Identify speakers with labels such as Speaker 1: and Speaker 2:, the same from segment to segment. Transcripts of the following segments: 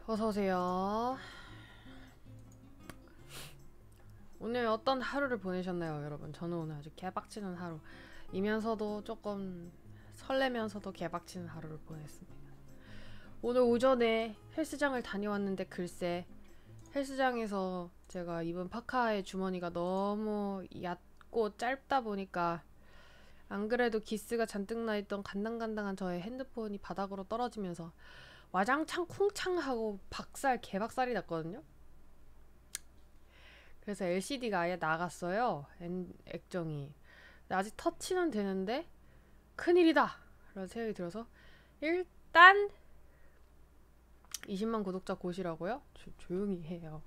Speaker 1: 어서오세요. 오늘 어떤 하루를 보내셨나요, 여러분? 저는 오늘 아주 개박치는 하루이면서도 조금 설레면서도 개박치는 하루를 보냈습니다. 오늘 오전에 헬스장을 다녀왔는데 글쎄, 헬스장에서 제가 입은 파카의 주머니가 너무 얕고 짧다 보니까 안 그래도 기스가 잔뜩 나있던 간당간당한 저의 핸드폰이 바닥으로 떨어지면서 와장창 쿵창 하고 개박살이 났거든요. 그래서 LCD가 아예 나갔어요. 액정이. 아직 터치는 되는데 큰일이다 라는 생각이 들어서 일단 20만 구독자 고시라고요? 조용히 해요.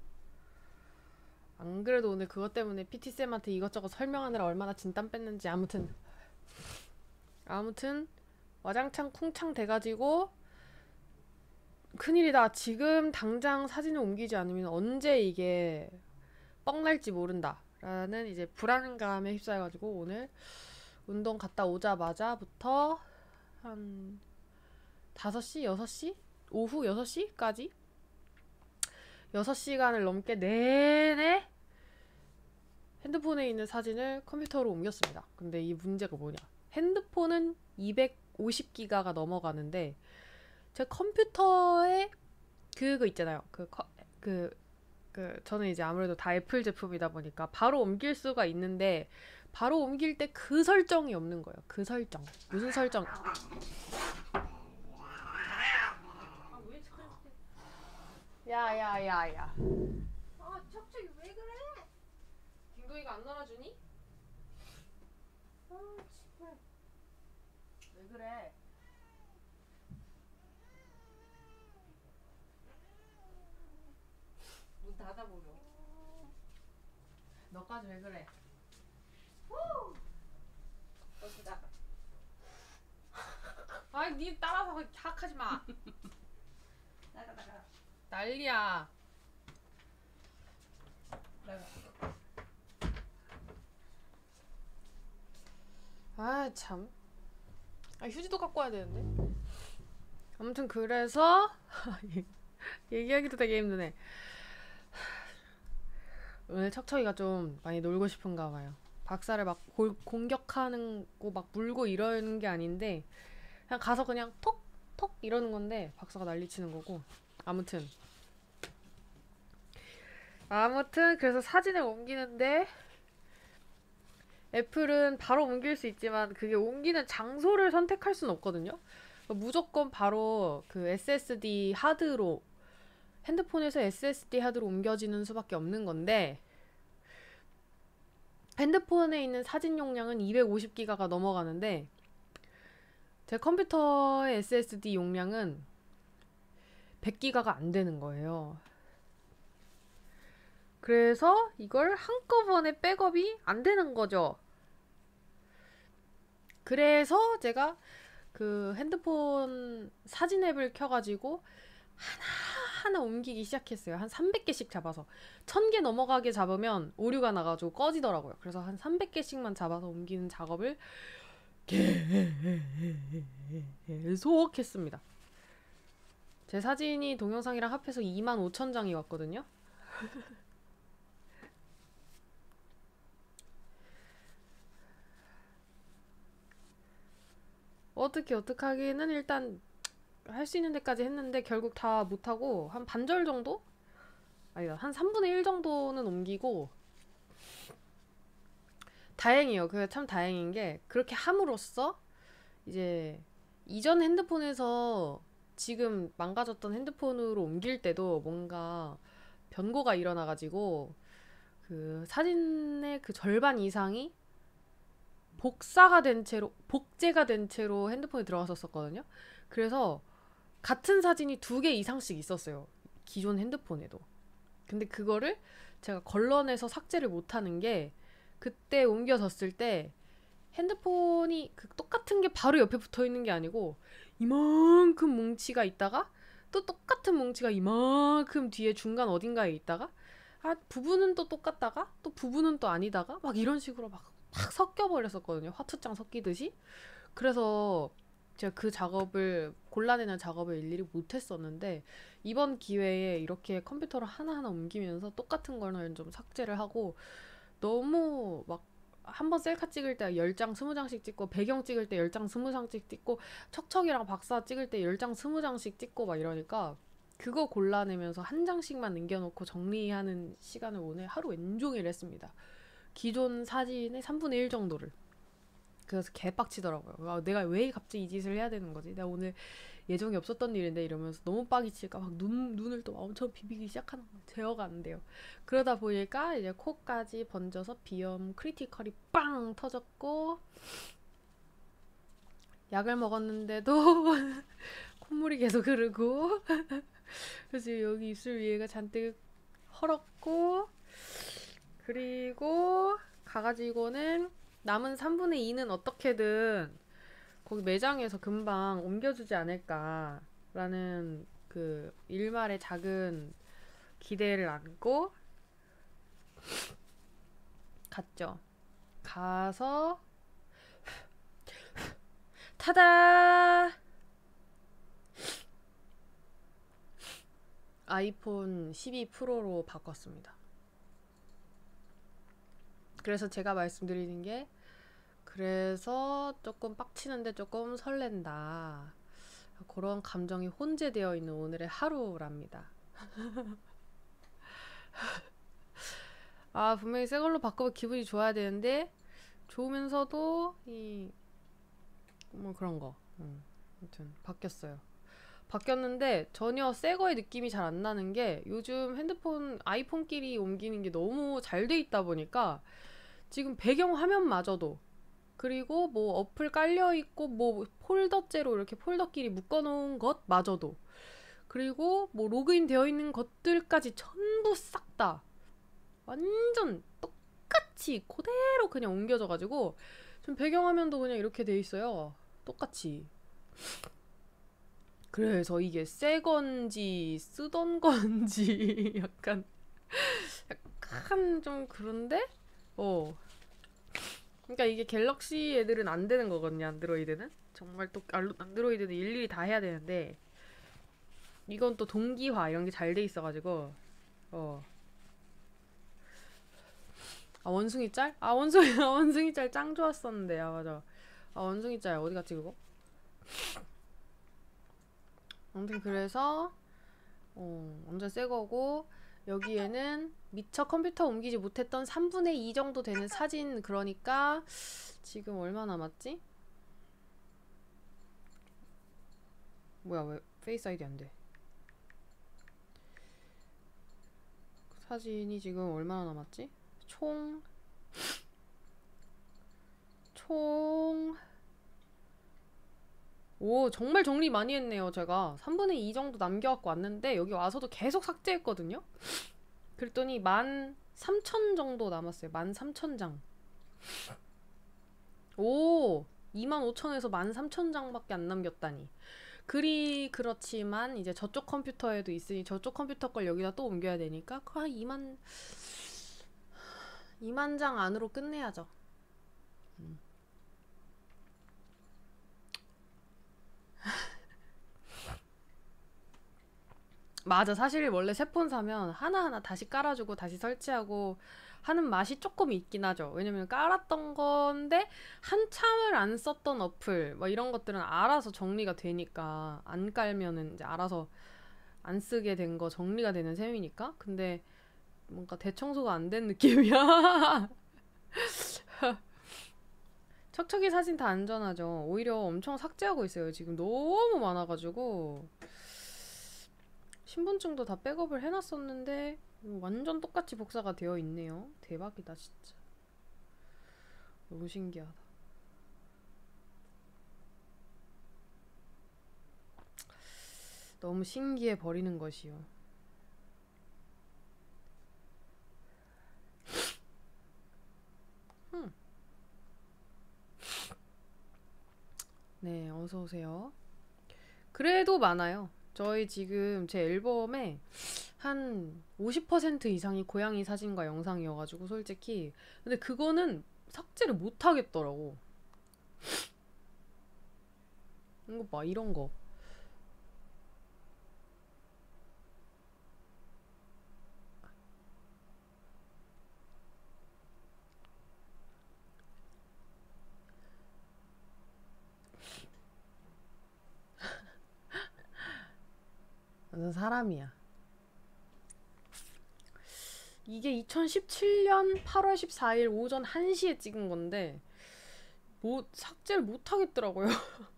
Speaker 1: 안 그래도 오늘 그것 때문에 PT쌤한테 이것저것 설명하느라 얼마나 진땀 뺐는지. 아무튼 와장창 쿵창 돼가지고 큰일이다. 지금 당장 사진을 옮기지 않으면 언제 이게 뻥날지 모른다 라는 이제 불안감에 휩싸여가지고 오늘 운동 갔다 오자마자부터 한 5시? 6시? 오후 6시까지 6시간을 넘게 내내 핸드폰에 있는 사진을 컴퓨터로 옮겼습니다. 근데 이 문제가 뭐냐, 핸드폰은 250기가가 넘어가는데 제 컴퓨터에 그거 있잖아요. 저는 이제 아무래도 다 애플 제품이다 보니까 바로 옮길 수가 있는데 바로 옮길 때 그 설정이 없는 거예요. 그 설정. 무슨 설정? 야야야야. 아 척척이 왜 그래? 김도희가 안 놀아주니? 아 정말. 왜 그래? 문 닫아보려. 너까지 왜 그래? 후! 여기 나가. 아이 니 따라서 학하지 마. 나가. 난리야. 나가. 아 참. 휴지도 갖고 와야 되는데. 아무튼 그래서 얘기하기도 되게 힘드네. 오늘 척척이가 좀 많이 놀고 싶은가 봐요. 박사를 막 공격하는 거 막 물고 이러는 게 아닌데 그냥 가서 그냥 톡톡 이러는 건데 박사가 난리치는 거고. 아무튼 그래서 사진을 옮기는데 애플은 바로 옮길 수 있지만 그게 옮기는 장소를 선택할 수는 없거든요. 무조건 바로 그 SSD 하드로, 핸드폰에서 SSD 하드로 옮겨지는 수밖에 없는 건데 핸드폰에 있는 사진 용량은 250기가가 넘어가는데 제 컴퓨터의 SSD 용량은 100기가가 안 되는 거예요. 그래서 이걸 한꺼번에 백업이 안 되는 거죠. 그래서 제가 그 핸드폰 사진 앱을 켜가지고 하나하나 옮기기 시작했어요. 한 300개씩 잡아서 1000개 넘어가게 잡으면 오류가 나가지고 꺼지더라고요. 그래서 한 300개씩만 잡아서 옮기는 작업을 계속 했습니다. 제 사진이 동영상이랑 합해서 25,000장이 왔거든요. 어떻게 하기는 일단 할 수 있는 데까지 했는데 결국 다 못하고 한 반절 정도? 아니다, 한 3분의 1 정도는 옮기고. 다행이에요. 그게 참 다행인 게 그렇게 함으로써 이제 이전 핸드폰에서 지금 망가졌던 핸드폰으로 옮길 때도 뭔가 변고가 일어나가지고 그 사진의 그 절반 이상이 복제가 된 채로 핸드폰에 들어갔었거든요. 그래서 같은 사진이 2개 이상씩 있었어요. 기존 핸드폰에도. 근데 그거를 제가 걸러내서 삭제를 못하는 게 그때 옮겨졌을 때 핸드폰이 그 똑같은 게 바로 옆에 붙어있는 게 아니고 이만큼 뭉치가 있다가 또 똑같은 뭉치가 이만큼 뒤에 중간 어딘가에 있다가 부분은 또 똑같다가 또 부분은 또 아니다가 막 이런 식으로 막 섞여버렸었거든요. 화투장 섞이듯이. 그래서 제가 그 작업을 골라내는 작업을 일일이 못했었는데 이번 기회에 이렇게 컴퓨터를 하나하나 옮기면서 똑같은 거는 좀 삭제를 하고 너무 막 한 번 셀카 찍을 때 10장, 20장씩 찍고 배경 찍을 때 10장, 20장씩 찍고 척척이랑 박사 찍을 때 10장, 20장씩 찍고 막 이러니까 그거 골라내면서 한 장씩만 남겨놓고 정리하는 시간을 오늘 하루 왼종일 했습니다. 기존 사진의 3분의 1 정도를. 그래서 개빡치더라고요. 아, 내가 왜 갑자기 이 짓을 해야 되는 거지? 내가 오늘 예정이 없었던 일인데 이러면서 너무 빡이 칠까 막 눈을 또 엄청 비비기 시작하는 거예요. 제어가 안 돼요. 그러다 보니까 이제 코까지 번져서 비염 크리티컬이 빵 터졌고 약을 먹었는데도 콧물이 계속 흐르고 그래서 여기 입술 위에가 잔뜩 헐었고 그리고 가가지고는 남은 3분의 2는 어떻게든 거기 매장에서 금방 옮겨주지 않을까라는 그 일말의 작은 기대를 안고 갔죠. 가서 타다! 아이폰 12 프로로 바꿨습니다. 그래서 제가 말씀드리는 게 그래서 조금 빡치는데 조금 설렌다. 그런 감정이 혼재되어 있는 오늘의 하루랍니다. 아, 분명히 새 걸로 바꾸면 기분이 좋아야 되는데 좋으면서도 뭐 그런 거. 아무튼 바뀌었어요. 바뀌었는데 전혀 새 거의 느낌이 잘 안 나는 게 요즘 핸드폰 아이폰끼리 옮기는 게 너무 잘 돼 있다 보니까 지금 배경 화면마저도 그리고 뭐 어플 깔려있고 뭐 폴더째로 이렇게 폴더끼리 묶어놓은 것마저도 그리고 뭐 로그인 되어 있는 것들까지 전부 싹 다 완전 똑같이 그대로 그냥 옮겨져가지고 지금 배경화면도 그냥 이렇게 돼 있어요. 똑같이. 그래서 이게 새 건지 쓰던 건지 약간 좀 그런데? 그러니까 이게 갤럭시 애들은 안 되는 거거든요. 안드로이드는. 정말 또 안드로이드는 일일이 다 해야 되는데 이건 또 동기화 이런 게 잘 돼 있어가지고 아 원숭이 짤? 아 원숭이 짤 짱 좋았었는데. 아 맞아. 아 원숭이 짤 어디 갔지 그거? 아무튼 그래서 완전 새 거고 여기에는 미처 컴퓨터 옮기지 못했던 3분의 2 정도 되는 사진. 그러니까 지금 얼마 남았지? 뭐야 왜 페이스 아이디 안 돼? 사진이 지금 얼마나 남았지? 총 오, 정말 정리 많이 했네요. 제가 3분의 2 정도 남겨갖고 왔는데 여기 와서도 계속 삭제했거든요. 그랬더니 13,000 정도 남았어요. 13,000장. 오, 25,000에서 13,000장밖에 안 남겼다니. 그렇지만 이제 저쪽 컴퓨터에도 있으니 저쪽 컴퓨터 걸 여기다 또 옮겨야 되니까 한 2만 장 안으로 끝내야죠. 맞아. 사실 원래 새 폰 사면 하나하나 다시 깔아주고 다시 설치하고 하는 맛이 조금 있긴 하죠. 왜냐면 깔았던 건데 한참을 안 썼던 어플 뭐 이런 것들은 알아서 정리가 되니까 안 깔면은 이제 알아서 안 쓰게 된 거 정리가 되는 셈이니까. 근데 뭔가 대청소가 안 된 느낌이야. 척척이 사진 다 안전하죠. 오히려 엄청 삭제하고 있어요. 지금 너무 많아가지고 신분증도 다 백업을 해놨었는데 완전 똑같이 복사가 되어 있네요. 대박이다 진짜. 너무 신기하다. 너무 신기해 버리는 것이요. 네, 어서 오세요. 그래도 많아요. 저희 지금 제 앨범에 한 50% 이상이 고양이 사진과 영상이어가지고 솔직히 근데 그거는 삭제를 못 하겠더라고. 이거 봐, 이런 거. 완전 사람이야. 이게 2017년 8월 14일 오전 1시에 찍은 건데 뭐 삭제를 못 하겠더라고요.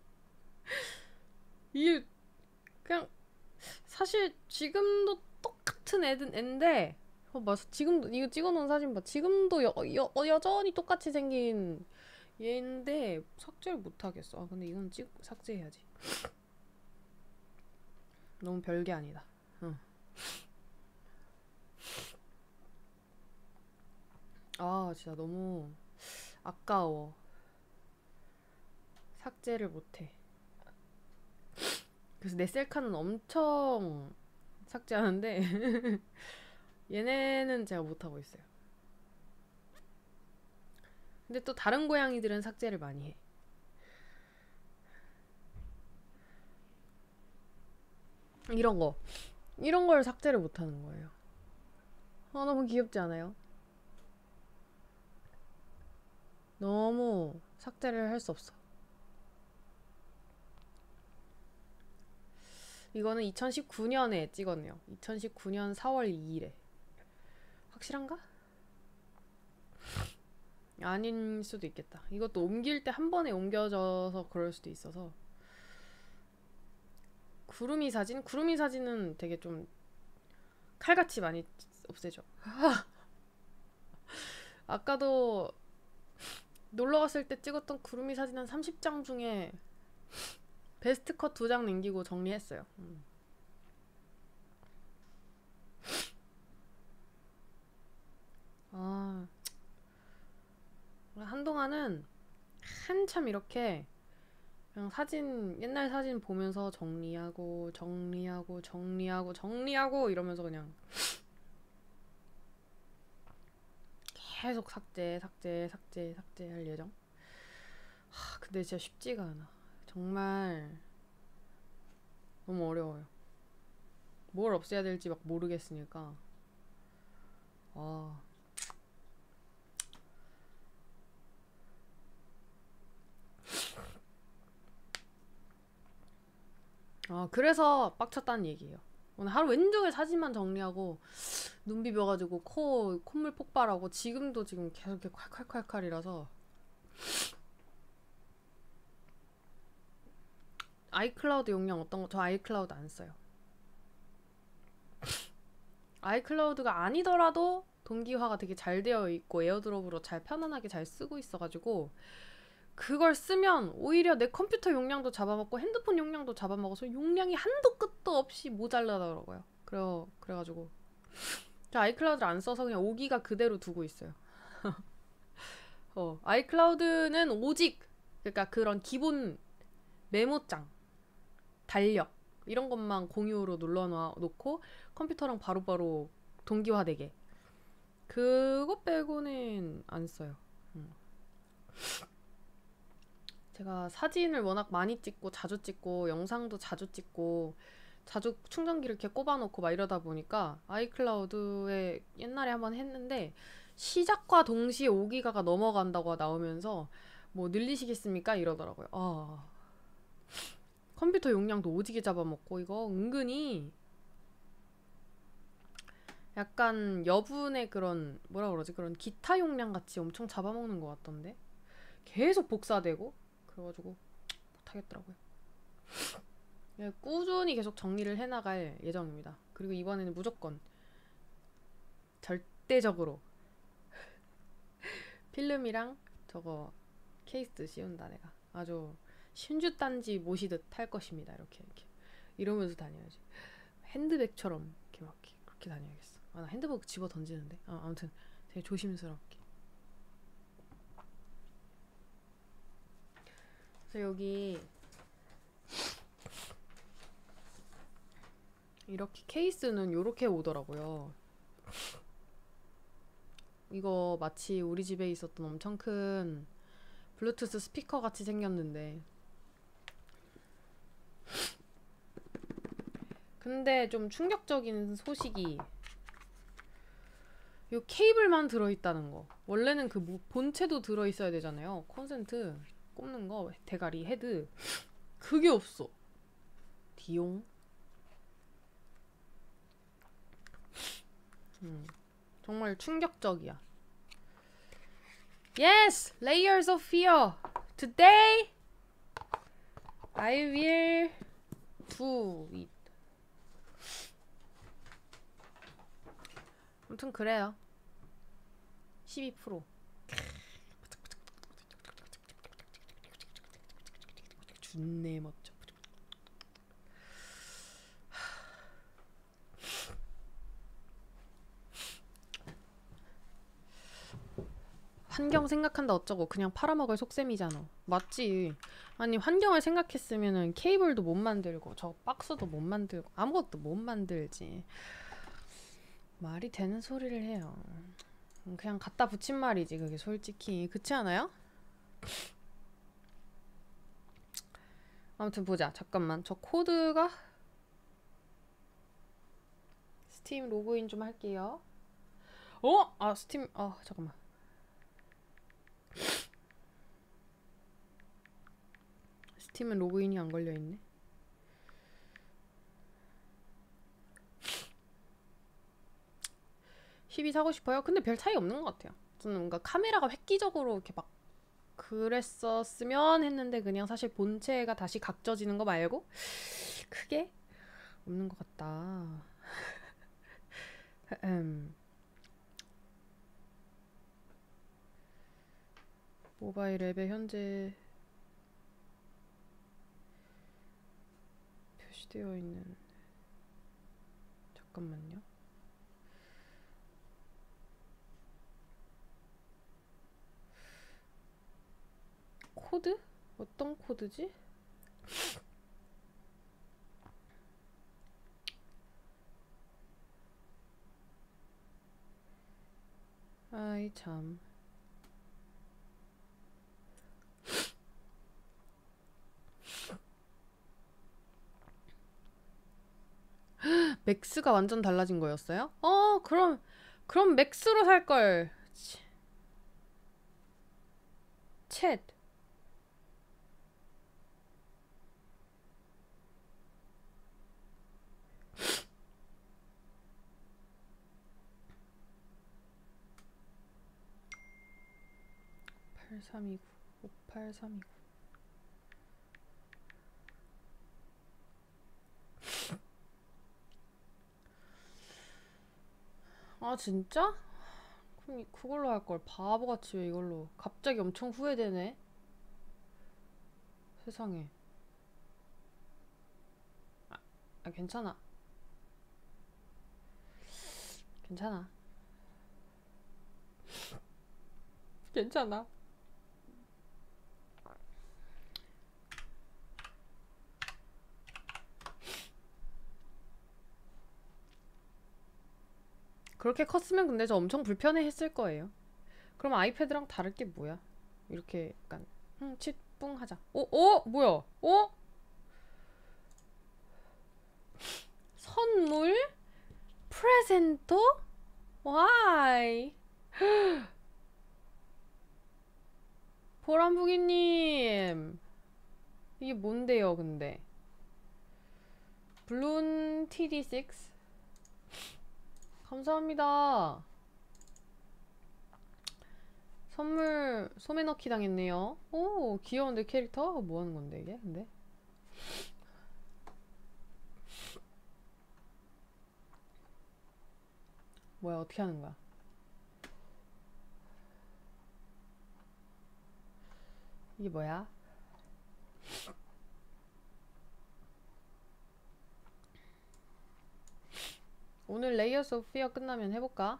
Speaker 1: 이게 그냥 사실 지금도 똑같은 앤데 지금도 이거 찍어놓은 사진 봐. 지금도 여전히 똑같이 생긴 얘인데 삭제를 못 하겠어. 아 근데 이건 삭제해야지. 너무 별게 아니다. 응. 아 진짜 너무 아까워. 삭제를 못해. 그래서 내 셀카는 엄청 삭제하는데 얘네는 제가 못하고 있어요. 근데 또 다른 고양이들은 삭제를 많이 해. 이런 걸 삭제를 못하는 거예요. 아 너무 귀엽지 않아요? 너무 삭제를 할 수 없어. 이거는 2019년에 찍었네요. 2019년 4월 2일에. 확실한가? 아닌 수도 있겠다. 이것도 옮길 때 한 번에 옮겨져서 그럴 수도 있어서. 구름이 사진? 구름이 사진은 되게 좀 칼같이 많이 없애죠. 아까도 놀러 갔을 때 찍었던 구름이 사진 한 30장 중에 베스트 컷 2장 남기고 정리했어요. 아, 한동안은 한참 이렇게 그냥 옛날 사진 보면서 정리하고 이러면서 그냥 계속 삭제 할 예정. 근데 진짜 쉽지가 않아. 정말 너무 어려워요. 뭘 없애야 될지 막 모르겠으니까. 그래서 빡쳤다는 얘기예요. 오늘 하루 왼종일 사진만 정리하고 눈 비벼가지고 콧물 폭발하고 지금 계속 이렇게 콸콸콸콸이라서 아이클라우드 용량 어떤 거? 저 아이클라우드 안 써요. 아이클라우드가 아니더라도 동기화가 되게 잘 되어 있고 에어드롭으로 잘 편안하게 잘 쓰고 있어가지고 그걸 쓰면 오히려 내 컴퓨터 용량도 잡아먹고 핸드폰 용량도 잡아먹어서 용량이 한도 끝도 없이 모자라더라고요. 그래가지고 저 아이클라우드를 안 써서 그냥 5기가 그대로 두고 있어요. 아이클라우드는 오직 그러니까 그런 기본 메모장, 달력 이런 것만 공유로 눌러놓고 컴퓨터랑 바로바로 동기화되게 그거 빼고는 안 써요. 제가 사진을 워낙 많이 찍고 자주 찍고 영상도 자주 찍고 자주 충전기를 이렇게 꼽아놓고 막 이러다 보니까 아이클라우드에 옛날에 한번 했는데 시작과 동시에 5기가가 넘어간다고 나오면서 뭐 늘리시겠습니까? 이러더라고요. 컴퓨터 용량도 오지게 잡아먹고 이거 은근히 약간 여분의 그런 뭐라 그러지? 그런 기타 용량 같이 엄청 잡아먹는 것 같던데 계속 복사되고 그래가지고 못하겠더라고요. 꾸준히 계속 정리를 해나갈 예정입니다. 그리고 이번에는 무조건 절대적으로 필름이랑 저거 케이스 씌운다. 내가 아주 신주단지 모시듯 할 것입니다. 이렇게 이러면서 다녀야지. 핸드백처럼 이렇게 막 그렇게 다녀야겠어. 나 핸드백 집어 던지는데. 아무튼 되게 조심스럽게. 그래서 여기 이렇게 케이스는 요렇게 오더라고요. 이거 마치 우리 집에 있었던 엄청 큰 블루투스 스피커 같이 생겼는데 근데 좀 충격적인 소식이 이 케이블만 들어있다는 거. 원래는 그 본체도 들어있어야 되잖아요. 콘센트 꼽는 거, 대가리, 헤드. 그게 없어. 디용. 정말 충격적이야. Yes! Layers of fear. Today I will do it. 아무튼 그래요. 12%. 준내 멋져. 환경 생각한다 어쩌고 그냥 팔아먹을 속셈이잖아. 맞지? 아니 환경을 생각했으면은 케이블도 못 만들고 저 박스도 못 만들고 아무것도 못 만들지. 말이 되는 소리를 해요. 그냥 갖다 붙인 말이지 그게 솔직히. 그렇지 않아요? 아무튼 보자. 잠깐만. 저 코드가 스팀 로그인 좀 할게요. 어? 아 스팀 잠깐만. 스팀은 로그인이 안 걸려있네. 힙이 사고 싶어요? 근데 별 차이 없는 것 같아요. 저는 뭔가 카메라가 획기적으로 이렇게 막 그랬었으면 했는데 그냥 사실 본체가 다시 각져지는 거 말고 크게 없는 것 같다. 모바일 앱에 현재 표시되어 있는 잠깐만요. 코드? 어떤 코드지? 아이 참. 맥스가 완전 달라진 거였어요? 그럼 맥스로 살 걸. 챗. (8329) 58329. 아 진짜? 그럼 그걸로 할 걸. 바보같이 왜 이걸로. 갑자기 엄청 후회되네. 세상에. 괜찮아. 괜찮아. 괜찮아. 그렇게 컸으면 근데 저 엄청 불편해 했을 거예요. 그럼 아이패드랑 다를 게 뭐야? 이렇게 약간 치뿡 하자. 뭐야? 선물? 프레젠토? Why? 보람부기님 이게 뭔데요 근데? 블룬 TD6 감사합니다. 선물 소매 넣기 당했네요. 오 귀여운데 캐릭터? 뭐 하는 건데 이게 근데? 뭐야 어떻게 하는 거야? 이게 뭐야? 오늘 레이어스 오브 피어 끝나면 해볼까?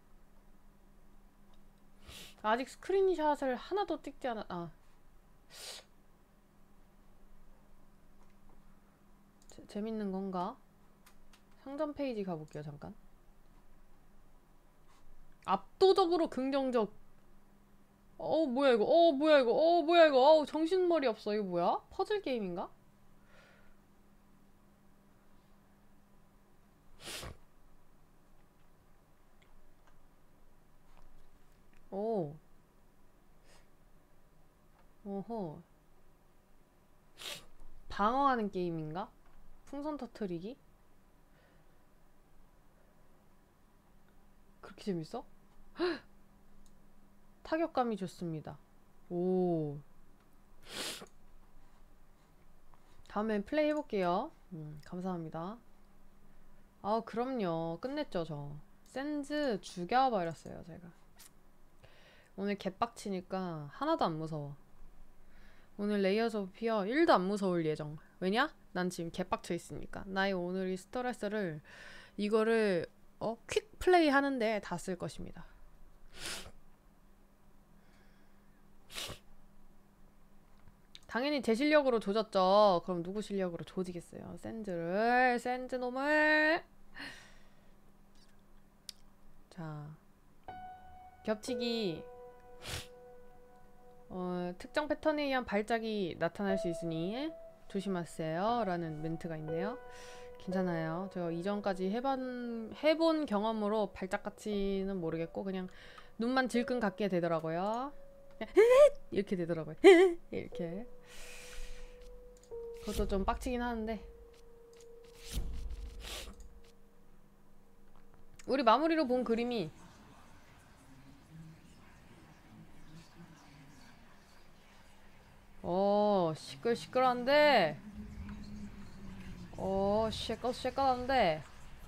Speaker 1: 아직 스크린샷을 하나도 찍지 않아. 재밌는 건가? 상점 페이지 가볼게요 잠깐. 압도적으로 긍정적. 뭐야 이거? 뭐야 이거? 뭐야 이거? 정신머리 없어. 이거 뭐야? 퍼즐 게임인가? 어허. 방어하는 게임인가? 풍선 터트리기? 그렇게 재밌어? 타격감이 좋습니다. 오. 다음엔 플레이 해볼게요. 감사합니다. 아, 그럼요. 끝냈죠, 저. 센즈 죽여버렸어요, 제가. 오늘 개빡치니까 하나도 안 무서워. 오늘 레이어즈 오브 피어 1도 안 무서울 예정. 왜냐? 난 지금 개빡쳐 있으니까. 나의 오늘 이 스트레스를 이거를 퀵 플레이 하는데 다 쓸 것입니다. 당연히 제 실력으로 조졌죠. 그럼 누구 실력으로 조지겠어요? 센즈 놈을. 자, 겹치기. 특정 패턴에 의한 발작이 나타날 수 있으니 조심하세요 라는 멘트가 있네요. 괜찮아요. 제가 이전까지 해본 경험으로 발작같이는 모르겠고 그냥 눈만 질끈 감게 되더라고요. 이렇게 되더라고요. 이렇게. 그것도 좀 빡치긴 하는데 우리 마무리로 본 그림이 시끌시끌한데 시끌시끌한데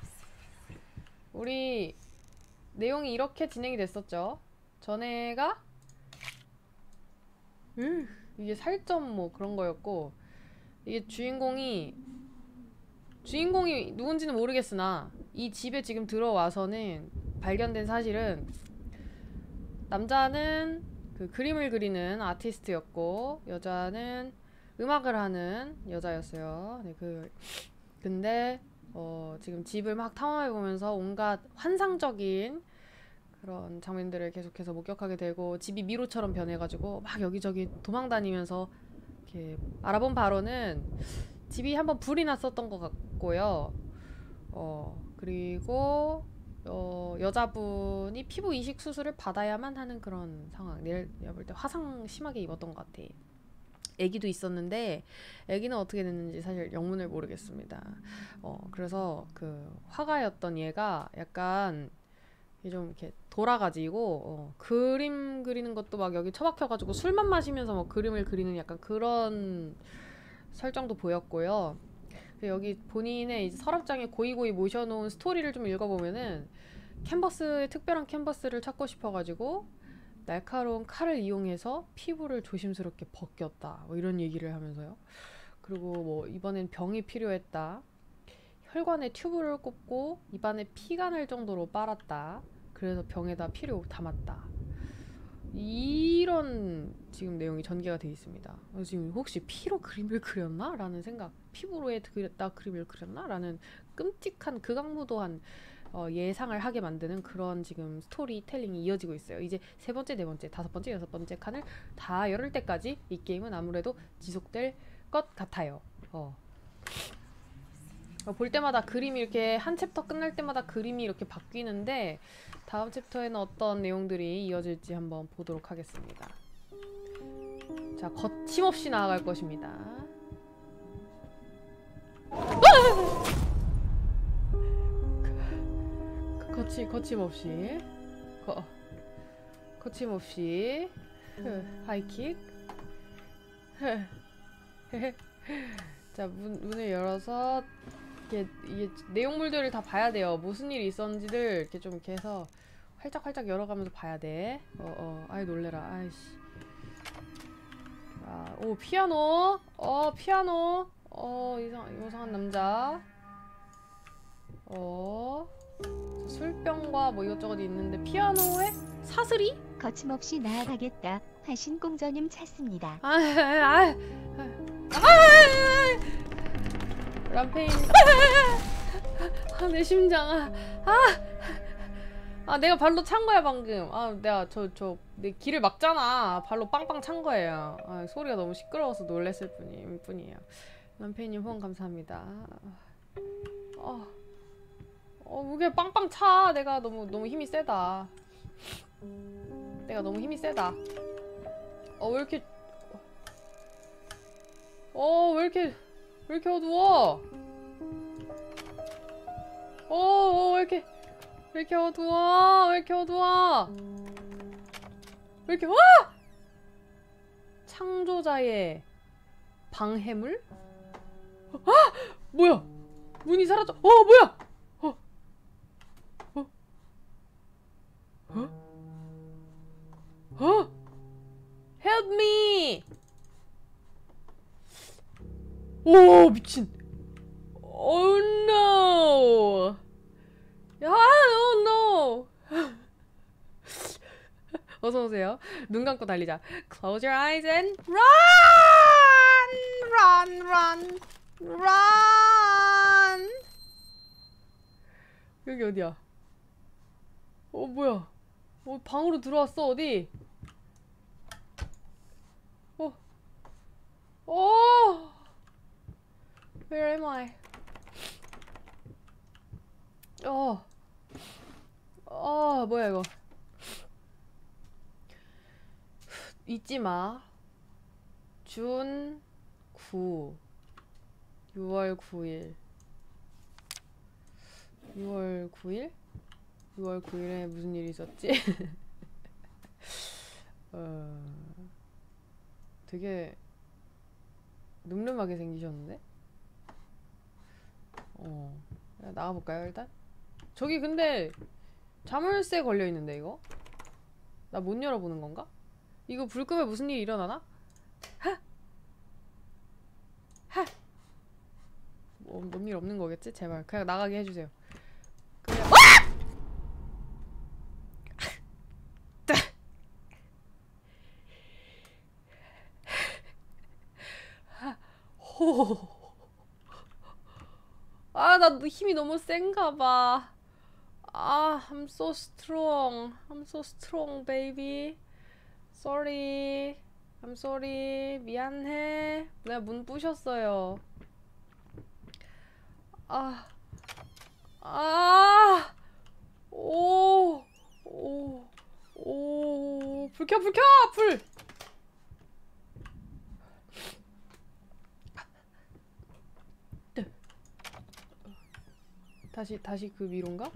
Speaker 1: 우리 내용이 이렇게 진행이 됐었죠. 전에가 이게 살점 뭐 그런 거였고 이게 주인공이 누군지는 모르겠으나 이 집에 지금 들어와서는 발견된 사실은 남자는 그 그림을 그리는 아티스트였고 여자는 음악을 하는 여자였어요. 네, 근데 지금 집을 막 탐험해보면서 온갖 환상적인 그런 장면들을 계속해서 목격하게 되고 집이 미로처럼 변해가지고 막 여기저기 도망다니면서 이렇게 알아본 바로는 집이 한번 불이 났었던 것 같고요. 그리고 여자분이 피부 이식 수술을 받아야만 하는 그런 상황. 내가 볼 때 화상 심하게 입었던 것 같아. 애기도 있었는데 애기는 어떻게 됐는지 사실 영문을 모르겠습니다. 그래서 그 화가였던 얘가 약간 좀 이렇게 돌아가지고 그림 그리는 것도 막 여기 처박혀가지고 술만 마시면서 뭐 그림을 그리는 약간 그런 설정도 보였고요. 여기 본인의 이제 서랍장에 고이고이 모셔놓은 스토리를 좀 읽어보면은 특별한 캔버스를 찾고 싶어가지고 날카로운 칼을 이용해서 피부를 조심스럽게 벗겼다. 뭐 이런 얘기를 하면서요. 그리고 뭐 이번엔 병이 필요했다. 혈관에 튜브를 꽂고 입안에 피가 날 정도로 빨았다. 그래서 병에다 피를 담았다. 이런 지금 내용이 전개가 되어 있습니다. 지금 혹시 피로 그림을 그렸나? 라는 생각. 피부로 그림을 그렸나? 라는 끔찍한 극악무도한 예상을 하게 만드는 그런 지금 스토리텔링이 이어지고 있어요. 이제 세 번째, 네 번째, 다섯 번째, 여섯 번째 칸을 다 열을 때까지 이 게임은 아무래도 지속될 것 같아요. 볼 때마다 그림이 이렇게 한 챕터 끝날 때마다 그림이 이렇게 바뀌는데 다음 챕터에는 어떤 내용들이 이어질지 한번 보도록 하겠습니다. 자, 거침없이 나아갈 것입니다. 거침없이 하이킥. 자, 문을 열어서 이게 내용물들을 다 봐야 돼요. 무슨 일이 있었는지를 이렇게 좀 이렇게 해서 활짝활짝 열어가면서 봐야 돼. 아이 놀래라. 아이씨. 오, 피아노. 피아노. 이상한 남자. 술병과 뭐 이것저것 있는데 피아노에 사슬이?
Speaker 2: 거침없이 나아가겠다. 화신공저님 찾습니다.
Speaker 1: 람페인. 내 심장. 내가 발로 찬 거야 방금. 내가 내 길을 막잖아. 발로 빵빵 찬 거예요. 소리가 너무 시끄러워서 놀랬을 뿐이에요. 람페인님 후원 감사합니다. 무게 빵빵 차. 내가 너무 힘이 세다. 왜 이렇게 왜 이렇게 어두워? 왜 이렇게 어두워? 왜 이렇게 어두워? 왜 이렇게, 와! 창조자의 방해물? 뭐야? 문이 사라져. 뭐야? Help me! 오, 미친. Oh no! Oh no! 어서오세요. 눈 감고 달리자. Close your eyes and run! Run, run, run! 여기 어디야? 뭐야? 방으로 들어왔어, 어디? Where am I? 뭐야 이거? 잊지 마. 준 9. 6월 9일. 6월 9일? 6월 9일에 무슨 일이 있었지? 되게 늠름하게 생기셨는데? 나가볼까요, 일단? 저기 근데 자물쇠 걸려있는데, 이거? 나 못 열어보는 건가? 이거 불 끄면 무슨 일이 일어나나? 뭔 일 없는 거겠지? 제발 그냥 나가게 해주세요. 그냥 나 힘이 너무 센가 봐. I'm so strong. I'm so strong, baby. Sorry. I'm sorry. 미안해. 내가 문 부셨어요. 불 켜, 불 켜! 불! 다시 그 위로인가?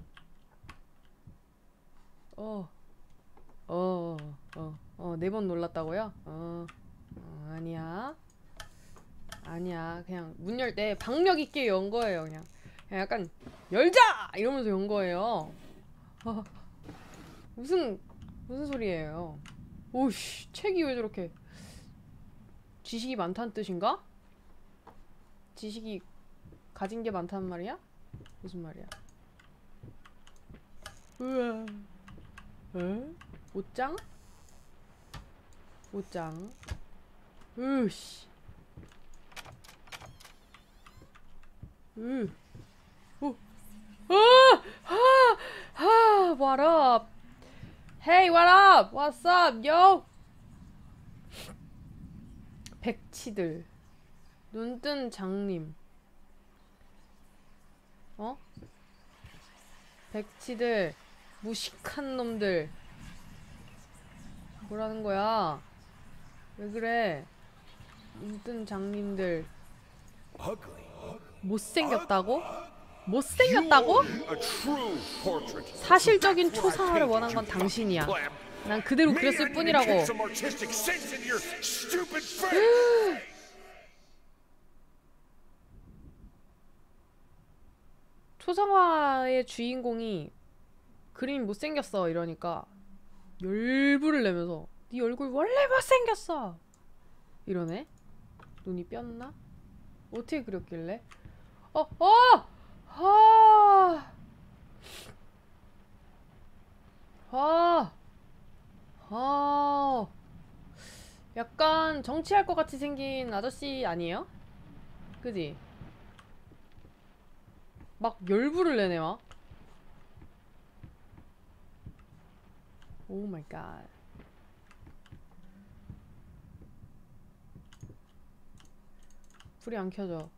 Speaker 1: 네 번 놀랐다고요? 아니야. 아니야. 그냥 문 열 때 박력 있게 연 거예요, 그냥 약간 열자! 이러면서 연 거예요. 무슨 소리예요? 오씨, 책이 왜 저렇게 지식이 많다는 뜻인가? 지식이 가진 게 많다는 말이야? 무슨 말이야? 우와. 옷장? 옷장. 으씨. What up? Hey, what up? What's up, yo? 백치들. 눈뜬 장님. 백치들. 무식한 놈들. 뭐라는 거야? 왜 그래? 눈뜬 장님들. 못생겼다고? 못생겼다고? 사실적인 초상화를 원한 건 당신이야. 난 그대로 그렸을 뿐이라고. 초상화의 주인공이 그림이 못생겼어 이러니까 열불을 내면서 네 얼굴 원래 못생겼어 이러네. 눈이 뼈나? 어떻게 그렸길래? 약간 정치할 것 같이 생긴 아저씨 아니에요? 그지? 막 열불을 내네 막. 오 마이 갓. 불이 안 켜져.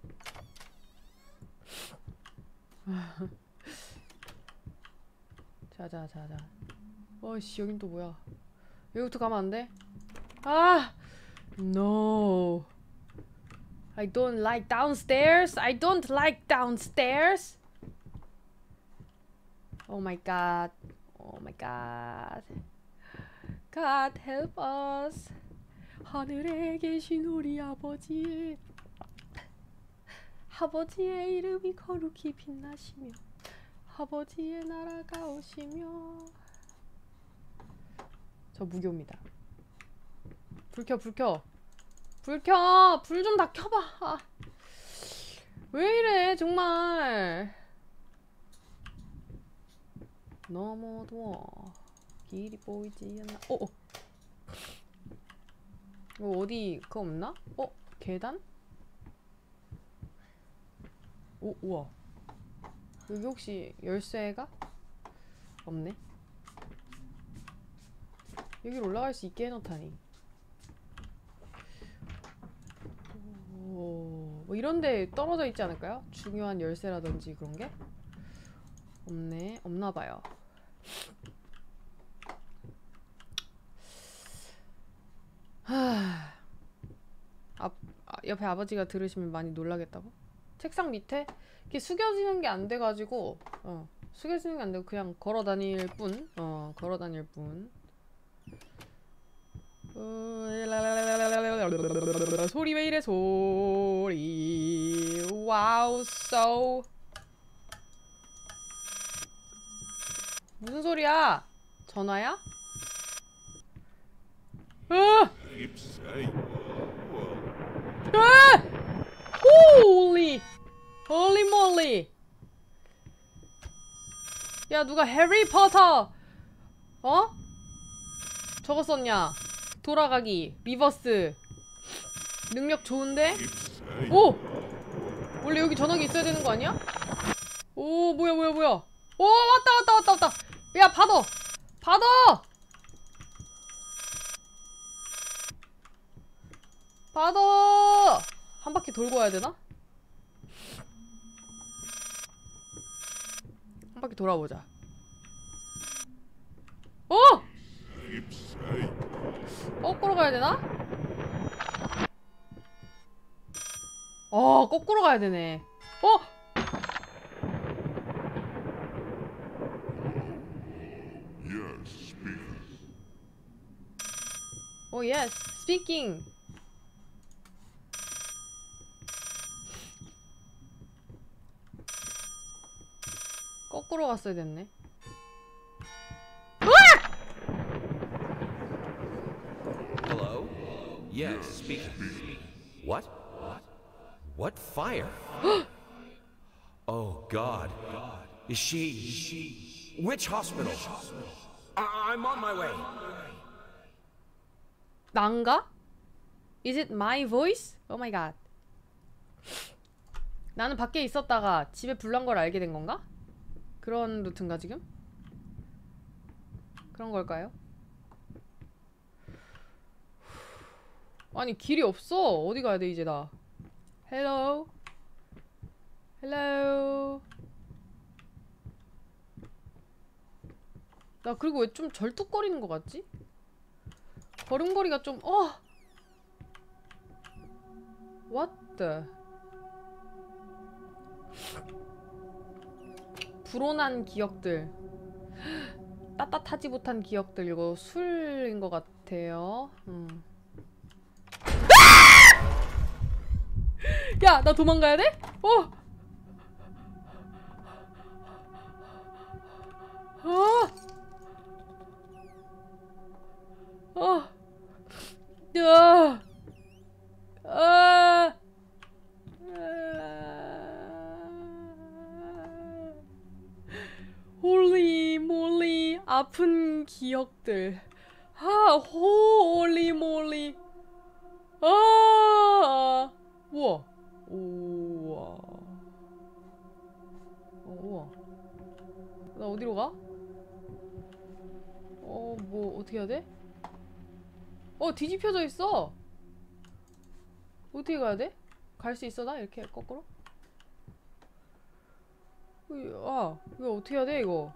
Speaker 1: 자자. 어이씨, 여긴 또 뭐야? 여기부터 가면 안 돼? No. I don't like downstairs. I don't like downstairs. Oh my god. Oh my god. God help us. 하늘에 계신 우리 아버지. 아버지의 이름이 거룩히 빛나시며 아버지의 나라가 오시며. 저 무교입니다. 불 켜, 불 켜. 불 켜! 불 좀 다 켜봐. 아. 왜 이래 정말. 너무 더워. 길이 보이지 않나. 어디 그거 없나? 계단? 우와. 여기 혹시 열쇠가? 없네. 여기로 올라갈 수 있게 해놓다니. 뭐 이런데 떨어져 있지 않을까요? 중요한 열쇠라든지 그런 게? 없네. 없나봐요. 옆에 아버지가 들으시면 많이 놀라겠다고? 책상 밑에? 이렇게 숙여지는 게 안 돼가지고 숙여지는 게 안 되고 그냥 걸어 다닐 뿐. 걸어 다닐 뿐. 소리 왜 이래 소리. 와우 so. 무슨 소리야? 전화야? 홀리 홀리 몰리. 야 누가 해리포터 저거 썼냐? 돌아가기 리버스 능력 좋은데? 오! 원래 여기 전화기 있어야 되는 거 아니야? 오 뭐야 오 왔다 야 받아 한 바퀴 돌고 와야 되나? 한 바퀴 돌아보자. 거꾸로 가야 되나? 거꾸로 가야 되네. yes, speaking. 거꾸로 갔어야 됐네.
Speaker 3: Hello? Yes, speaking. What? What fire? Oh God. Is she... Which hospital? I'm on my way.
Speaker 1: 난가? Is it my voice? Oh my god. 나는 밖에 있었다가 집에 불 난 걸 알게 된 건가? 그런 루트인가 지금? 그런 걸까요? 아니 길이 없어. 어디 가야 돼 이제 나. Hello? Hello? 나 그리고 왜 좀 절뚝거리는 것 같지? 걸음걸이가 좀 What the? 불온한 기억들. 따뜻하지 못한 기억들. 이거 술인 것 같아요. 야, 나 도망가야 돼? 홀리 몰리 아픈 기억들. 홀리 몰리. 우와. 우와. 우와. 나 어디로 가? 뭐 어떻게 해야 돼? 뒤집혀져 있어. 어떻게 가야 돼? 갈 수 있어 나? 이렇게 거꾸로? 이거 어떻게 해야 돼 이거?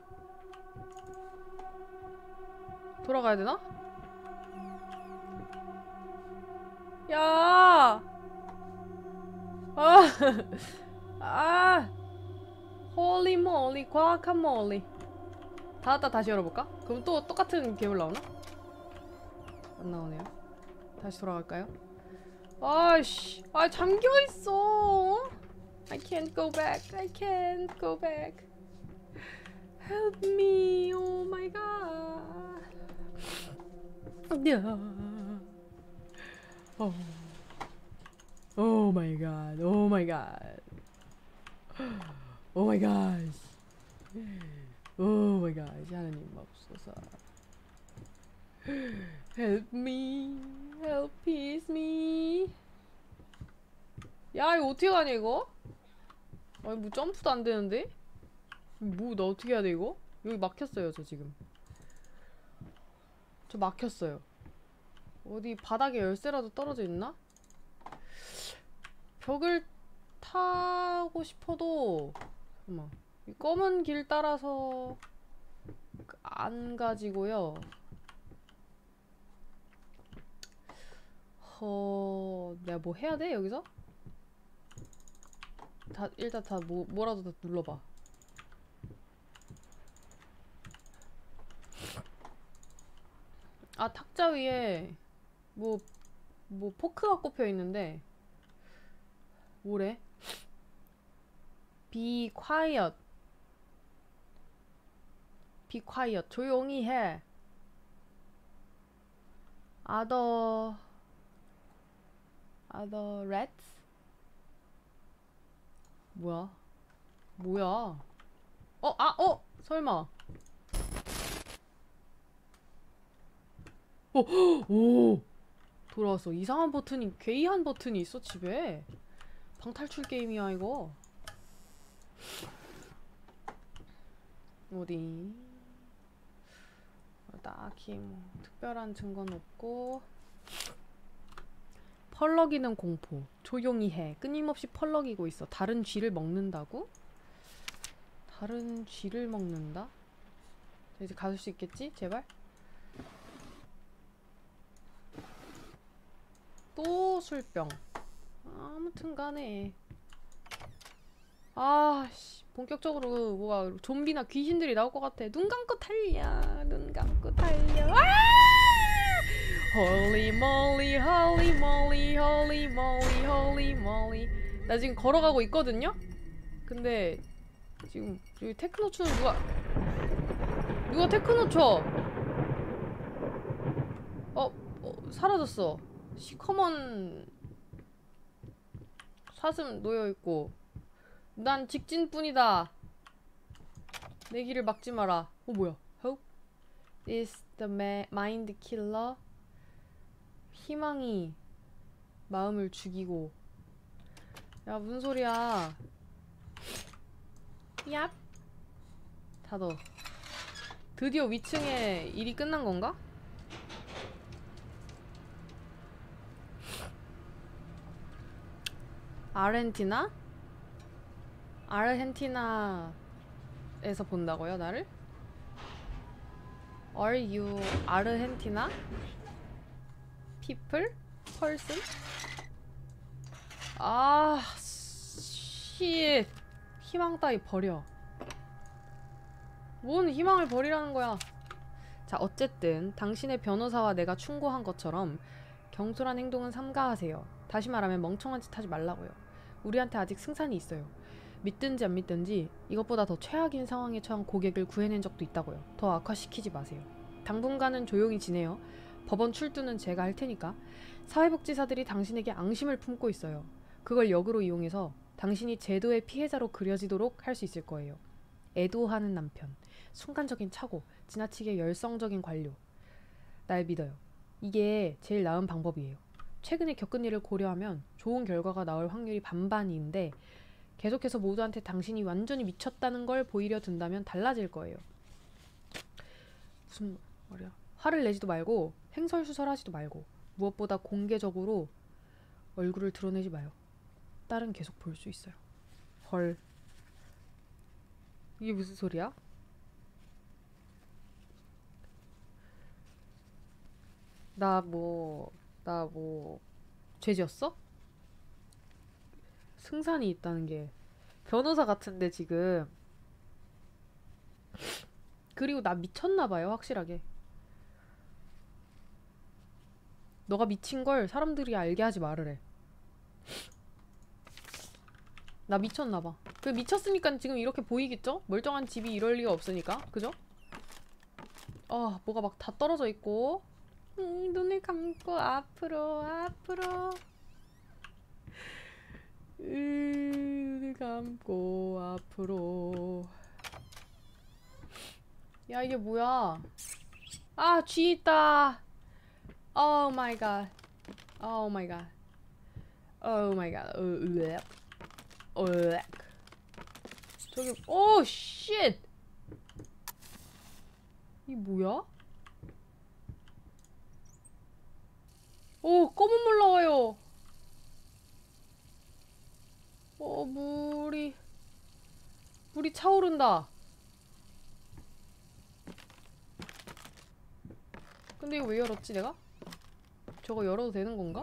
Speaker 1: 돌아가야 되나? 야! 아, 아, 홀리 몰리, 과카몰리. 닫았다 다시 열어볼까? 그럼 또 똑같은 괴물 나오나? 안 나오네요. 다시 돌아갈까요? 아이씨, 아 잠겨있어. I can't go back. I can't go back. Help me. Oh my god. Oh. Oh my god. Oh my god. Oh my gosh. Oh my gosh. 하나님 맙소사. Help me. Help peace me. 야, 이거 어떻게 가냐 이거? 아니 뭐 점프도 안 되는데? 뭐 나 어떻게 해야 돼 이거? 여기 막혔어요 저 지금. 저 막혔어요. 어디 바닥에 열쇠라도 떨어져 있나? 벽을 타고 싶어도 잠깐만. 이 검은 길 따라서 안 가지고요. 내가 뭐 해야 돼 여기서? 일단 뭐라도 다 눌러봐. 아, 탁자 위에 뭐 포크가 꼽혀 있는데 뭐래? Be quiet. Be quiet. 조용히 해. Other rats? 뭐야? 설마. 오! 돌아왔어. 이상한 버튼이, 괴이한 버튼이 있어, 집에. 방탈출 게임이야, 이거. 어디? 딱히 뭐, 특별한 증거는 없고. 펄럭이는 공포. 조용히 해. 끊임없이 펄럭이고 있어. 다른 쥐를 먹는다고? 다른 쥐를 먹는다? 이제 가줄 수 있겠지? 제발? 또 술병. 아무튼 간에. 아씨, 본격적으로 뭐가 좀비나 귀신들이 나올 것 같아. 눈 감고 달려. 눈 감고 달려. 아! Holy moly, holy moly, holy moly, holy moly. 나 지금 걸어가고 있거든요? 근데 지금 여기 테크노 추는 누가 테크노 쳐? 사라졌어. 시커먼 사슴 놓여있고. 난 직진뿐이다. 내 길을 막지 마라. 뭐야? Hope is the mind killer. 희망이 마음을 죽이고. 야, 무슨 소리야? 얍. 닫어. 드디어 위층에 일이 끝난 건가? 아르헨티나? 아르헨티나에서 본다고요, 나를? Are you 아르헨티나? People? Person? 아, 씨. 희망 따위 버려. 뭔 희망을 버리라는 거야. 자, 어쨌든 당신의 변호사와 내가 충고한 것처럼 경솔한 행동은 삼가하세요. 다시 말하면 멍청한 짓 하지 말라고요. 우리한테 아직 승산이 있어요. 믿든지 안 믿든지 이것보다 더 최악인 상황에 처한 고객을 구해낸 적도 있다고요. 더 악화시키지 마세요. 당분간은 조용히 지내요. 법원 출두는 제가 할 테니까. 사회복지사들이 당신에게 앙심을 품고 있어요. 그걸 역으로 이용해서 당신이 제도의 피해자로 그려지도록 할 수 있을 거예요. 애도하는 남편, 순간적인 착오, 지나치게 열성적인 관료. 날 믿어요. 이게 제일 나은 방법이에요. 최근에 겪은 일을 고려하면 좋은 결과가 나올 확률이 반반인데 계속해서 모두한테 당신이 완전히 미쳤다는 걸 보이려 든다면 달라질 거예요. 무슨 말이야? 화를 내지도 말고 횡설수설하지도 말고 무엇보다 공개적으로 얼굴을 드러내지 마요. 딸은 계속 볼 수 있어요. 헐. 이게 무슨 소리야? 나 뭐 죄 지었어? 승산이 있다는 게 변호사 같은데 지금. 그리고 나 미쳤나봐요 확실하게. 너가 미친 걸 사람들이 알게 하지 말으래. 나 미쳤나봐. 그 미쳤으니까 지금 이렇게 보이겠죠? 멀쩡한 집이 이럴 리가 없으니까. 그죠? 아, 뭐가 막 다 떨어져 있고. 눈을 감고 앞으로 앞으로. 눈을 감고 앞으로. 야, 이게 뭐야? 아, 쥐 있다. 오 마이 갓. 오 마이 갓. 오 마이 갓. 저기, 오, 쉣! 이 뭐야? 오, 검은 물 나와요. 물이 차오른다. 근데 이거 왜 열었지, 내가? 저거 열어도 되는 건가?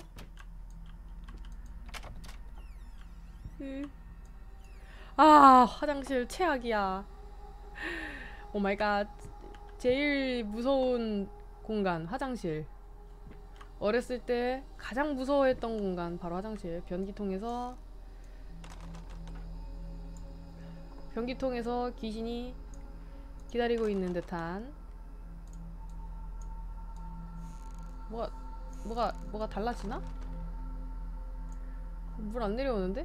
Speaker 1: 아, 화장실 최악이야. 오 마이 갓. 제일 무서운 공간, 화장실. 어렸을 때 가장 무서워했던 공간, 바로 화장실. 변기통에서 귀신이 기다리고 있는 듯한. 뭐가 달라지나? 물 안 내려오는데?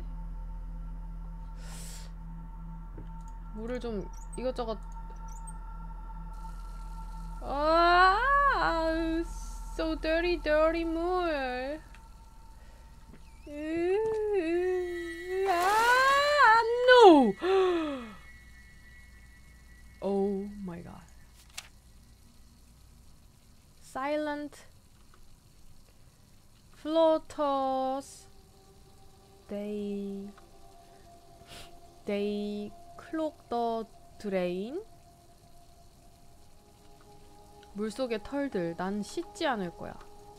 Speaker 1: 물을 좀 이것저것. 아, so dirty 물. 아, no. Oh my god. Silent floaters. They clog the drain. 물속의 털들, 난 씻지 않을 거야.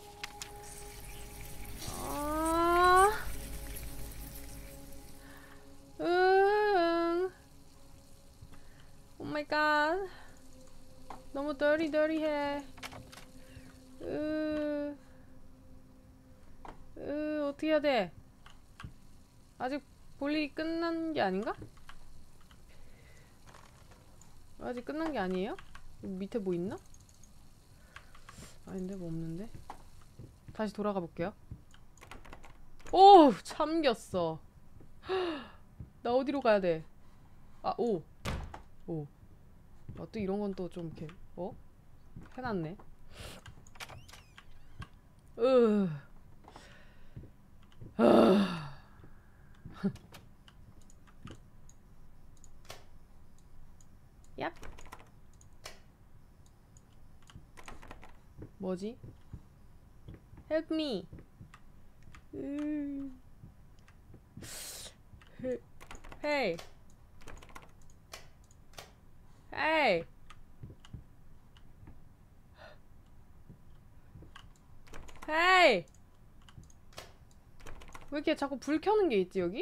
Speaker 1: 오 마이 갓. 너무 dirty해. 어떻게 해야 돼? 아직 볼 일이 끝난 게 아닌가? 아직 끝난 게 아니에요? 밑에 뭐 있나? 아닌데, 뭐 없는데? 다시 돌아가 볼게요. 오! 참겼어. 나 어디로 가야 돼? 아, 오. 아, 또 이런 건 또 좀 이렇게, 해놨네. 얍. 뭐지? Help me. Hey. Hey. Hey. 왜 이렇게 자꾸 불 켜는 게 있지, 여기?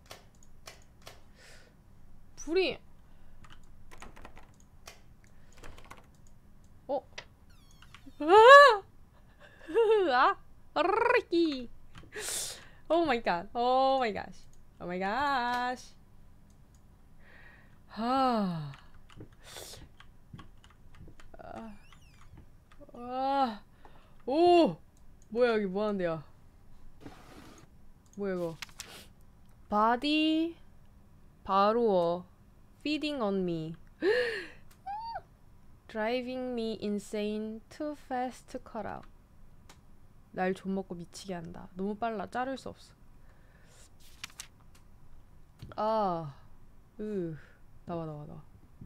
Speaker 1: 불이. 아르르기. 오 마이 갓. 오 마이 갓. 오 마이 갓. 오! 뭐야, 여기 뭐 하는 데야? 뭐야, 이거? 바디 바로어 feeding on me. driving me insane too fast to cut out. 날 좀먹고 미치게 한다. 너무 빨라. 자를 수 없어. 나와.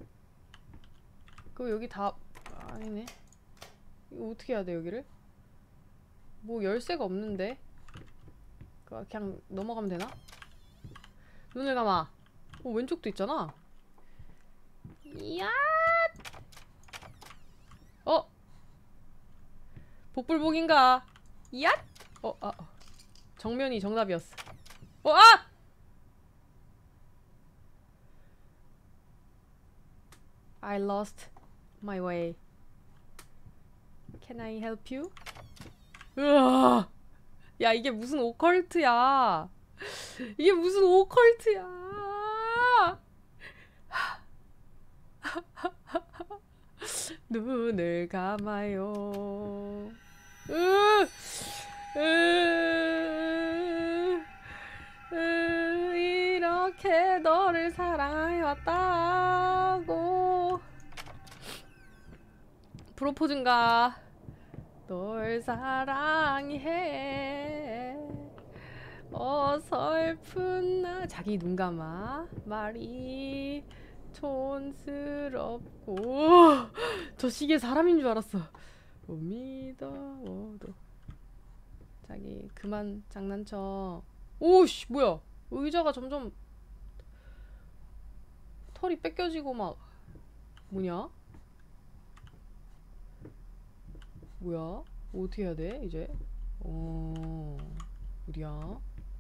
Speaker 1: 그럼 여기 다 아니네. 이거 어떻게 해야 돼, 여기를? 뭐 열쇠가 없는데. 그냥 넘어가면 되나? 눈을 감아. 왼쪽도 있잖아. 이야. 복불복인가? 이야. 정면이 정답이었어. I lost my way. Can I help you? 으아! 야, 이게 무슨 오컬트야? 이게 무슨 오컬트야? 눈을 감아요. 이렇게 너를 사랑해왔다고. 프로포즈인가? 널 사랑해. 어설픈 나. 자기 눈 감아. 말이 촌스럽고. 저 시계 사람인 줄 알았어. 못 믿어도. 자기 그만 장난쳐. 오씨 뭐야? 의자가 점점 털이 뺏겨지고 막. 뭐냐? 뭐야? 어떻게 해야 돼 이제? 어디야?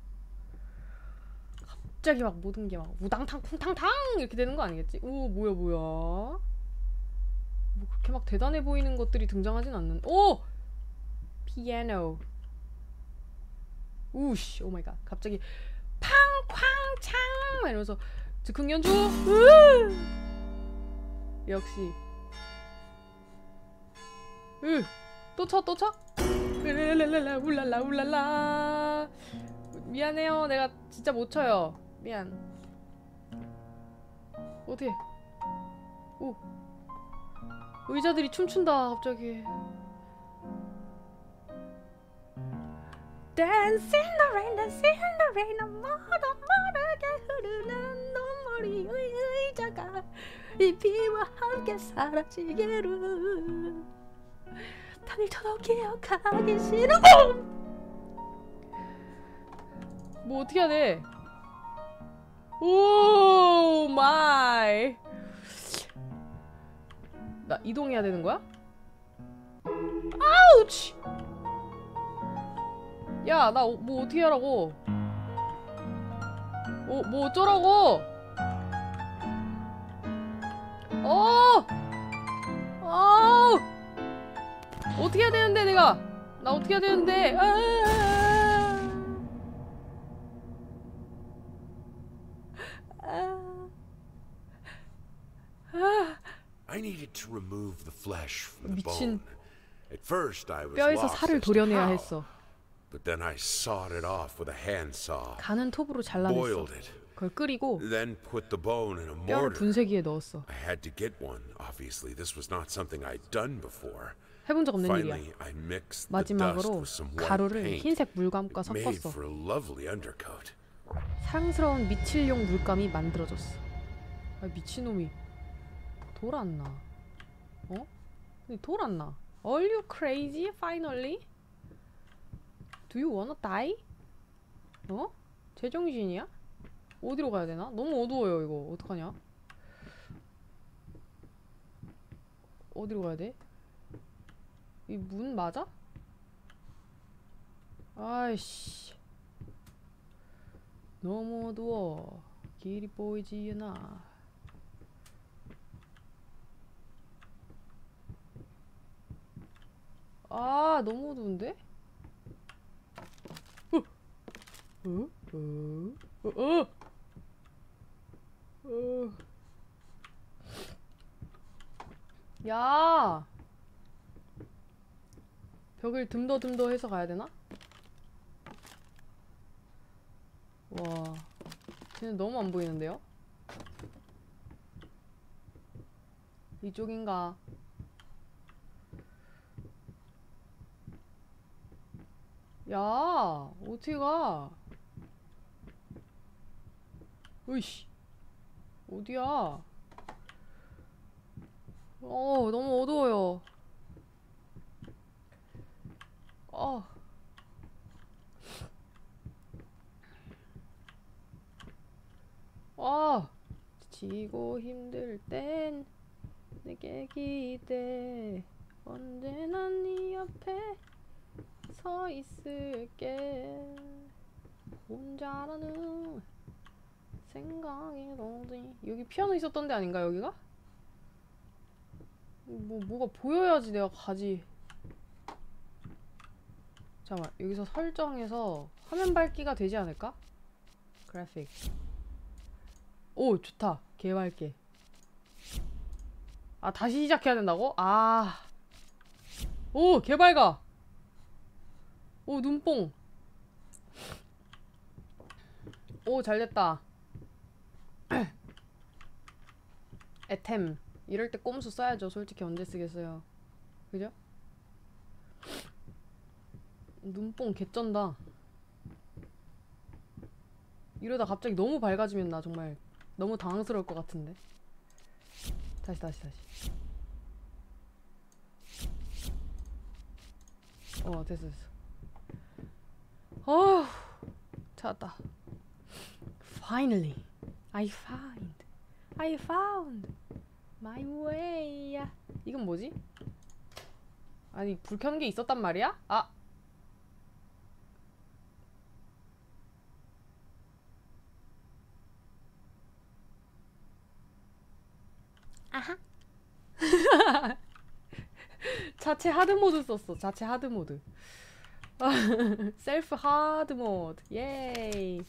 Speaker 1: 갑자기 막 모든 게 막 우당탕 쿵탕탕 이렇게 되는 거 아니겠지? 오 뭐야 뭐 그렇게 막 대단해 보이는 것들이 등장하진 않는. 오! 피아노. 우씨 오마이갓. 갑자기 팡쾅창 막 이러면서 즉흥 연주. 역시. 또 쳐? 랄랄랄라 울랄라 울랄라. 미안해요. 내가 진짜 못 쳐요. 미안. 어떻게? 오. 의자들이 춤춘다 갑자기. Dance in the rain, dance in the rain. 아무도 모르게 흐르는 눈물이 의자가 이 비와 함께 사라지기를. 당일처럼 기억하기 싫어. 뭐 어떻게 해야 돼? 오 마이. 나 이동해야 되는 거야? 아우치. 야, 나 뭐 어떻게 하라고? 뭐 어쩌라고? 어떻게 해야 되는데 내가? 나 어떻게 해야 되는데?
Speaker 3: I needed to remove the flesh from the
Speaker 1: 미친.
Speaker 3: bone. At first I was
Speaker 1: 뼈에서
Speaker 3: lost
Speaker 1: 살을
Speaker 3: as to
Speaker 1: 도려내야
Speaker 3: how,
Speaker 1: 했어.
Speaker 3: but then I sawed it off with a handsaw.
Speaker 1: 가는 톱으로 잘라냈어.
Speaker 3: Boiled it.
Speaker 1: 그걸 끓이고
Speaker 3: Then put the bone in a
Speaker 1: 뼈를
Speaker 3: mortar.
Speaker 1: 분쇄기에 넣었어.
Speaker 3: I had to get one. Obviously, this was not something I'd done before.
Speaker 1: 해본 적 없는 일이야.
Speaker 3: Finally, I mixed the dust
Speaker 1: 마지막으로
Speaker 3: with some white
Speaker 1: 가루를
Speaker 3: paint.
Speaker 1: 흰색 물감과
Speaker 3: It made
Speaker 1: 섞었어.
Speaker 3: for a lovely undercoat.
Speaker 1: 사랑스러운 미칠용 물감이 만들어졌어. 아, 미친놈이 돌았나? 어? 돌았나? Are you crazy? Finally? Do you wanna die? 어? 제정신이야? 어디로 가야 되나? 너무 어두워요 이거. 어떡하냐? 어디로 가야 돼? 이 문 맞아? 아이씨. 너무 어두워. 길이 보이지 않아. 아, 너무 어두운데? 야! 벽을 듬더듬더 해서 가야 되나? 와, 쟤는 너무 안 보이는데요? 이쪽인가? 야, 어떻게 가? 으이씨, 어디야? 너무 어두워요. 지치고 힘들 땐 내게 기대. 언제나 네 옆에 서 있을게. 혼자라는 생각이 너지. 여기 피아노 있었던 데 아닌가 여기가? 뭐가 보여야지 내가 가지. 잠깐만, 여기서 설정해서 화면 밝기가 되지 않을까? 그래픽. 오, 좋다. 개 밝게. 아, 다시 시작해야 된다고? 아. 오, 개 밝아. 오, 눈뽕. 오, 잘됐다. 애템. 이럴 때 꼼수 써야죠. 솔직히 언제 쓰겠어요. 그죠? 눈뽕 개쩐다. 이러다 갑자기 너무 밝아지면 나 정말 너무 당황스러울 것 같은데. 다시. 됐어. 찾았다. Finally, I found my way. 이건 뭐지? 아니, 불 켜는 게 있었단 말이야? 아! 아하. 자체 하드모드 썼어. 자체 하드모드. 셀프 하드모드. 예이.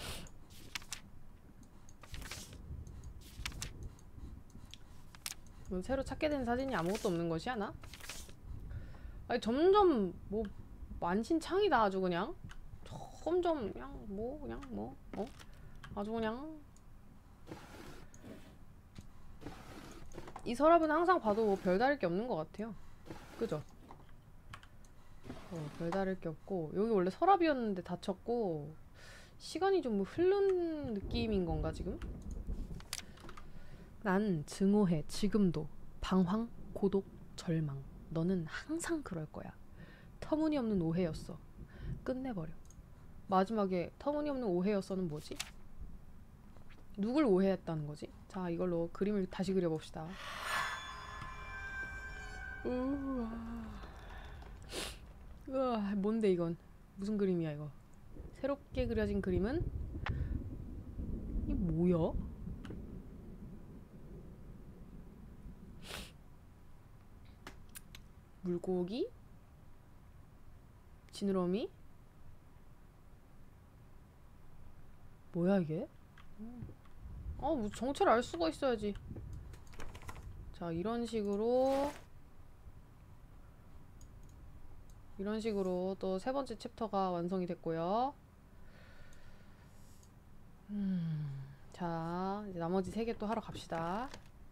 Speaker 1: 새로 찾게 된 사진이 아무것도 없는 것이 하나? 아니, 점점 뭐 만신창이다. 아주 그냥 점점 그냥 아주 그냥. 이 서랍은 항상 봐도 별다를 게 없는 것 같아요. 그죠? 별다를 게 없고, 여기 원래 서랍이었는데 닫혔고, 시간이 좀 흐른 느낌인 건가 지금? 난 증오해. 지금도. 방황, 고독, 절망. 너는 항상 그럴 거야. 터무니없는 오해였어. 끝내버려. 마지막에 터무니없는 오해였어는 뭐지? 누굴 오해했다는 거지? 자, 이걸로 그림을 다시 그려봅시다. 우와, 뭔데 이건? 무슨 그림이야 이거? 새롭게 그려진 그림은? 이게 뭐야? 물고기? 지느러미? 뭐야 이게? 뭐 정체를 알 수가 있어야지. 자, 이런 식으로 또 세 번째 챕터가 완성이 됐고요. 자, 이제 나머지 세 개 또 하러 갑시다.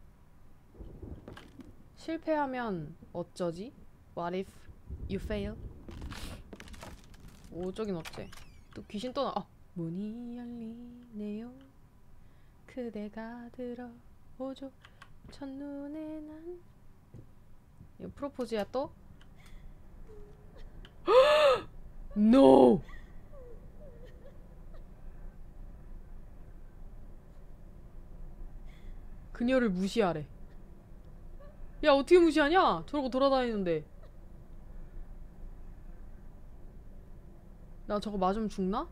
Speaker 1: 실패하면 어쩌지? What if you fail? 저긴 어째? 또 귀신 또 문이 열리네요. 그대가 들어오죠. 첫눈에 난. 이거 프로포즈야 또? No! 그녀를 무시하래. 야, 어떻게 무시하냐? 저러고 돌아다니는데. 나 저거 맞으면 죽나?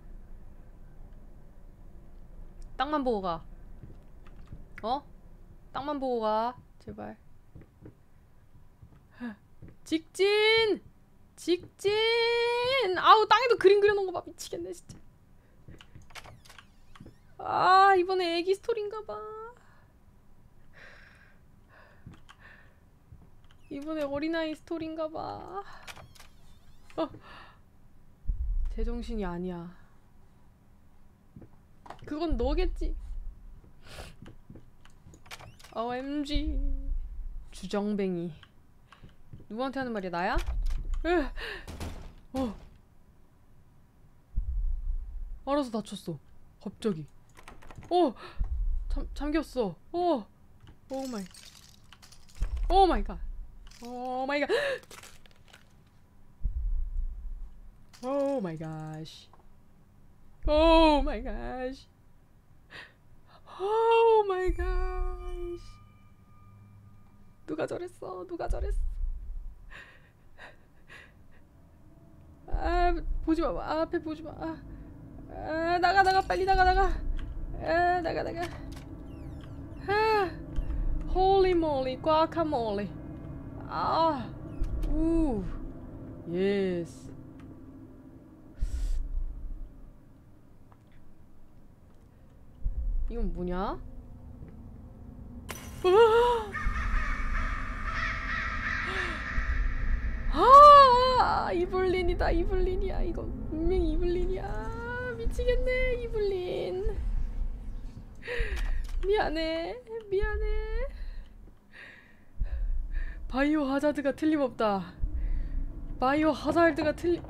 Speaker 1: 땅만 보고 가. 땅만 보고 가. 제발. 직진! 아우, 땅에도 그림 그려놓은 거 봐. 미치겠네 진짜. 이번에 애기 스토리인가봐. 이번에 어린아이 스토리인가봐. 제정신이 아니야. 그건 너겠지. OMG. 주정뱅이. 누구한테 하는 말이야? 나야? 알아서 다쳤어. 갑자기. 잠겼어. 오 마이. 오 마이 갓. 오 마이 갓. 오 마이 갓. 오 마이 갓. 오 마이 갓. 누가 저랬어? 보지마. 앞에 보지마. 나가. 빨리 나가. 나가. 홀리 몰리, 과카몰리. 아, 우, 예스. 이건 뭐냐? 아, 이블린이다. 이블린이야. 이거 분명히 이블린이야. 미치겠네. 이블린. 미안해. 미안해. 바이오 하자드가 틀림없다. 바이오 하자드가 틀림.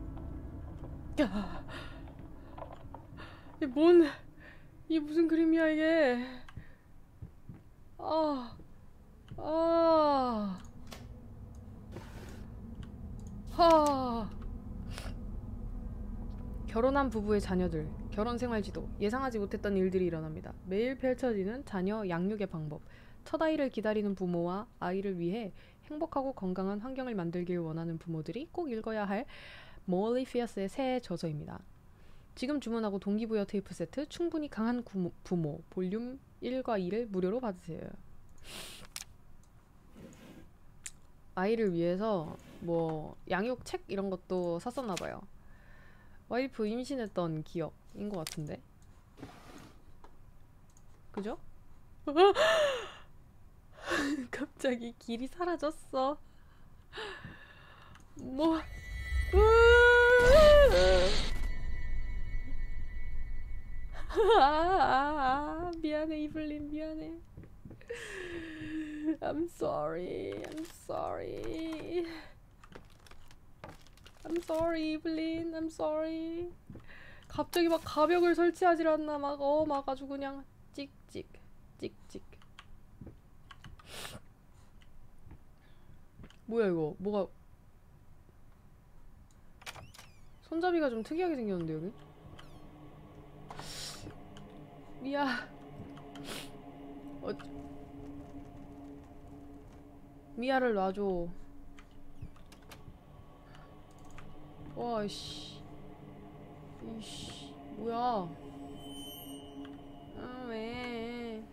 Speaker 1: 야. 이게 무슨 그림이야 이게. 아. 아. 하. 결혼한 부부의 자녀들, 결혼 생활 지도, 예상하지 못했던 일들이 일어납니다. 매일 펼쳐지는 자녀 양육의 방법, 첫 아이를 기다리는 부모와 아이를 위해 행복하고 건강한 환경을 만들길 원하는 부모들이 꼭 읽어야 할 몰리 피어스의 새 저서입니다. 지금 주문하고 동기부여 테이프 세트 충분히 강한 부모 볼륨 1과 2를 무료로 받으세요. 아이를 위해서 뭐 양육 책 이런 것도 샀었나봐요. 와이프 임신했던 기억인 것 같은데. 그죠? 갑자기 길이 사라졌어. 뭐? 미안해 이블린 미안해. I'm sorry. I'm sorry. I'm sorry 이블린. I'm sorry. 갑자기 막 가벽을 설치하질 않나 막 아주 그냥 찍찍 찍찍. 뭐야 이거? 뭐가 손잡이가 좀 특이하게 생겼는데 여기? 미야. 미야를 놔줘. 와 씨. 이씨 뭐야? 아 왜?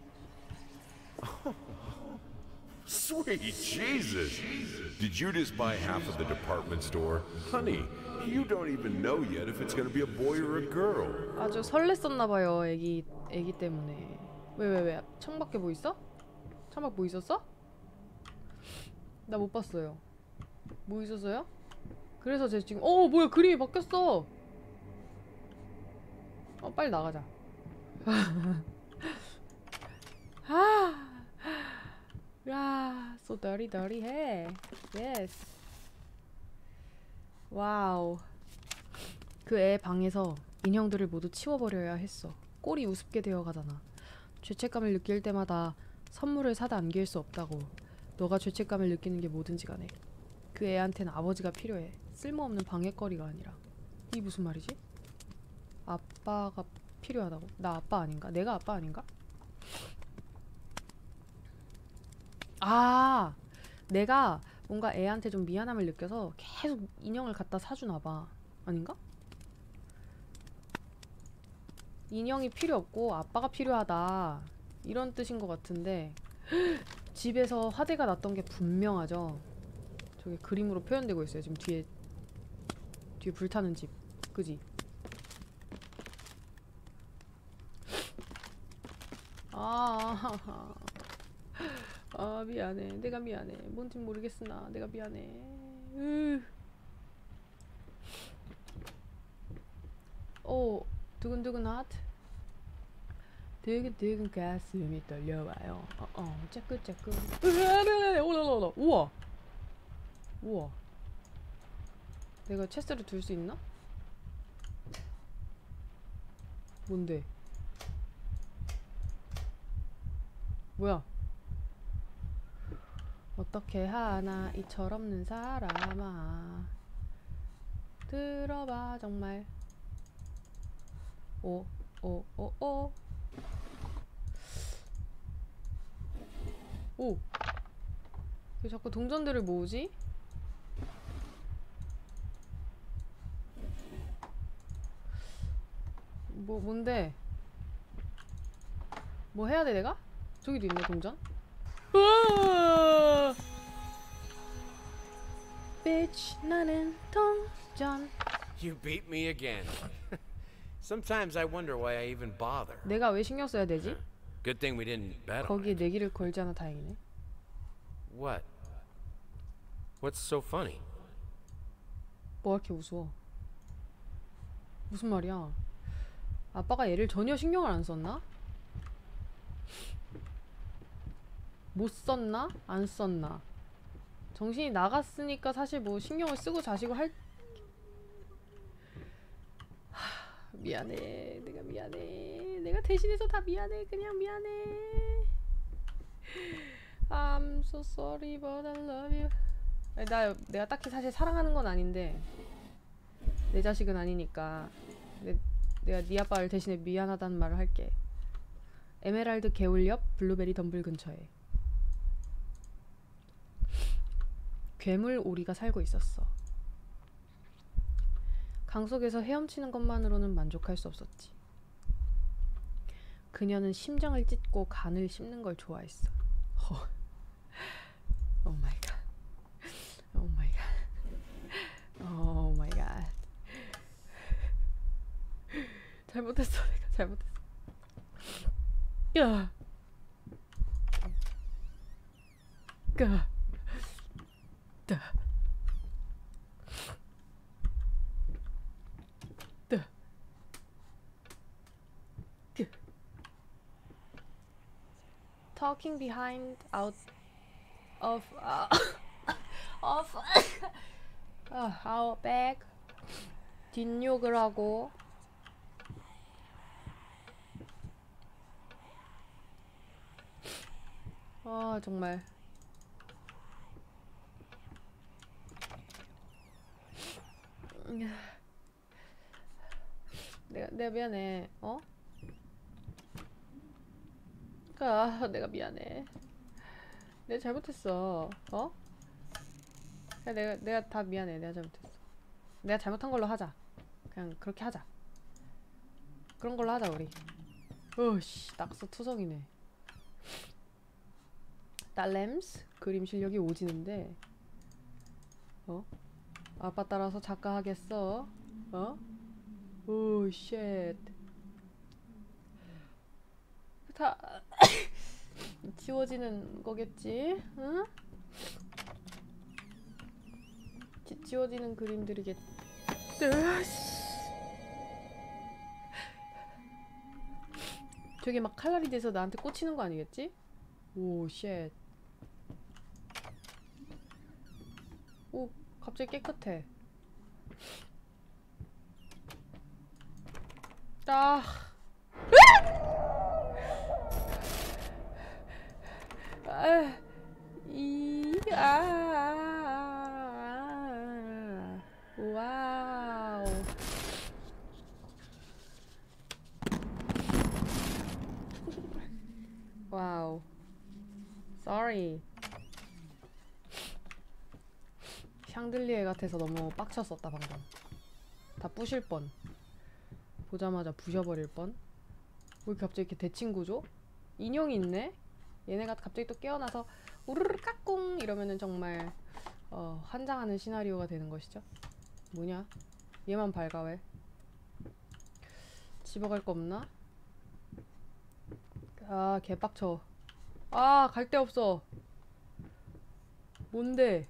Speaker 3: Sweet Jesus! Did you just buy half of the department store? Honey, you don't even know yet if it's gonna be a boy or a girl.
Speaker 1: 아주 설렜었나봐요 애기 때문에. 왜? 창밖에 뭐 있어? 창밖 뭐 있었어? 나 못 봤어요. 뭐 있었어요? 그래서 쟤 지금 뭐야 그림이 바뀌었어. 빨리 나가자. 야, so dirty 해. Yes. 와우. 그 애 방에서 인형들을 모두 치워버려야 했어. 꼴이 우습게 되어가잖아. 죄책감을 느낄 때마다 선물을 사다 안길 수 없다고. 너가 죄책감을 느끼는 게 뭐든지 간에 그 애한테는 아버지가 필요해. 쓸모없는 방해거리가 아니라. 이게 무슨 말이지? 아빠가 필요하다고? 나 아빠 아닌가? 내가 아빠 아닌가? 아, 내가 뭔가 애한테 좀 미안함을 느껴서 계속 인형을 갖다 사주나봐. 아닌가? 인형이 필요 없고 아빠가 필요하다 이런 뜻인 것 같은데 집에서 화대가 났던 게 분명하죠. 저게 그림으로 표현되고 있어요. 지금 뒤에 불타는 집. 그지? 미안해. 내가 미안해. 뭔진 모르겠으나 내가 미안해. 두근두근 하트. 두근두근 가슴이 떨려와요. 짜끄짜끄. 올라올라. 우와. 내가 체스를 둘 수 있나? 뭔데? 뭐야? 어떻게 하나 이 철없는 사람아. 들어봐 정말. 왜 자꾸 동전들을 모으지? 뭔데? 뭐 해야 돼 내가? 저기도 있네 동전? bitch 나는 동전.
Speaker 4: You beat me again. Sometimes I wonder why I even bother.
Speaker 1: 내가 왜 신경 써야 되지?
Speaker 4: Good thing we didn't bet on
Speaker 1: 거기에
Speaker 4: it.
Speaker 1: 내기를 걸잖아. 다행이네.
Speaker 4: What? What's so funny?
Speaker 1: 뭐가 이렇게 웃어? 무슨 말이야? 아빠가 얘를 전혀 신경을 안 썼나? 못 썼나? 안 썼나? 정신이 나갔으니까 사실 뭐 신경을 쓰고 자시고 할... 미안해. 내가 미안해. 내가 대신해서 다 미안해. 그냥 미안해. I'm so sorry but I love you. 아니, 내가 딱히 사실 사랑하는 건 아닌데 내 자식은 아니니까 내가 네 아빠를 대신에 미안하다는 말을 할게. 에메랄드 개울 옆 블루베리 덤불 근처에 괴물 오리가 살고 있었어. 강 속에서 헤엄치는 것만으로는 만족할 수 없었지. 그녀는 심장을 찢고 간을 씹는 걸 좋아했어. 오 마이 갓. 오 마이 갓. 오 마이 갓. 잘못했어. 내가 잘못했어. 야. 까. 다. 다. Talking behind out of our back. 뒷욕을 하고 아 정말 내가 미안해. 어? 내가 미안해. 내가 잘못했어. 어? 내가 다 미안해. 내가 잘못했어. 내가 잘못한 걸로 하자. 그냥 그렇게 하자. 그런 걸로 하자 우리. 어씨 낙서 투성이네. 딸램스 그림 실력이 오지는데 어? 아빠 따라서 작가 하겠어? 어? 오 쉣. 다 지워지는 거겠지? 응? 지워지는 그림들이겠지. 저게 막 칼날이 돼서 나한테 꽂히는 거 아니겠지? 오 쉣. 오 갑자기 깨끗해. 아. 와우. 와우. Sorry. 샹들리에 같아서 너무 빡쳤었다 방금. 다 부실 뻔. 보자마자 부셔버릴 뻔. 왜 갑자기 이렇게 대칭구조? 인형이 있네? 얘네가 갑자기 또 깨어나서 우르르 까꿍 이러면은 정말 환장하는 시나리오가 되는 것이죠. 뭐냐? 얘만 밝아 왜? 집어갈 거 없나? 아 개빡쳐. 아 갈 데 없어. 뭔데?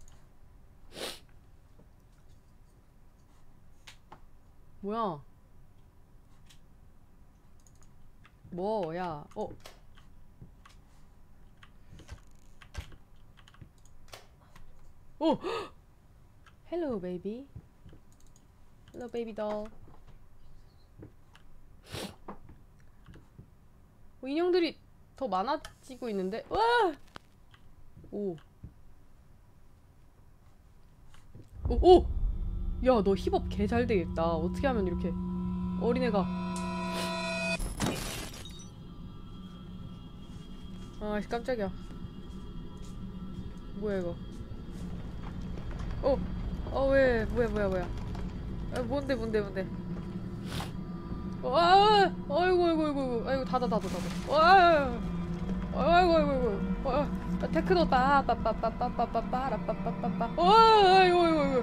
Speaker 1: 뭐야? 뭐야? 오! Hello, baby. Hello, baby doll. 인형들이 더 많아지고 있는데? 와! 오. 오! 야, 너 힙업 개 잘 되겠다. 어떻게 하면 이렇게 어린애가. 아, 깜짝이야. 뭐야, 이거. 왜, 뭐야. 아, 뭔데. 아이고, 닫아. 와! 아이고 아이고 아이고. 테크노 빠빠빠빠빠빠빠빠빠빠빠빠. 아이고 아이고 아이고.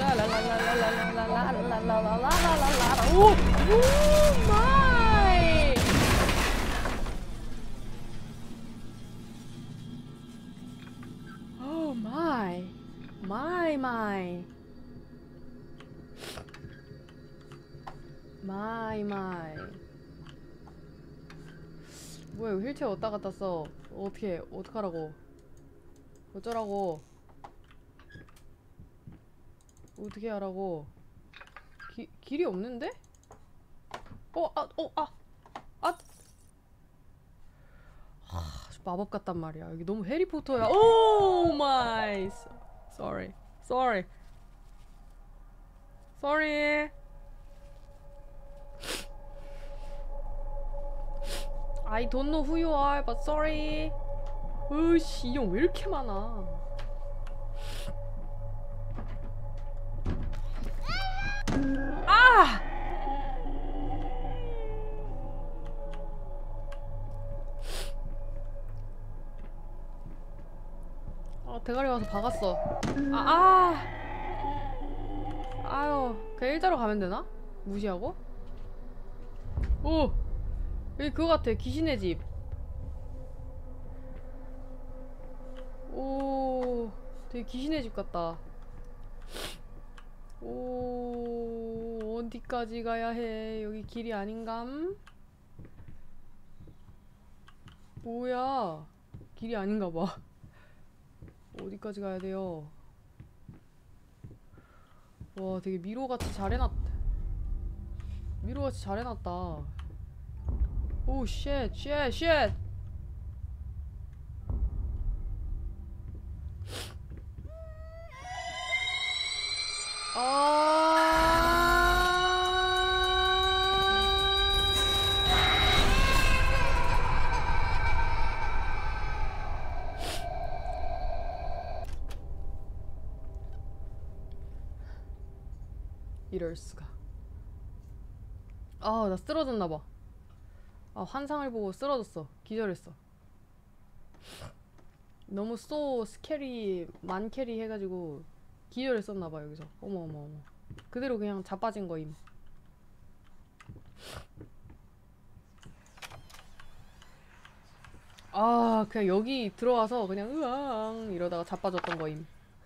Speaker 1: 라라라라라라라라라라라라라라. 오! 오 마이. 오 마이. 마이 마이. 마이 마이. 뭐야 이거 휠체어 어디다 갖다 써. 어떡하라고. 어쩌라고. 어떻게 하라고. 길이 없는데? 마법 같단 말이야. 여기 너무 해리포터야. 오 마이. Sorry. Sorry. Sorry. I don't know who you are, but sorry. 으씨, 이 형 왜 이렇게 많아? 아! 대가리 와서 박았어. 아유, 그냥 일자로 가면 되나? 무시하고? 오! 여기 그거 같아. 귀신의 집. 오, 되게 귀신의 집 같다. 오, 어디까지 가야 해? 여기 길이 아닌감? 뭐야? 길이 아닌가 봐. 어디까지 가야 돼요? 와, 되게 미로같이 잘 해놨다. 미로같이 잘 해놨다. 오, 쉣, 쉣, 쉣! 이럴 수가. 나 쓰러졌나봐. 환상을 보고 쓰러졌어. 기절했어. 너무 스캐리 만캐리 해가지고 기절했었나봐 여기서. 어머. 그대로 그냥 자빠진 거임. 그냥 여기 들어와서 그냥 으앙 이러다가 자빠졌던 거임.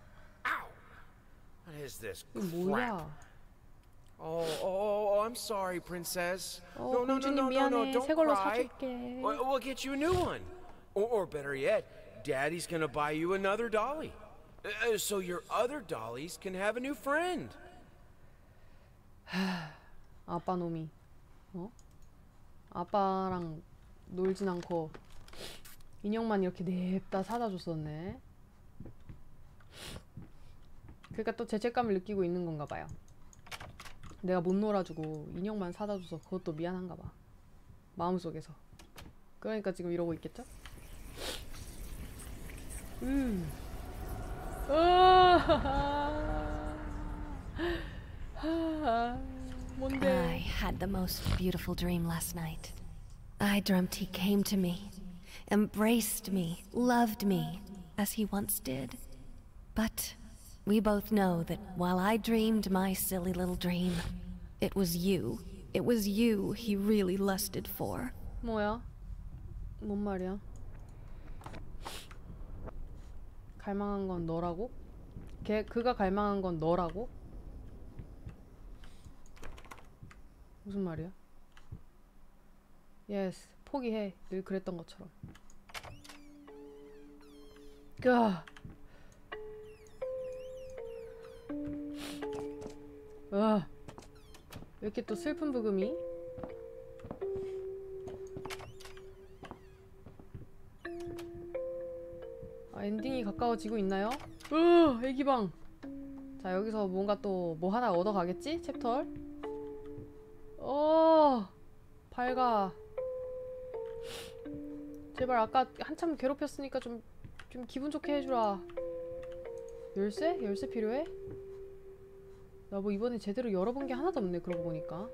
Speaker 4: What is this
Speaker 1: 이거
Speaker 4: crap?
Speaker 1: 뭐야?
Speaker 4: I'm sorry, princess. No,
Speaker 1: 공주님 미안해.
Speaker 4: don't
Speaker 1: 새 걸로
Speaker 4: cry.
Speaker 1: 사줄게.
Speaker 4: We'll get you a new one. Or better yet, Daddy's gonna buy you another dolly. So your other dollies can have a new friend.
Speaker 1: 아빠 놈이 아빠랑 놀진 않고 인형만 이렇게 냅다 사다 줬었네. 그러니까 또 죄책감을 느끼고 있는 건가 봐요. 내가 못 놀아주고 인형만 사다 줘서 그것도 미안한가 봐. 마음속에서. 그러니까 지금 이러고 있겠죠? 뭔데?
Speaker 5: I had the most beautiful dream last night. I dreamt he came to me, embraced me, loved me, as he once did. But we both know that while I dreamed my silly little dream, it was you. It was you he really lusted for.
Speaker 1: 뭐야? 뭔 말이야? 갈망한 건 너라고? 그가 갈망한 건 너라고? 무슨 말이야? 예스, 포기해. 늘 그랬던 것처럼. 왜 이렇게 또 슬픈 부금이? 엔딩이 가까워지고 있나요? 애기방. 자, 여기서 뭔가 또 뭐 하나 얻어가겠지? 챕터. 밝아. 제발 아까 한참 괴롭혔으니까 좀 기분 좋게 해주라. 열쇠? 열쇠 필요해? 나 뭐 이번에 제대로 열어본 게 하나도 없네, 그러고 보니까.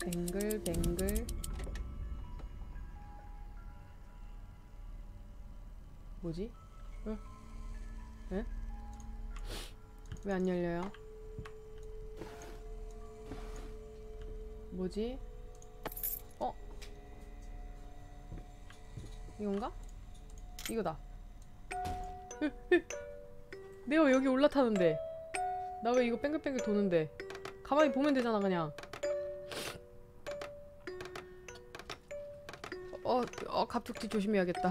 Speaker 1: 뱅글뱅글. 뭐지? 에? 왜 안 열려요? 뭐지? 이건가? 이거다. 내가 왜 여기 올라타는데? 나 왜 이거 뺑글뺑글 도는데? 가만히 보면 되잖아 그냥. 갑툭튀 조심해야겠다.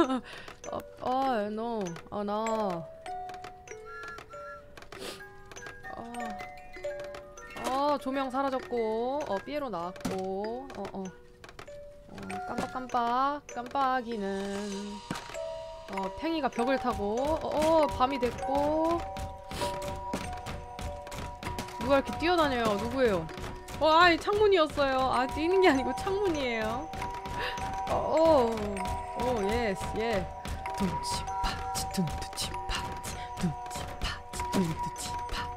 Speaker 1: no. 나. 조명 사라졌고, 삐에로 나왔고, 깜빡이는, 팽이가 벽을 타고, 밤이 됐고, 누가 이렇게 뛰어다녀요? 누구예요? 아이, 창문이었어요. 뛰는 게 아니고 창문이에요. 예스, 예. 둠치파치, 둠치파치, 둠치파치, 둠치파치.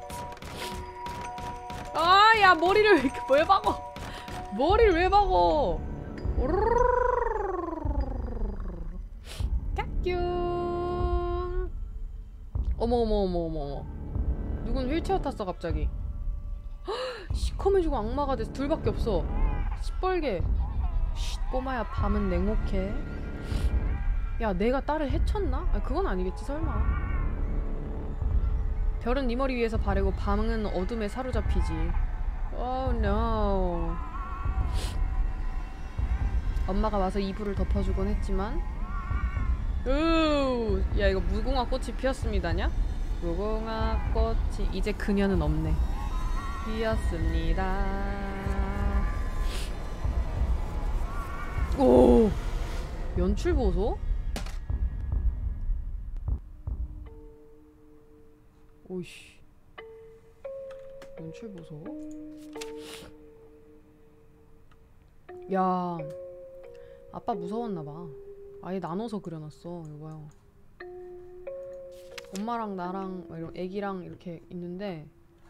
Speaker 1: 야, 머리를 왜 박어? 머리를 왜 박어? 까꿍. 어머. 누군 휠체어 탔어 갑자기. 시커매지고 악마가 돼서 둘밖에 없어. 시뻘게. 쉿, 꼬마야, 밤은 냉혹해. 야, 내가 딸을 해쳤나? 그건 아니겠지 설마. 별은 네 머리 위에서 바래고 밤은 어둠에 사로잡히지. Oh no. 엄마가 와서 이불을 덮어주곤 했지만, 야, 이거 무궁화 꽃이 피었습니다냐? 무궁화 꽃이 이제 그녀는 없네. 피었습니다. 오! 연출 보소? 오이씨. 연출 보소? 야, 아빠 무서웠나봐. 아예 나눠서 그려놨어. 이거요. 엄마랑 나랑 이런 애기랑 이렇게 있는데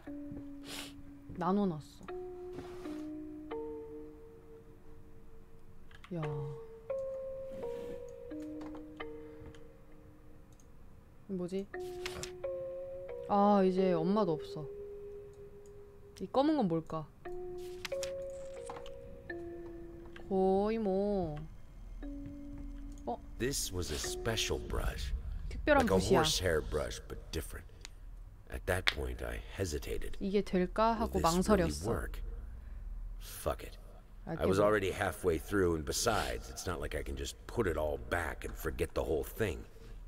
Speaker 1: 나눠놨어. 야. 뭐지? 이제 엄마도 없어. 이 검은 건 뭘까? 거의 뭐.
Speaker 6: This was a special brush.
Speaker 1: 특별한
Speaker 6: Like a
Speaker 1: 붓이야.
Speaker 6: horsehair brush, but different. At that point, I hesitated.
Speaker 1: 이게 될까
Speaker 6: Will
Speaker 1: 하고
Speaker 6: this really
Speaker 1: 망설였어.
Speaker 6: work? Fuck it.
Speaker 1: 아,
Speaker 6: I was already halfway through, and besides, it's not like I can just put it all back and forget the whole thing.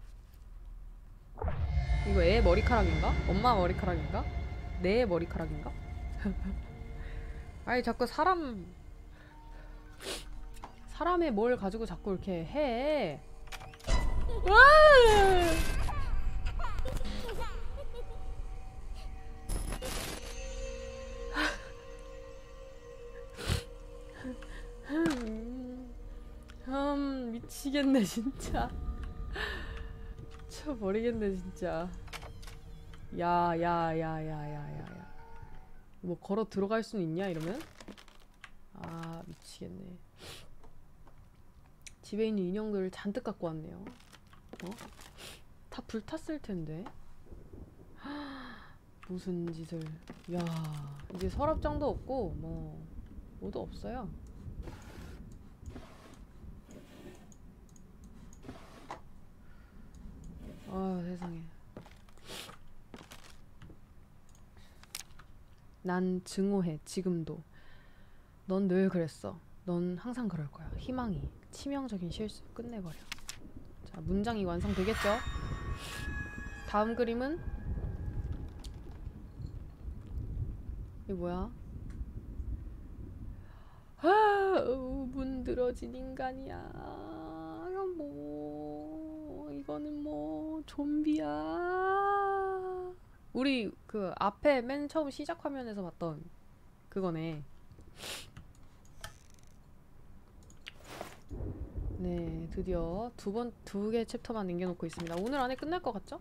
Speaker 1: 이거 애 머리카락인가? 엄마 머리카락인가? 내 머리카락인가? 아니 자꾸 사람의 뭘 가지고 자꾸 이렇게 해. 미치겠네 진짜. 쳐버리겠네 진짜. 야야야야야야야. 뭐 걸어 들어갈 수는 있냐 이러면? 미치겠네. 집에 있는 인형들을 잔뜩 갖고 왔네요. 다 불탔을 텐데. 무슨 짓을. 야, 이제 서랍장도 없고 뭐 뭐도 없어요. 세상에. 난 증오해, 지금도. 넌 늘 그랬어. 넌 항상 그럴 거야. 희망이 치명적인 실수 끝내버려. 자, 문장이 완성되겠죠? 다음 그림은? 이게 뭐야? 문드러진 인간이야. 이거는 뭐 좀비야. 우리 그 앞에 맨 처음 시작 화면에서 봤던 그거네. 네, 드디어 두 개 챕터만 남겨놓고 있습니다. 오늘 안에 끝날 것 같죠?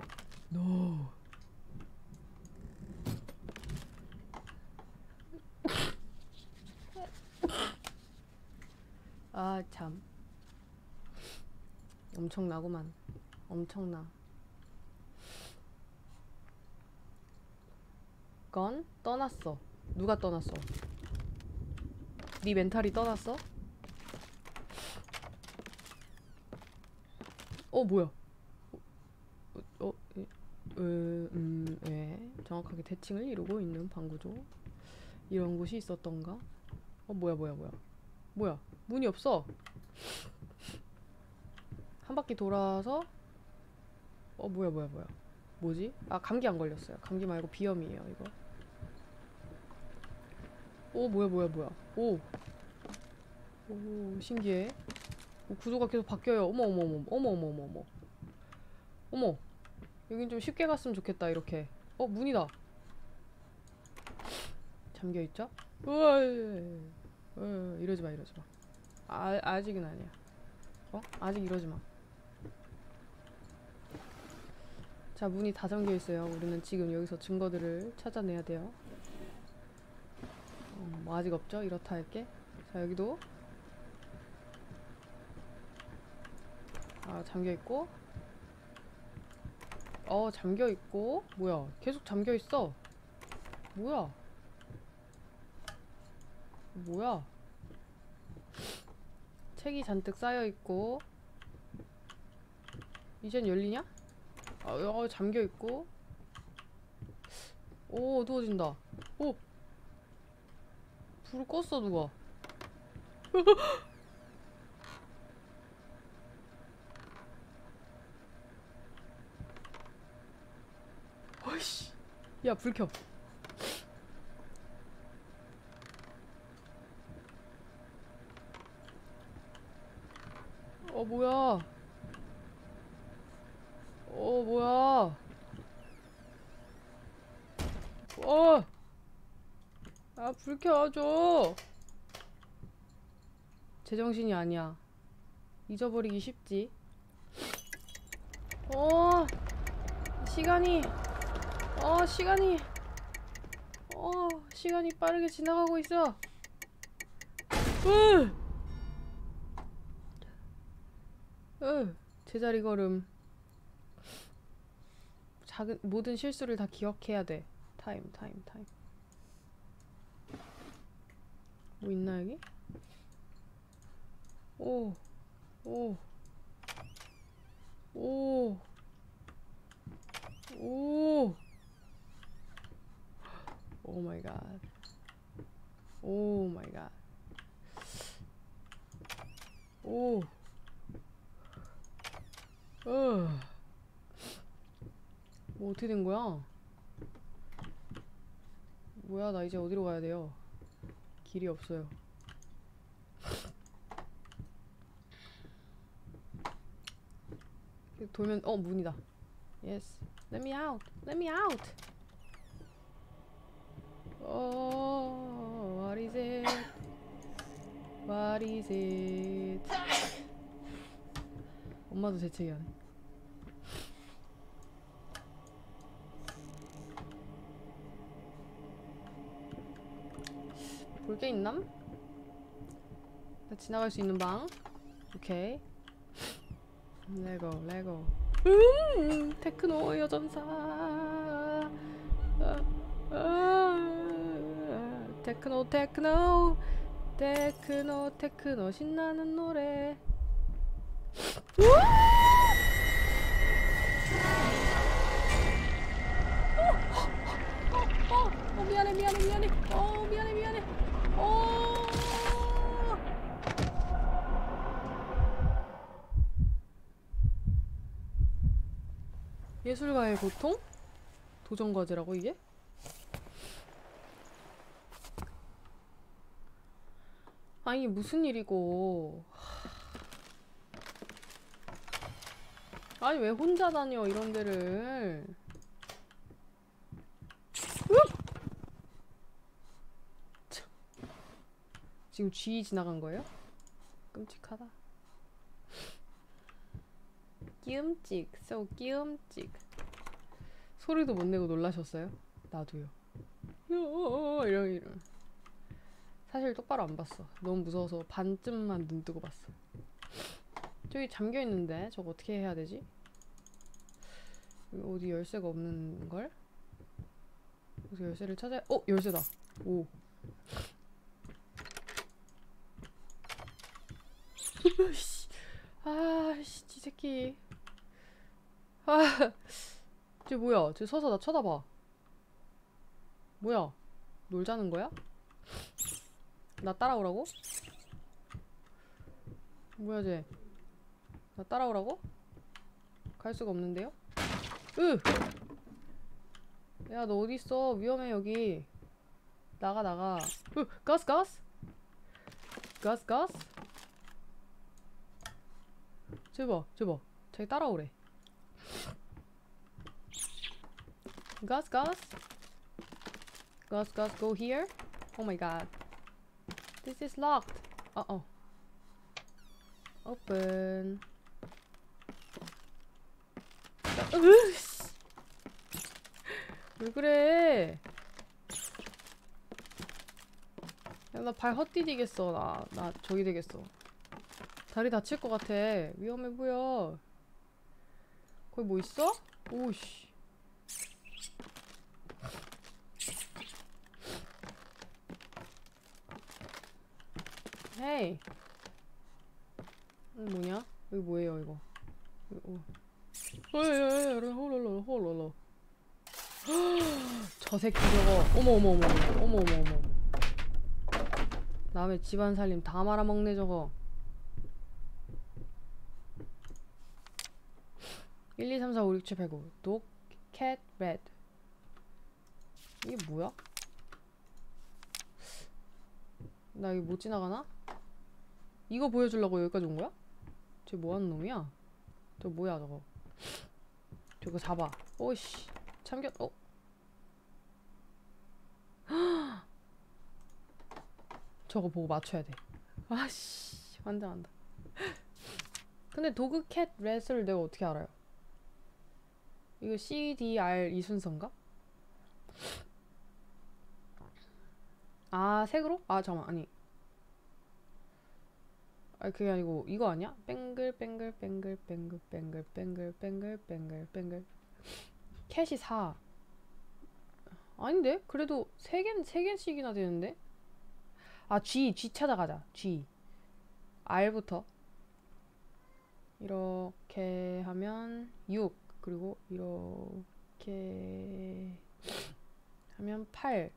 Speaker 1: No. 아, 참. 엄청나구만. 엄청나. 건 떠났어. 누가 떠났어? 네 멘탈이 떠났어? 뭐야? 정확하게 대칭을 이루고 있는 방구조. 이런 곳이 있었던가? 뭐야. 뭐야? 문이 없어. 한 바퀴 돌아서 뭐야. 뭐지? 아, 감기 안 걸렸어요. 감기 말고 비염이에요, 이거. 뭐야. 오, 신기해. 구조가 계속 바뀌어요. 어머. 여긴 좀 쉽게 갔으면 좋겠다, 이렇게. 문이다. 잠겨있죠? 우와, 이러지 마. 아직은 아니야. 아직 이러지 마. 자, 문이 다 잠겨있어요. 우리는 지금 여기서 증거들을 찾아내야 돼요. 뭐 아직 없죠? 이렇다 할게. 자, 여기도 잠겨있고, 잠겨있고. 뭐야, 계속 잠겨있어. 뭐야. 책이 잔뜩 쌓여있고. 이젠 열리냐? 잠겨있고. 어두워진다. 불을 껐어, 누가. 어이씨. 야, 불 켜. 뭐야. 불 켜줘. 제정신이 아니야. 잊어버리기 쉽지. 시간이 시간이 빠르게 지나가고 있어. 제자리 걸음. 모든 실수를 다 기억해야 돼. 타임. 뭐 있나, 여기? 오 마이 갓. 뭐 어떻게 된 거야? 뭐야, 나 이제 어디로 가야 돼요? 길이 없어요. 돌면 문이다. Yes. Let me out. What is it? 엄마도 재채기 하네. 볼 게 있남? 지나갈 수 있는 방. 오케이. 레고. 테크노 여전사. 테크노 신나는 노래. 미안해. 미안해. 예술가의 고통? 도전과제라고, 이게? 아니, 무슨 일이고. 아니, 왜 혼자 다녀, 이런 데를. 지금 쥐 지나간 거예요? 끔찍하다. 끼음찍, so 끼음찍. 소리도 못 내고 놀라셨어요? 나도요. 이런. 사실 똑바로 안 봤어. 너무 무서워서 반쯤만 눈 뜨고 봤어. 저기 잠겨있는데 저거 어떻게 해야 되지? 여기 어디 열쇠가 없는걸? 그래서 열쇠를 찾아야... 열쇠다. 오. 아씨 이 새끼. 쟤 뭐야? 쟤 서서 나 쳐다봐. 뭐야? 놀자는 거야? 나 따라오라고? 뭐야 쟤? 나 따라오라고? 갈 수가 없는데요? 야 너 어딨어? 위험해 여기. 나가. 가스. 쟤봐. 자기 따라오래. 가스. Go here. Oh my god. This is locked. Open. 왜 그래? 야, 나 발 헛디디겠어. 나 저기 되겠어. 다리 다칠 것 같아. 위험해 보여. 거기 뭐 있어? 오씨. 헤이. 뭐냐? 여기 뭐예요 이거? 홀롤롤. 저 새끼 저거. 어머. 남의 집안 살림 다 말아먹네 저거. 1, 2, 3, 4, 5, 6, 7, 8, 9. 독, 캣, 레드. 이게 뭐야? 나 여기 못 지나가나? 이거 보여주려고 여기까지 온 거야? 쟤 뭐하는 놈이야? 저 뭐야 저거. 저거 잡아. 오씨. 참견. 저거 보고 맞춰야 돼. 아씨. 환장한다. 근데 도그 캣 렛을 내가 어떻게 알아요? 이거 CDR 이 순서인가? 아 색으로? 아 잠깐만 아니 그게 아니고 이거 아니야? 뱅글 캣이 4 아닌데? 그래도 3개씩이나 되는데? 아 G 찾아가자. G R부터 이렇게 하면 6 그리고 이렇게 하면 8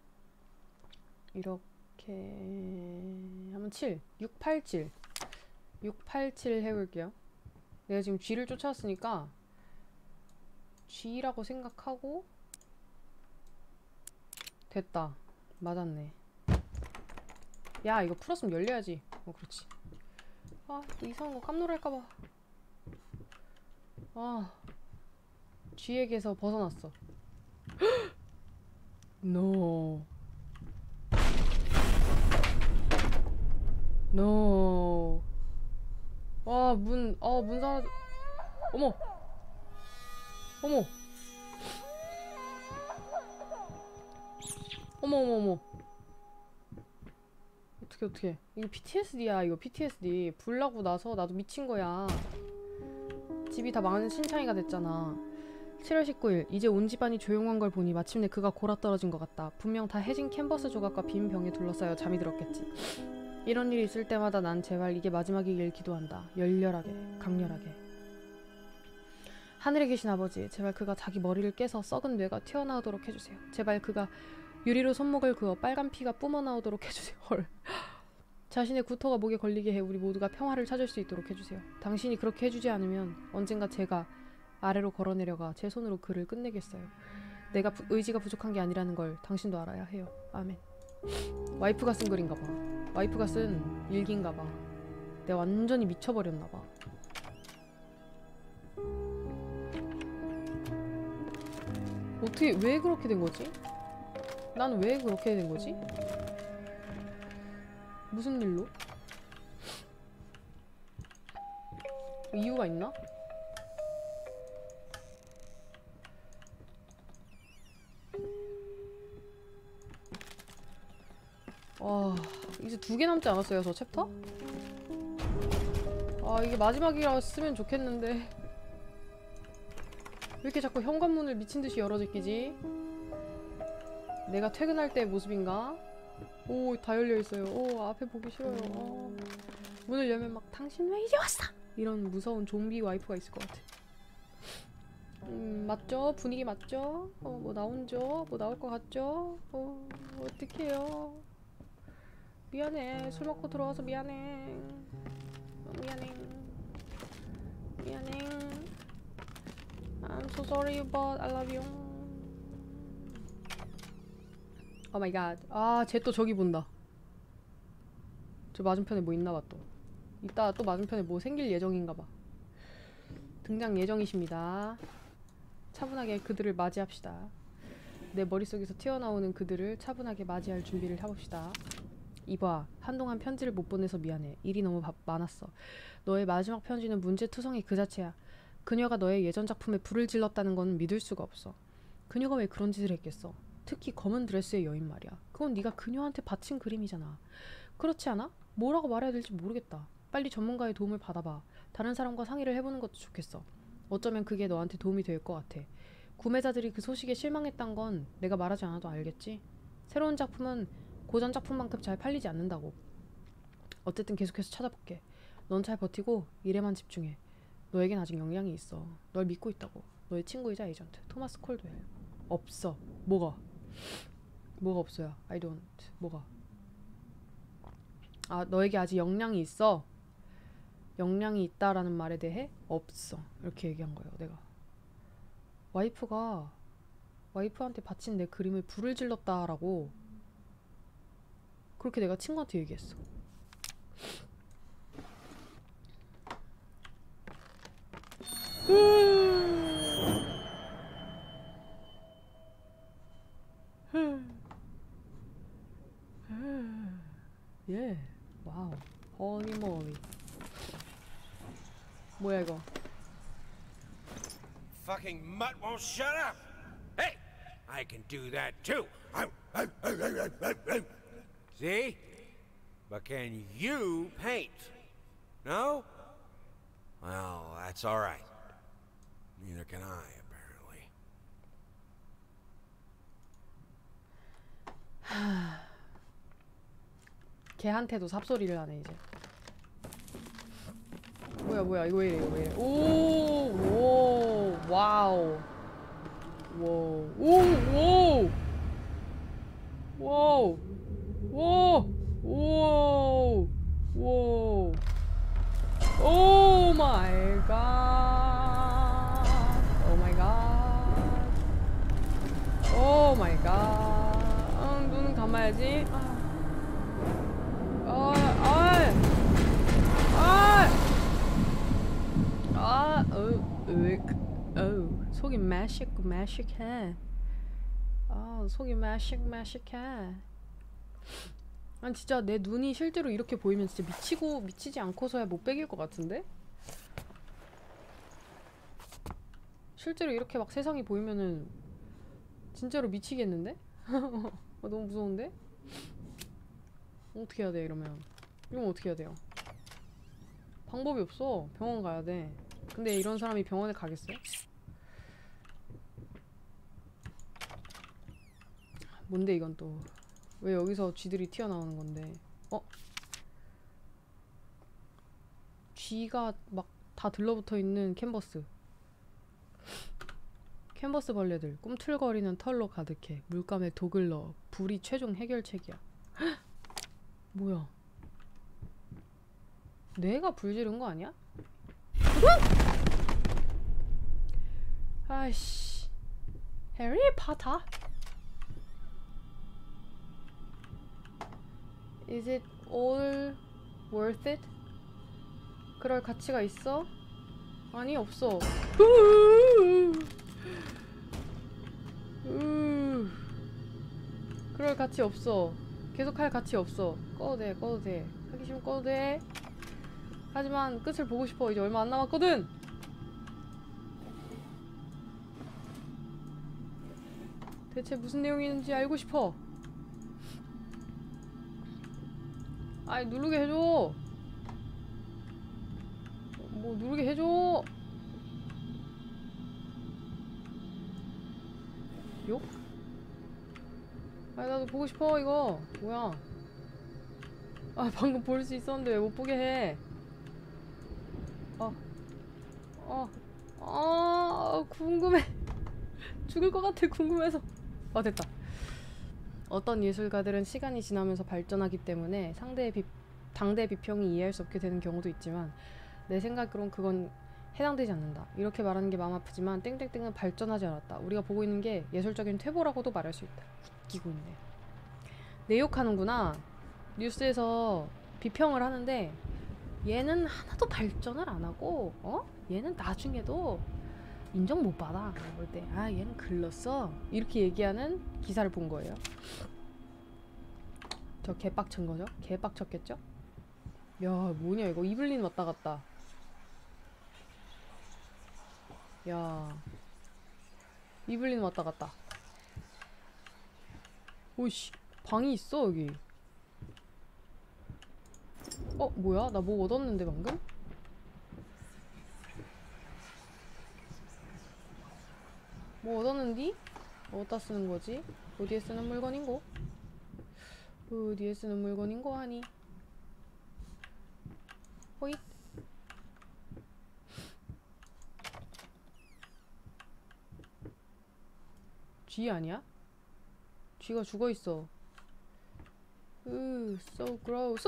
Speaker 1: 이렇게 하면 7 687 해볼게요. 내가 지금 G를 쫓아왔으니까 G라고 생각하고 됐다. 맞았네. 야 이거 풀었으면 열려야지. 그렇지. 아 또 이상한 거 깜놀할까봐. 아 G에게서 벗어났어. No. 와 문 사라져. 어머. 어떻게 이거 PTSD야. 이거 PTSD. 불 나고 나서 나도 미친 거야. 집이 다 망하는 신창이가 됐잖아. 7월 19일 이제 온 집안이 조용한 걸 보니 마침내 그가 골아떨어진 것 같다. 분명 다 해진 캔버스 조각과 빈 병에 둘러싸여 잠이 들었겠지. 이런 일이 있을 때마다 난 제발 이게 마지막이길 기도한다. 열렬하게, 강렬하게. 하늘에 계신 아버지, 제발 그가 자기 머리를 깨서 썩은 뇌가 튀어나오도록 해주세요. 제발 그가 유리로 손목을 그어 빨간 피가 뿜어나오도록 해주세요. 헐. 자신의 구토가 목에 걸리게 해 우리 모두가 평화를 찾을 수 있도록 해주세요. 당신이 그렇게 해주지 않으면 언젠가 제가 아래로 걸어내려가 제 손으로 그를 끝내겠어요. 내가 의지가 부족한 게 아니라는 걸 당신도 알아야 해요. 아멘. 와이프가 쓴 글인가 봐. 와이프가 쓴 일기인가 봐. 내가 완전히 미쳐버렸나 봐. 어떻게 왜 그렇게 된 거지? 난 왜 그렇게 된 거지? 무슨 일로? 이유가 있나? 와, 이제 2개 남지 않았어요, 저 챕터? 아, 이게 마지막이라 쓰면 좋겠는데. 왜 이렇게 자꾸 현관문을 미친듯이 열어제끼지? 내가 퇴근할 때의 모습인가? 오, 다 열려있어요. 오, 앞에 보기 싫어요. 문을 열면 막 당신 왜 이제 왔어? 이런 무서운 좀비 와이프가 있을 것 같아. 맞죠? 분위기 맞죠? 뭐 나온죠? 뭐 나올 것 같죠? 어떡해요. 미안해. 술 먹고 들어와서 미안해. 미안해. 미안해. I'm so sorry but I love you. Oh my god. 아, 쟤 또 저기 본다. 저 맞은편에 뭐 있나봐 또. 이따 또 맞은편에 뭐 생길 예정인가봐. 등장 예정이십니다. 차분하게 그들을 맞이합시다. 내 머릿속에서 튀어나오는 그들을 차분하게 맞이할 준비를 해봅시다. 이봐, 한동안 편지를 못 보내서 미안해. 일이 너무 많았어. 너의 마지막 편지는 문제투성이 그 자체야. 그녀가 너의 예전 작품에 불을 질렀다는 건 믿을 수가 없어. 그녀가 왜 그런 짓을 했겠어? 특히 검은 드레스의 여인 말이야. 그건 네가 그녀한테 바친 그림이잖아. 그렇지 않아? 뭐라고 말해야 될지 모르겠다. 빨리 전문가의 도움을 받아봐. 다른 사람과 상의를 해보는 것도 좋겠어. 어쩌면 그게 너한테 도움이 될 것 같아. 구매자들이 그 소식에 실망했단 건 내가 말하지 않아도 알겠지? 새로운 작품은 고전 작품만큼 잘 팔리지 않는다고. 어쨌든 계속해서 찾아볼게. 넌 잘 버티고 일에만 집중해. 너에겐 아직 역량이 있어. 널 믿고 있다고. 너의 친구이자 에이전트 토마스 콜드웰. 없어. 뭐가 없어요. I don't. 뭐가? 아, 너에게 아직 역량이 있어. 역량이 있다라는 말에 대해 없어. 이렇게 얘기한 거예요, 내가. 와이프한테 바친 내 그림을 불을 질렀다라고 그렇게 내가 친구한테 얘기했어. 예. 와우. holy moly. 뭐야 이거?
Speaker 4: Fucking mutt won't shut up! Hey! I can do that too! See? But can you paint? No? Well, that's alright. Neither can I, apparently.
Speaker 1: 걔한테도 삽소리를 하네 이제. 뭐야 이거 왜 이래. 오 와우. 오 마이 갓. 오 마이 갓. 눈 감아야지. 속이 매식해. 속이 매식해. 아니 진짜 내 눈이 실제로 이렇게 보이면 진짜 미치지 않고서야 못 베길 것 같은데? 실제로 이렇게 막 세상이 보이면은 진짜로 미치겠는데? 너무 무서운데? 어떻게 해야 돼 이러면? 이러면 어떻게 해야 돼요? 방법이 없어. 병원 가야 돼. 근데 이런 사람이 병원에 가겠어요? 뭔데 이건 또? 왜 여기서 쥐들이 튀어나오는 건데? 쥐가 막 다 들러붙어 있는 캔버스. 캔버스 벌레들 꿈틀거리는 털로 가득해. 물감에 독을 넣어. 불이 최종 해결책이야. 헉! 뭐야? 내가 불 지른 거 아니야? 아이씨. 해리포터? Is it all worth it? 그럴 가치가 있어? 아니, 없어. 그럴 가치 없어. 계속할 가치 없어. 꺼도 돼. 하기 싫으면 꺼도 돼. 하지만 끝을 보고 싶어. 이제 얼마 안 남았거든. 대체 무슨 내용이 있는지 알고 싶어. 아이 누르게 해줘. 뭐 누르게 해줘. 욕? 아이 나도 보고 싶어 이거. 뭐야? 아 방금 볼 수 있었는데 왜 못 보게 해? 궁금해. 죽을 것 같아 궁금해서. 됐다. 어떤 예술가들은 시간이 지나면서 발전하기 때문에 당대의 비평이 이해할 수 없게 되는 경우도 있지만 내 생각으론 그건 해당되지 않는다. 이렇게 말하는 게 마음 아프지만 땡땡땡은 발전하지 않았다. 우리가 보고 있는 게 예술적인 퇴보라고도 말할 수 있다. 웃기고 있네. 내 욕하는구나. 뉴스에서 비평을 하는데 얘는 하나도 발전을 안 하고 얘는 나중에도 인정 못 받아. 볼 때 얘는 글렀어 이렇게 얘기하는 기사를 본 거예요. 저 개빡친 거죠? 개빡쳤겠죠? 야 뭐냐 이거. 이블린 왔다 갔다. 야 이블린 왔다 갔다. 오이씨 방이 있어 여기. 뭐야? 나 뭐 얻었는데 방금? 뭐 얻었는디? 어디다 쓰는 거지? 어디에 쓰는 물건인고? 어디에 쓰는 물건인고 하니? 호잇. 쥐 아니야? 쥐가 죽어있어. so gross.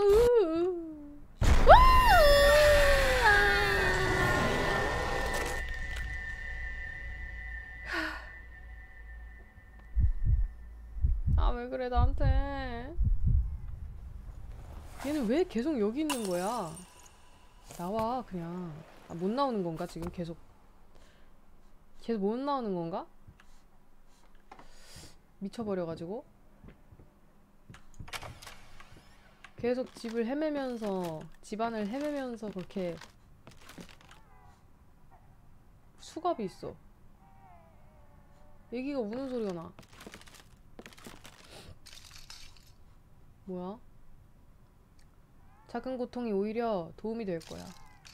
Speaker 1: 왜 그래 나한테. 얘는 왜 계속 여기 있는 거야? 나와 그냥. 못 나오는 건가 지금? 계속 못 나오는 건가? 미쳐버려가지고 계속 집을 헤매면서 집안을 헤매면서 그렇게. 수갑이 있어. 애기가 우는 소리가 나. 뭐야? 작은 고통이 오히려 도움이 될 거야.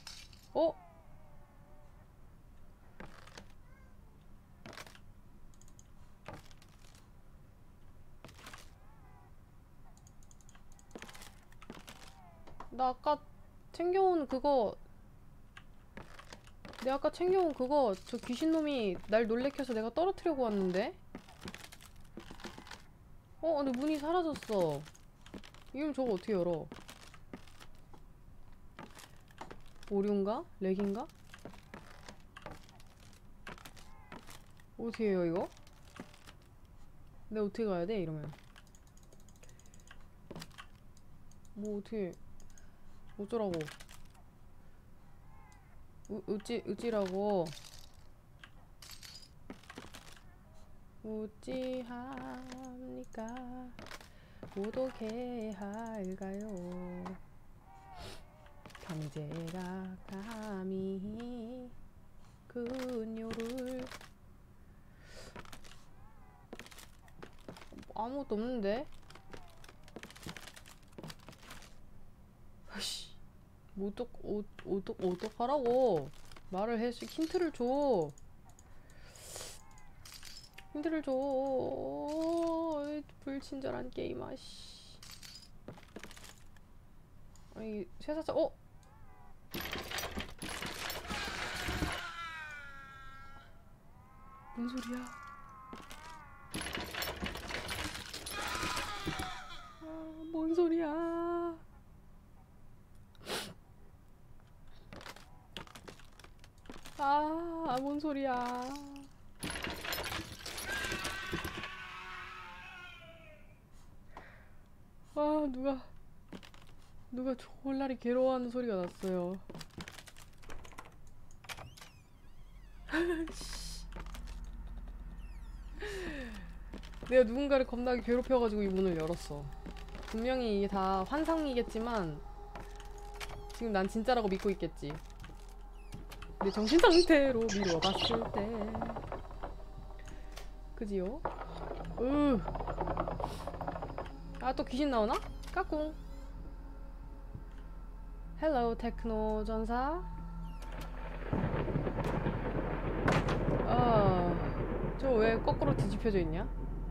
Speaker 1: 나 아까 챙겨온 그거. 내가 아까 챙겨온 그거 저 귀신놈이 날 놀래켜서 내가 떨어뜨리고 왔는데? 근데 문이 사라졌어. 이름 저거 어떻게 열어? 오류인가? 렉인가? 어떻게 해요 이거? 내가 어떻게 가야 돼 이러면? 뭐 어떻게 어쩌라고? 어찌라고? 어찌합니까? 어떻게 할까요? 경제가 감히 그녀를. 아무것도 없는데? 아이씨, 뭐 어떡하라고? 말을 해. 힌트를 줘. 힌트를 줘. 불친절한 게임. 아씨. 아니 쇠사자. 뭔 소리야? 뭔 소리야? 뭔 소리야? 누가 졸라리 괴로워하는 소리가 났어요. 내가 누군가를 겁나게 괴롭혀가지고 이 문을 열었어. 분명히 이게 다 환상이겠지만 지금 난 진짜라고 믿고 있겠지. 내 정신 상태로 미뤄봤을 때. 그지요? 또 귀신 나오나? 까꿍. 헬로 테크노 전사. 저 왜 거꾸로 뒤집혀져 있냐?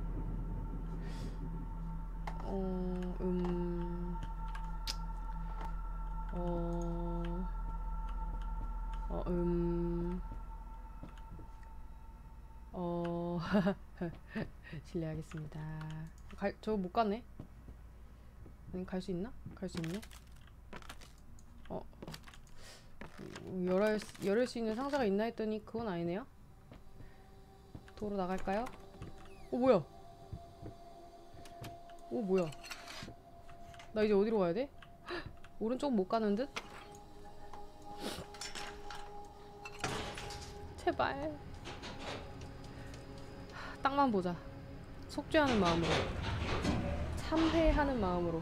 Speaker 1: 실례하겠습니다. 저거 못 가네? 아니, 갈 수 있나? 갈 수 있네? 열을 수 있는 상자가 있나 했더니 그건 아니네요? 도로 나갈까요? 뭐야? 뭐야? 나 이제 어디로 가야 돼? 헉, 오른쪽 못 가는 듯? 제발. 땅만 보자. 속죄하는 마음으로. 참회하는 마음으로.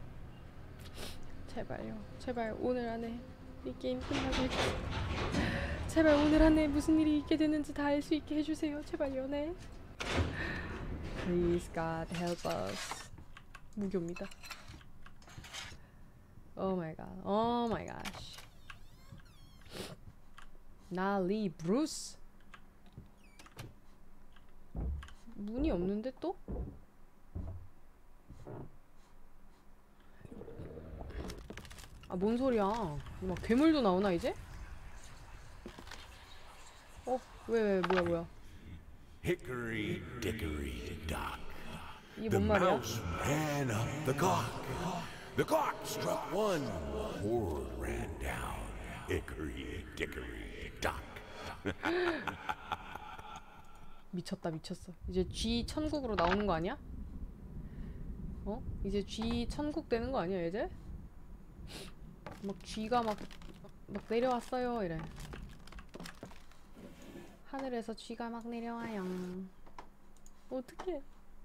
Speaker 1: 제발요. 제발 오늘 안에 이 게임 끝나게 해주세요. 제발 오늘 안에 무슨 일이 있게 되는지 다 알 수 있게 해주세요. 제발요. 네. Please God help us. 무교입니다. Oh my god. Oh my gosh. 나리 브루스. 문이 없는데 또? 뭔 소리야? 막 괴물도 나오나 이제? 왜 뭐야?
Speaker 3: Hickory dickory dock.
Speaker 1: 이게
Speaker 3: The
Speaker 1: 뭔 말이야?
Speaker 3: mouse ran up the clock. The clock struck one. Horde ran down. Hickory dickory dock.
Speaker 1: 미쳤다 미쳤어. 이제 G 천국으로 나오는 거 아니야? 이제 G 천국 되는 거 아니야 이제? 막 G가 막 내려왔어요 이래. 하늘에서 G가 막 내려와요. 어떡해.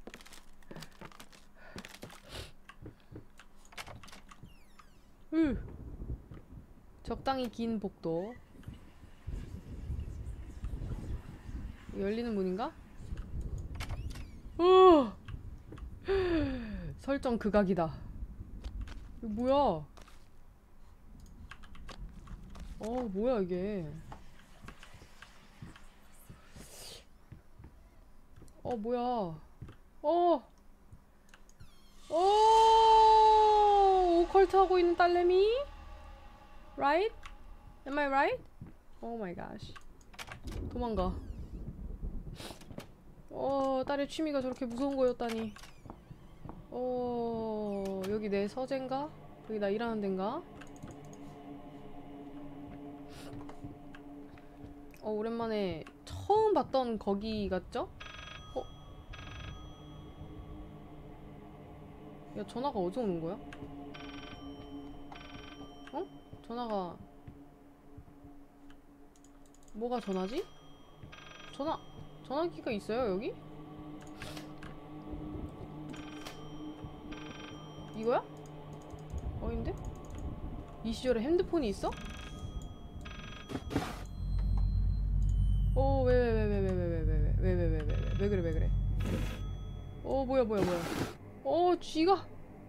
Speaker 1: 적당히 긴 복도. 열리는 문인가? 설정 극악이다. 이거 뭐야? 뭐야 이게? 뭐야? 오컬트 하고 있는 딸내미? Right? Am I right? Oh my gosh. 도망가. 딸의 취미가 저렇게 무서운 거였다니. 여기 내 서재인가? 여기 나 일하는 데인가? 오랜만에 처음 봤던 거기 같죠? 야, 전화가 어디서 오는 거야? 전화가 뭐가 전화지? 전화기가 있어요 여기? 이거야? 어인데? 이 시절에 핸드폰이 있어? 왜 그래? 뭐야? 쥐가.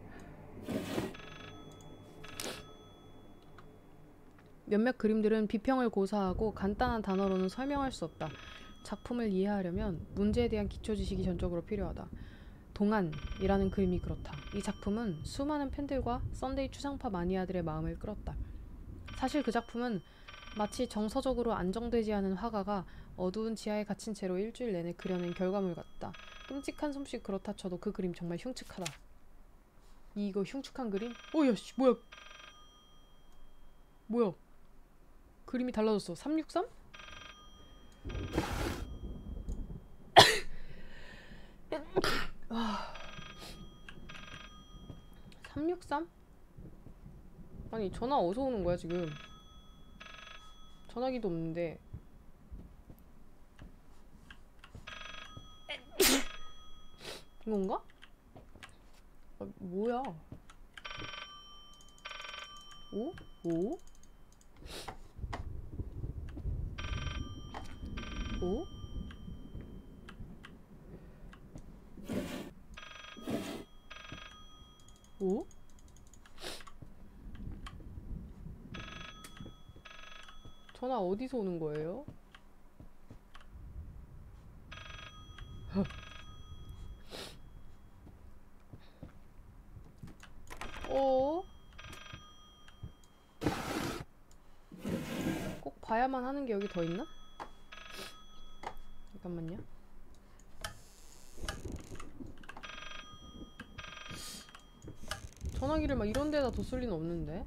Speaker 1: 몇몇 그림들은 비평을 고사하고 간단한 단어로는 설명할 수 없다. 작품을 이해하려면 문제에 대한 기초 지식이 전적으로 필요하다. 동안이라는 그림이 그렇다. 이 작품은 수많은 팬들과 썬데이 추상파 마니아들의 마음을 끌었다. 사실 그 작품은 마치 정서적으로 안정되지 않은 화가가 어두운 지하에 갇힌 채로 일주일 내내 그려낸 결과물 같다. 끔찍한 솜씨 그렇다 쳐도 그 그림 정말 흉측하다. 이거 흉측한 그림? 야씨 뭐야? 그림이 달라졌어. 363? 363? 아니 전화 어디서 오는 거야 지금? 전화기도 없는데. 이건가? 뭐야? 오? 오? 오? 오? 전화 어디서 오는 거예요? 어? 꼭 봐야만 하는 게 여기 더 있나? 잠깐만요. 전화기를 막 이런 데다 뒀을 리는 없는데.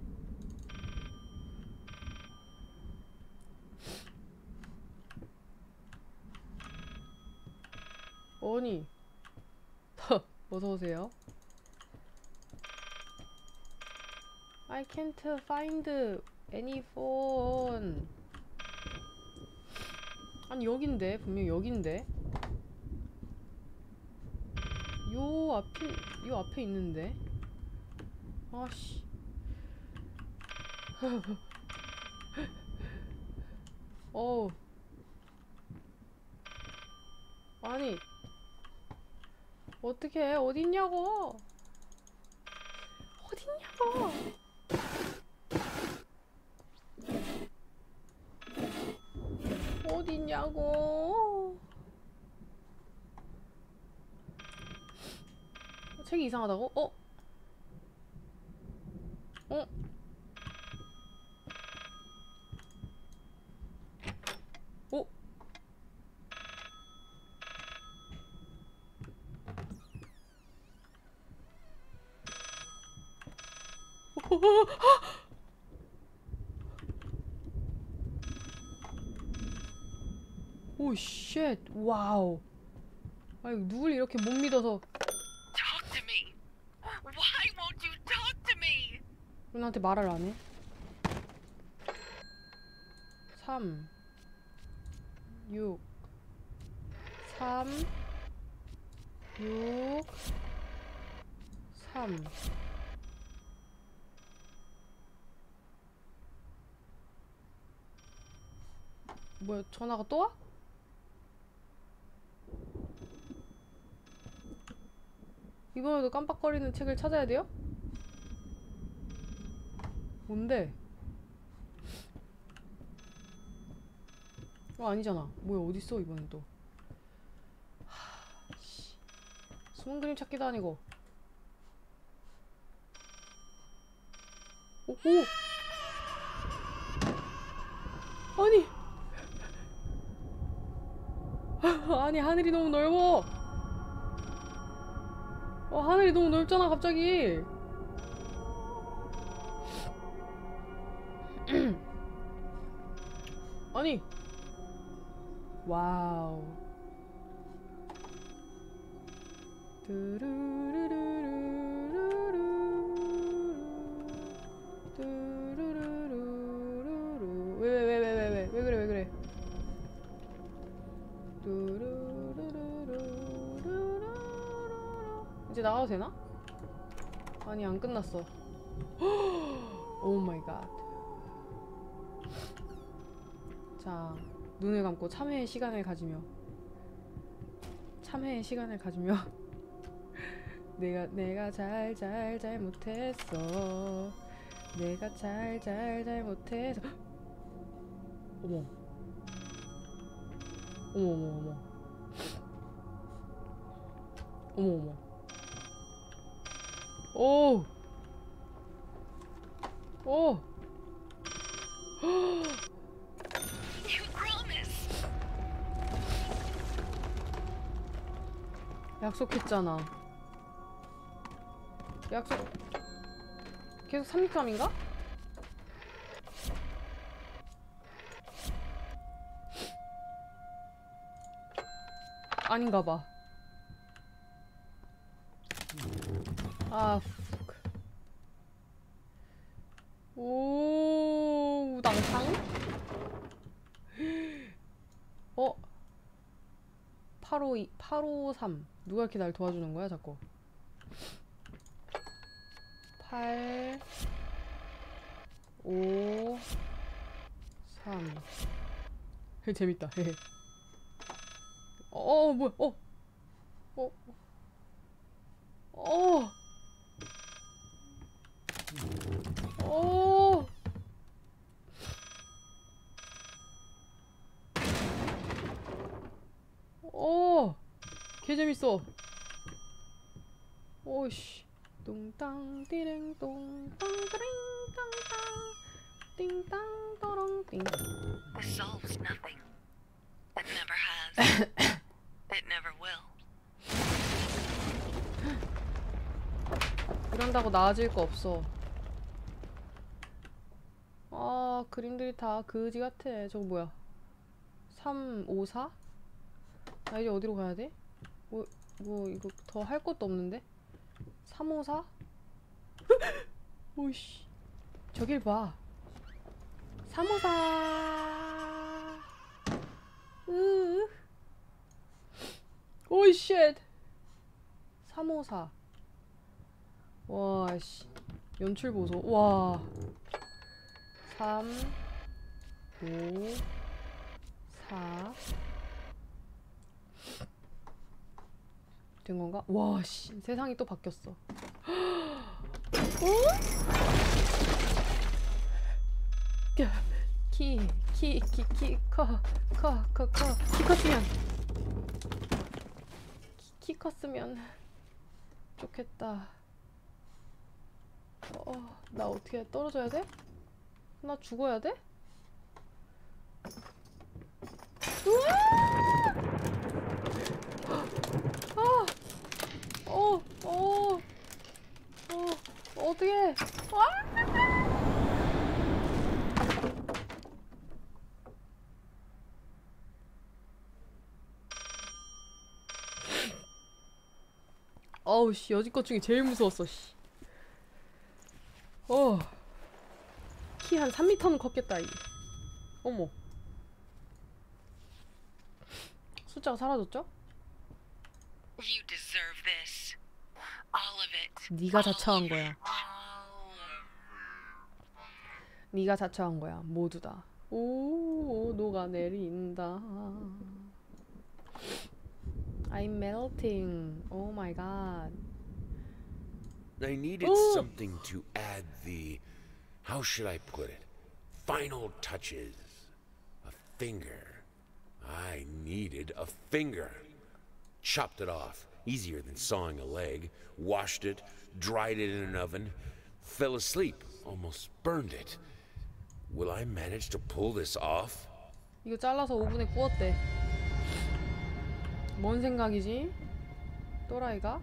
Speaker 1: 어니. 어서오세요. I can't find any phone. 아니 여긴데 분명 여긴데 요 앞에 있는데. 아씨. 어우. 아니 어떡해 어딨냐고. 어딨냐고. 어딨냐고. 책이 이상하다고? 어? 어? 어? 오, 쉣. 와우. 아니, 누굴 이렇게 못 믿어서.
Speaker 7: Talk to me. Why won't you talk to me?
Speaker 1: 왜 나한테 말을 안 해? 3 6 3 6 3 뭐야, 전화가 또 와? 이번에도 깜빡거리는 책을 찾아야 돼요? 뭔데? 아니잖아. 뭐야, 어딨어 이번엔 또. 씨. 숨은 그림 찾기도 아니고. 오! 아니! 아니, 하늘이 너무 넓어! 하늘이 너무 넓잖아, 갑자기! 아니! 와우. 왜 그래. 이제 나가도 되나? 아니, 안 끝났어. 오 마이 갓. 자, 눈을 감고 참회의 시간을 가지며 내가 잘못했어. 내가 잘못해서. 어머. 오.
Speaker 7: You promise.
Speaker 1: 약속했잖아. 계속 363인가? 아닌가봐. 아, 오, 우당탕? 853. 누가 이렇게 날 도와주는 거야, 자꾸? 8, 5, 3. 재밌다. 뭐야, 개 재밌어. 오이씨. 뚱땅 띠링 똥땅 띠링 땅땅 띵땅 떠렁 띵.
Speaker 7: This solves nothing. It never has. It never will.
Speaker 1: 이런다고 나아질 거 없어. 아, 그림들이 다 그지 같아. 저거 뭐야? 3, 5, 4? 나 이제 어디로 가야 돼? 뭐 이거 더 할 것도 없는데? 3, 5, 4? 오이씨. 저길 봐. 3, 5, 4. 오이 쉣. 3, 5, 4. 와, 씨. 연출 보소. 와. 3, 5, 4. 된 건가? 와, 씨. 세상이 또 바뀌었어. 키 컸으면. 키 컸으면 좋겠다. 나 어떻게 떨어져야 돼? 나 죽어야 돼? 어떡해. 어우 씨, 여지껏 중에 제일 무서웠어 씨. 키 한 3m는 컸겠다 이게. 어머. 숫자가 사라졌죠?
Speaker 7: You deserve this. All of it.
Speaker 1: 네가 자처한 거야. 네가 자처한 거야. 모두 다. 오, 녹아내린다. I'm melting. Oh my god.
Speaker 6: I needed something to add the, how should I put it, final touches. A finger. I needed a finger. Chopped it off, easier than sawing a leg. Washed it, dried it in an oven. Fell asleep, almost burned it. Will I manage to pull this off?
Speaker 1: 이거 잘라서 오븐에 구웠대. 뭔 생각이지? 또라이가?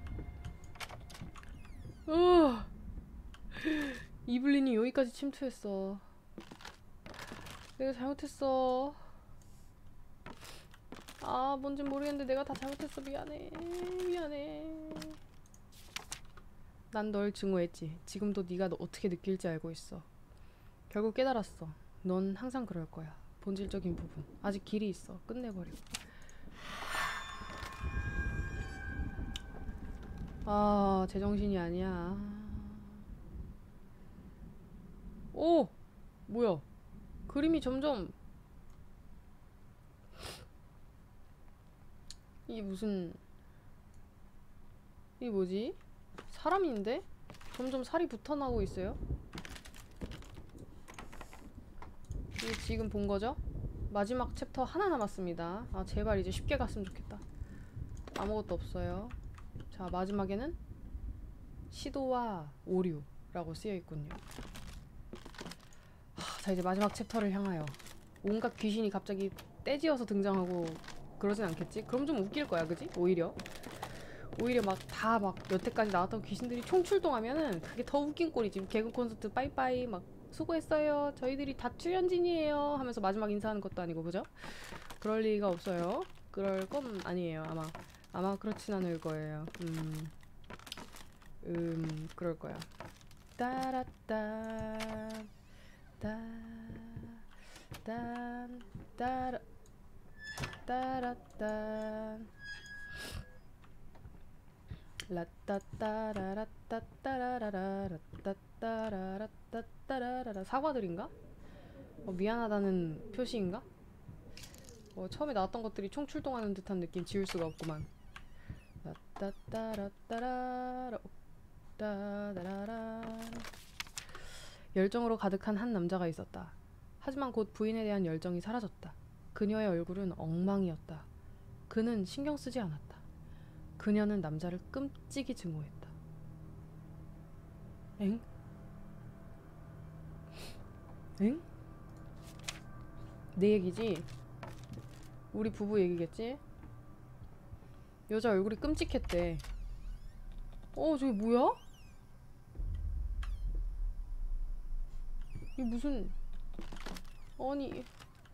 Speaker 1: 이블린이 여기까지 침투했어. 내가 잘못했어. 아, 뭔진 모르겠는데 내가 다 잘못했어. 미안해. 난 널 증오했지. 지금도 네가 너 어떻게 느낄지 알고 있어. 결국 깨달았어. 넌 항상 그럴 거야. 본질적인 부분. 아직 길이 있어. 끝내버리고. 아, 제정신이 아니야. 오! 뭐야? 그림이 점점 이게 무슨 이게 뭐지? 사람인데? 점점 살이 붙어나고 있어요? 이게 지금 본 거죠? 마지막 챕터 하나 남았습니다. 아, 제발 이제 쉽게 갔으면 좋겠다. 아무것도 없어요. 자, 마지막에는 시도와 오류라고 쓰여있군요. 자, 이제 마지막 챕터를 향하여. 온갖 귀신이 갑자기 떼지어서 등장하고 그러진 않겠지? 그럼 좀 웃길 거야, 그지? 오히려 막 다 막 여태까지 나왔던 귀신들이 총출동하면은 그게 더 웃긴 꼴이지. 개그 콘서트 빠이빠이 막 수고했어요. 저희들이 다 출연진이에요 하면서 마지막 인사하는 것도 아니고, 그죠? 그럴 리가 없어요. 그럴 건 아니에요. 아마 그렇진 않을 거예요. 그럴 거야. 따라따 따라 따라따 라따따라라따따라라라따따라라따따라라. 사과들인가? 미안하다는 표시인가? 처음에 나왔던 것들이 총 출동하는 듯한 느낌 지울 수가 없구만. 라따따라따라라 따라라. 열정으로 가득한 한 남자가 있었다. 하지만 곧 부인에 대한 열정이 사라졌다. 그녀의 얼굴은 엉망이었다. 그는 신경 쓰지 않았다. 그녀는 남자를 끔찍이 증오했다. 엥? 엥? 내 얘기지? 우리 부부 얘기겠지? 여자 얼굴이 끔찍했대. 저기 뭐야? 이게 무슨... 아니...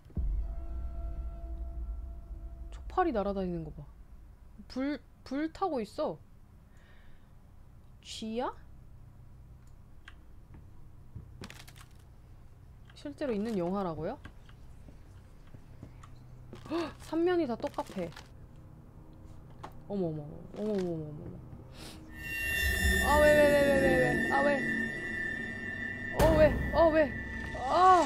Speaker 1: 촉팔이 날아다니는 거 봐. 불 타고 있어. 쥐야? 실제로 있는 영화라고요? 헉! 3면이 다 똑같아. 어머머머. 어머머머머. 아, 왜? 아, 왜? 왜? 아!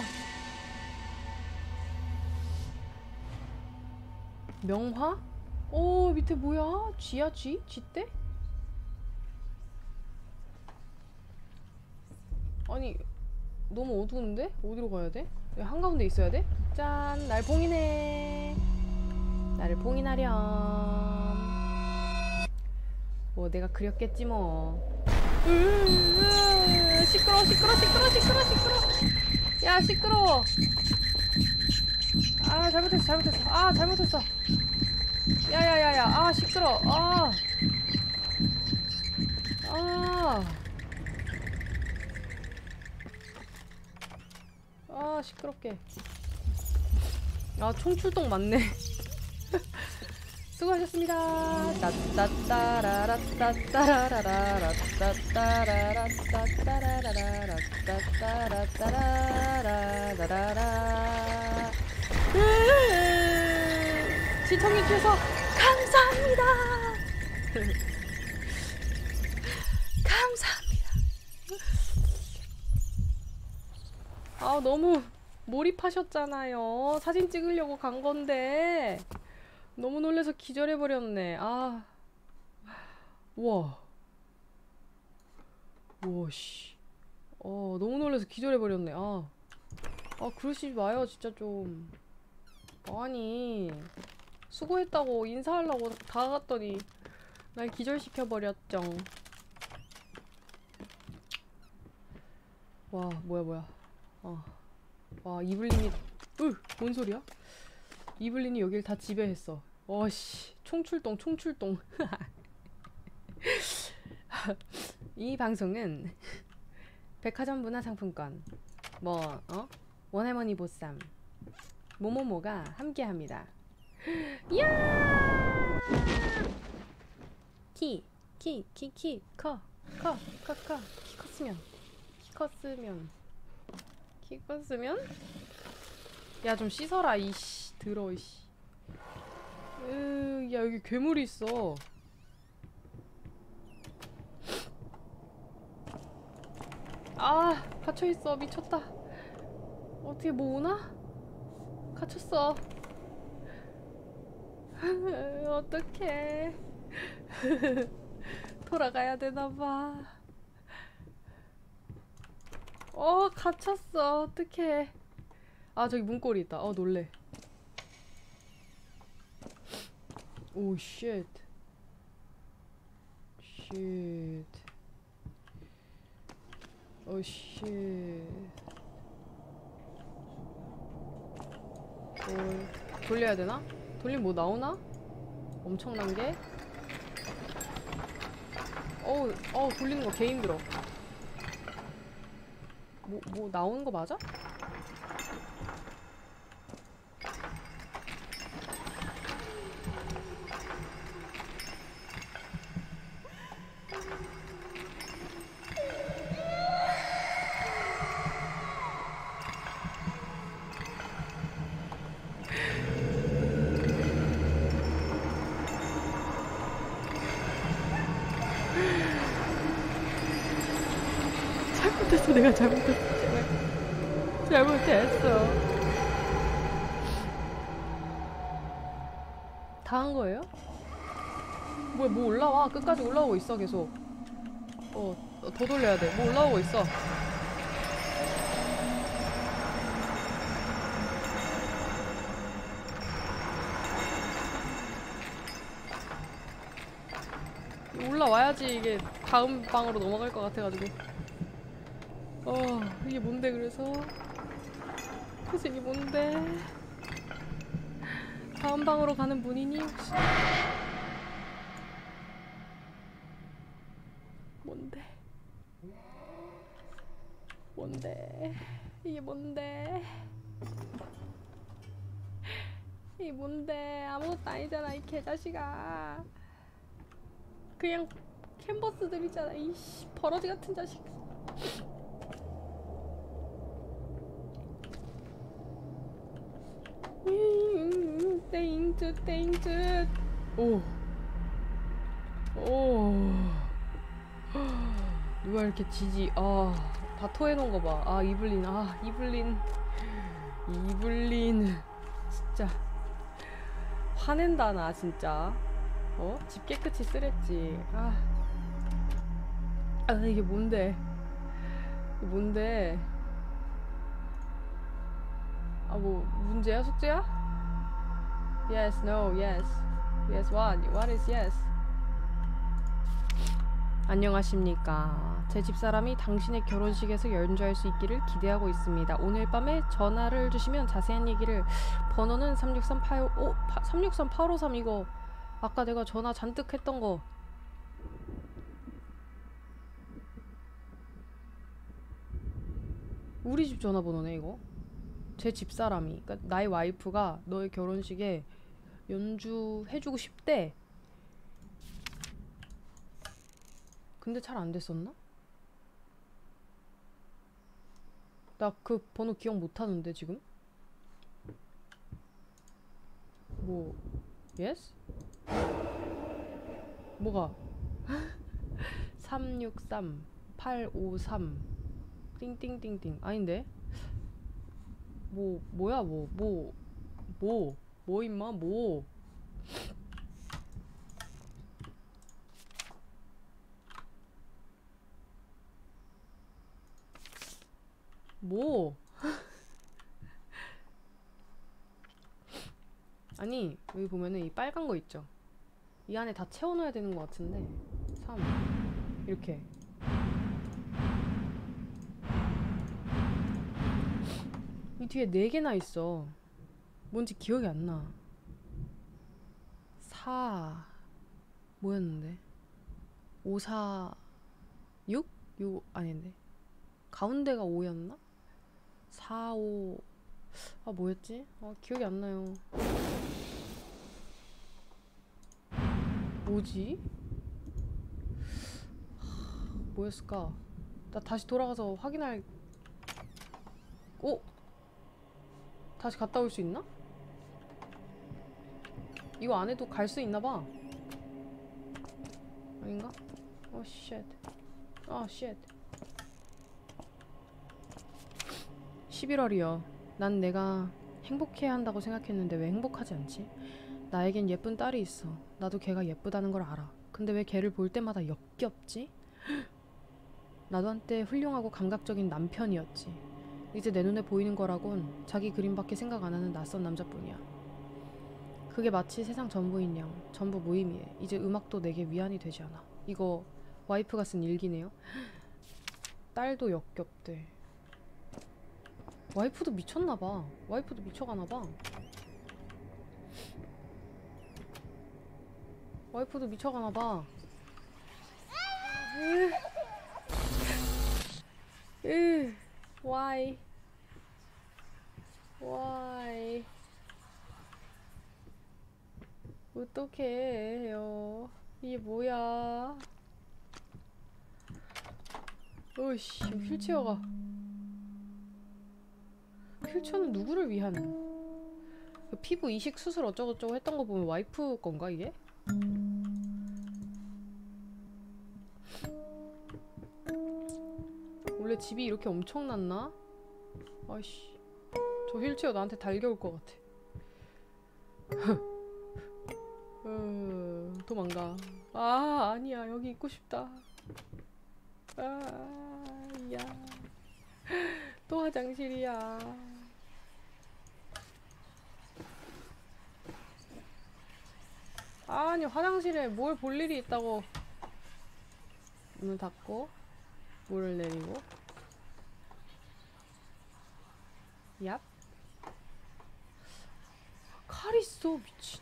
Speaker 1: 명화? 밑에 뭐야? 쥐야, 쥐? 쥐떼? 아니, 너무 어두운데? 어디로 가야 돼? 여기 한가운데 있어야 돼? 짠! 날 봉인해! 나를 봉인하렴. 뭐 내가 그렸겠지 뭐. 시끄러워. 야, 시끄러워. 아, 잘못했어. 야야야야. 아, 시끄러워. 시끄럽게. 총출동 맞네. 수고하셨습니다. 시청해주셔서 감사합니다. 감사합니다. 너무 몰입하셨잖아요. 사진 찍으려고 간 건데 너무 놀라서 기절해버렸네. 우와, 씨. 너무 놀라서 기절해버렸네. 그러시지 마요, 진짜 좀. 아니, 수고했다고 인사하려고 다가갔더니 날 기절시켜버렸죠. 와, 뭐야. 와, 이블린이, 뭔 소리야? 이블린이 여길 다 지배했어. 씨, 총출동. 이 방송은 백화점 문화상품권, 원할머니 보쌈, 모모모가 함께합니다. 이야! 키 컸으면? 야, 좀 씻어라, 이씨. 더러워, 이씨. 야, 여기 괴물이 있어. 갇혀있어. 미쳤다. 어떻게 뭐 오나? 갇혔어. 어떡해. 돌아가야 되나봐. 갇혔어. 어떡해. 저기 문고리 있다. 놀래. 오, 쉣. 돌려야 되나? 돌리면 뭐 나오나? 엄청난 게? 돌리는 거 개 힘들어. 뭐 나오는 거 맞아? 내가 잘못했어. 다 한 거예요? 뭐야, 뭐 올라와. 끝까지 올라오고 있어, 계속. 더 돌려야 돼. 뭐 올라오고 있어. 올라와야지 이게 다음 방으로 넘어갈 것 같아가지고. 이게 뭔데 그래서 이게 뭔데? 다음 방으로 가는 문이니 혹시? 뭔데? 뭔데? 이게 뭔데? 이게 뭔데? 아무것도 아니잖아 이 개자식아. 그냥 캔버스들이잖아 이씨 버러지 같은 자식. 땡뜻. 오. 누가 이렇게 지지. 다 토해놓은 거 봐. 이블린. 이블린 진짜 화낸다 나 진짜. 집 깨끗이 쓰랬지. 이게 뭔데? 이게 뭔데? 뭐 문제야? 숙제야? Yes, no, yes. Yes, what? What is yes? 안녕하십니까. 제 집사람이 당신의 결혼식에서 연주할 수 있기를 기대하고 있습니다. 오늘 밤에 전화를 주시면 자세한 얘기를. 번호는 363-853 이거 아까 내가 전화 잔뜩 했던 거. 우리 집 전화번호네 이거. 제 집사람이, 그러니까 나의 와이프가 너의 결혼식에 연주해주고 싶대. 근데 잘 안 됐었나? 나 그 번호 기억 못하는데 지금? 뭐 yes? 뭐가? 363-853 띵띵띵띵 아닌데? 뭐야 임마 뭐 아니 여기 보면은 이 빨간 거 있죠? 이 안에 다 채워넣어야 되는 것 같은데 3 이렇게 이 뒤에 4개나 있어. 뭔지 기억이 안 나. 4 뭐였는데? 5, 4, 6? 6 아닌데 가운데가 5였나? 4, 5 뭐였지? 기억이 안 나요. 뭐지? 뭐였을까? 나 다시 돌아가서 확인할. 다시 갔다 올 수 있나? 이거 안 해도 갈 수 있나봐. 아닌가? 쉣. 11월이요. 난 내가 행복해야 한다고 생각했는데 왜 행복하지 않지? 나에겐 예쁜 딸이 있어. 나도 걔가 예쁘다는 걸 알아. 근데 왜 걔를 볼 때마다 역겹지? 나도 한때 훌륭하고 감각적인 남편이었지. 이제 내 눈에 보이는 거라곤 자기 그림밖에 생각 안 하는 낯선 남자뿐이야. 그게 마치 세상 전부인 양 전부 무의미해. 이제 음악도 내게 위안이 되지 않아. 이거 와이프가 쓴 일기네요. 딸도 역겹대. 와이프도 미쳤나봐. 와이프도 미쳐가나봐. 와이프도 미쳐가나봐. Why? 어떻게 해요? 이게 뭐야? 어이씨, 휠체어가. 휠체어는 누구를 위한? 피부 이식 수술 어쩌고저쩌고 했던 거 보면 와이프 건가 이게? 원래 집이 이렇게 엄청났나? 아이씨, 저 휠체어 나한테 달겨올 것 같아. 도망가. 아니야, 여기 있고 싶다. 야, 또 화장실이야. 아니, 화장실에 뭘 볼 일이 있다고. 문을 닫고 물을 내리고. 얍. 칼 있어 미친.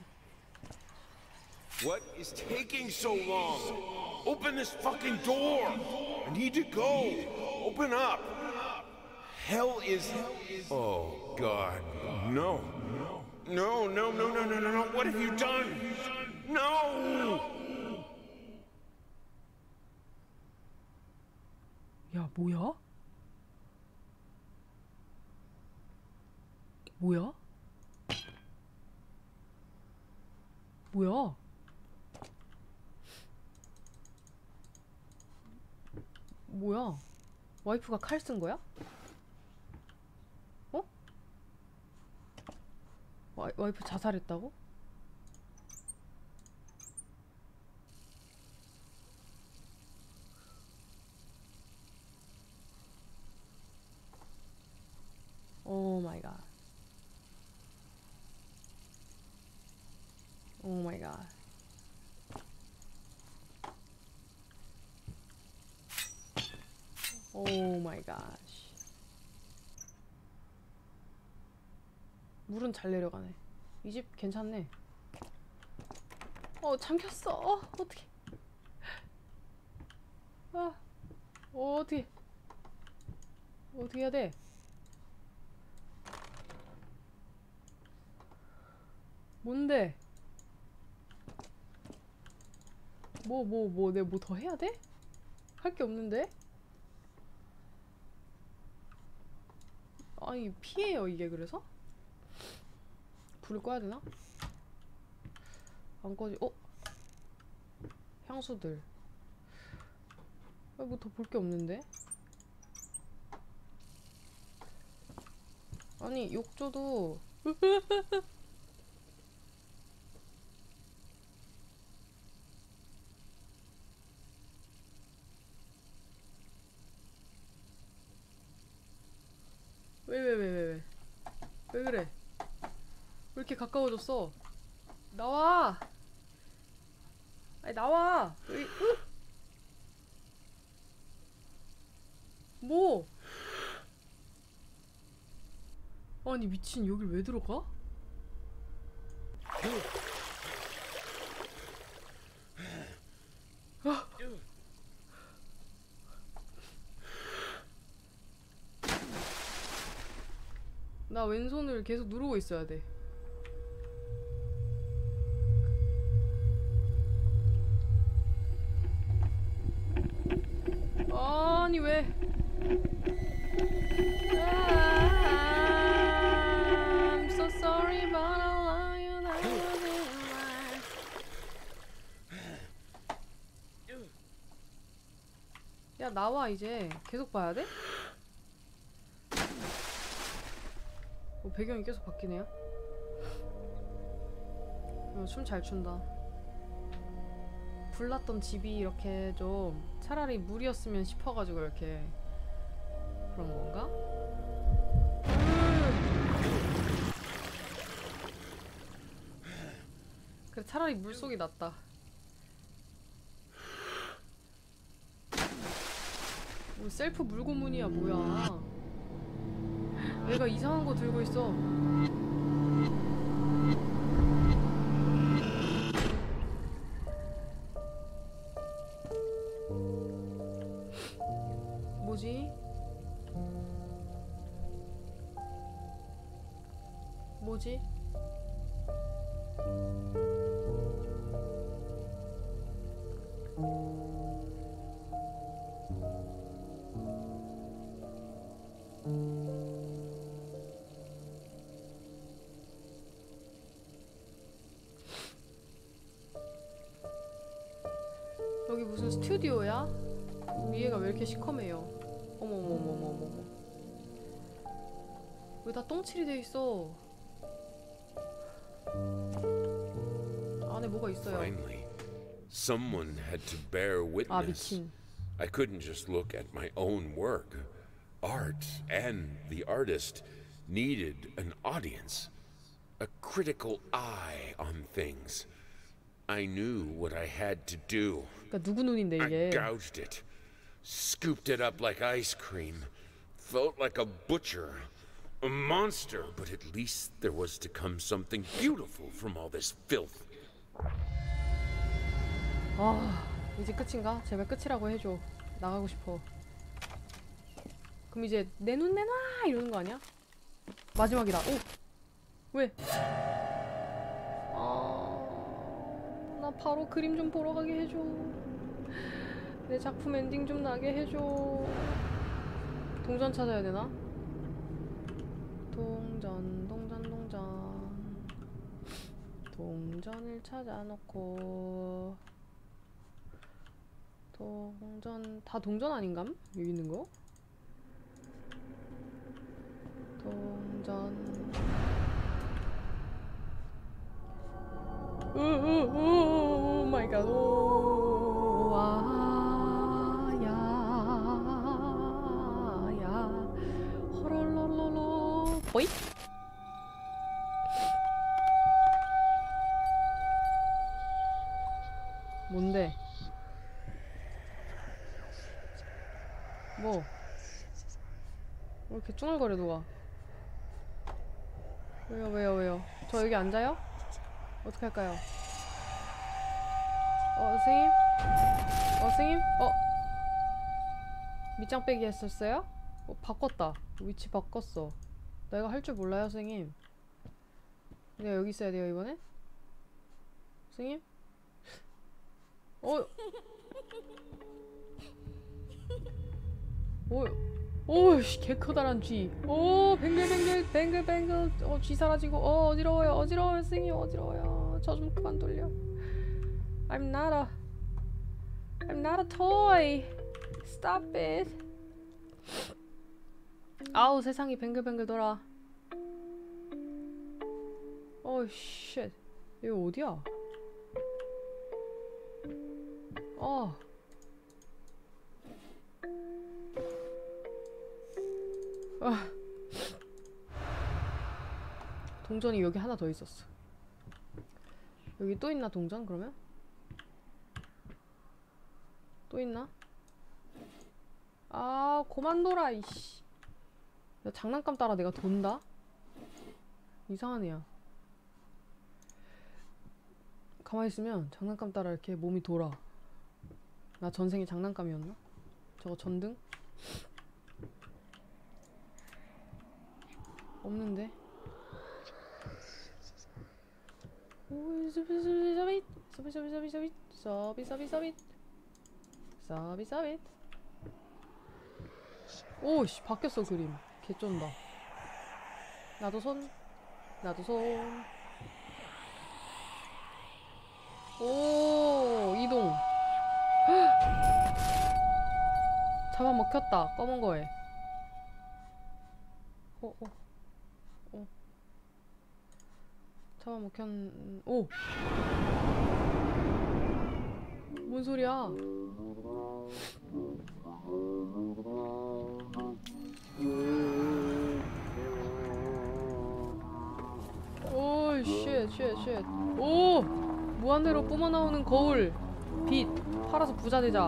Speaker 3: What is taking so long? Open this fucking door! I need to go! Open up! Hell is... Oh, God. No. No, no, no, no, no, no, no. What have you done? No!
Speaker 1: 야 뭐야? 뭐야? 뭐야? 뭐야? 와이프가 칼 쓴 거야? 어? 와이프 자살했다고? 오 마이 갓. 오 마이 갓. 오 마이 갓. 물은 잘 내려가네. 이 집 괜찮네. 잠겼어. 어떡해. 어떡해. 어떻게 해야 돼? 뭔데? 내가 뭐 더 해야 돼? 할 게 없는데? 아니 피해요 이게. 그래서? 불을 꺼야 되나? 안 꺼지. 향수들. 뭐 더 볼 게 없는데? 아니 욕조도 왜 그래? 왜 이렇게 가까워졌어? 나와! 아니 나와! 뭐? 아니 미친, 여길 왜 들어가? 나 왼손을 계속 누르고 있어야 돼. 아니 왜? I'm so sorry but I love you. That wasn't right. 야 나와 이제. 계속 봐야 돼? 배경이 계속 바뀌네요. 춤 잘 춘다. 불났던 집이 이렇게 좀 차라리 물이었으면 싶어가지고 이렇게 그런 건가? 그래 차라리 물속이 낫다. 뭐 셀프 물고문이야 뭐야. 얘가 이상한 거 들고 있어. 뭐지? 뭐지? 여기 무슨 스튜디오야? 위에가 왜 이렇게 시커매요? 어머머머머머머. 왜 다 똥칠이 돼 있어? 안에 뭐가 있어요?
Speaker 6: Finally, someone had to bear witness.
Speaker 1: 미친.
Speaker 6: I couldn't just look at my own work. Art and the artist needed an audience, a critical eye on things. I knew what I had to do.
Speaker 1: 그러니까 누구 눈인데
Speaker 6: I
Speaker 1: 이게?
Speaker 6: gouged it, Scooped it up like ice cream. Felt like a butcher. A monster, but at least there was to come something beautiful from all this filth.
Speaker 1: 아, 이제 끝인가? 제발 끝이라고 해줘. 나가고 싶어. 그럼 이제 내 눈 내놔 이러는 거 아니야? 마지막이다. 오! 왜? 나 바로 그림 좀 보러 가게 해줘. 내 작품 엔딩 좀 나게 해줘. 동전 찾아야 되나? 동전을 찾아놓고 다 동전 아닌감? 여기 있는 거? 동전. 오 마이 갓. 오, 호롤롤롤로. 보이? 뭔데? 뭐? 왜 이렇게 쭈글거려 누가? 왜요? 저 여기 앉아요? 어떻게 할까요? 선생님? 선생님? 밑장 빼기 했었어요? 바꿨다. 위치 바꿨어. 내가 할 줄 몰라요, 선생님. 내가 여기 있어야 돼요, 이번에? 선생님? 오씨, 개 커다란 쥐. 오, 뱅글뱅글. 쥐 사라지고. 어지러워요, 선생님, 어지러워요. 저 좀 그만 돌려. I'm not a toy. Stop it. 아우, 세상이 뱅글뱅글 돌아. 쉣. 여기 어디야? 동전이 여기 하나 더 있었어. 여기 또 있나 동전 그러면? 또 있나? 그만 돌아 이씨. 야, 장난감 따라 내가 돈다? 이상한 애야. 가만히 있으면 장난감 따라 이렇게 몸이 돌아. 나 전생에 장난감이었나? 저거 전등? 없는데? 서비서빗. 오씨, 바뀌었어 그림. 개쩐다. 나도 손. 오, 이동. 잡아먹혔다. 검은 거에. 잡아먹혔. 오. 뭔 소리야? 오, 쉣. 오! 무한대로 뿜어나오는 거울. 빛. 팔아서 부자 되자.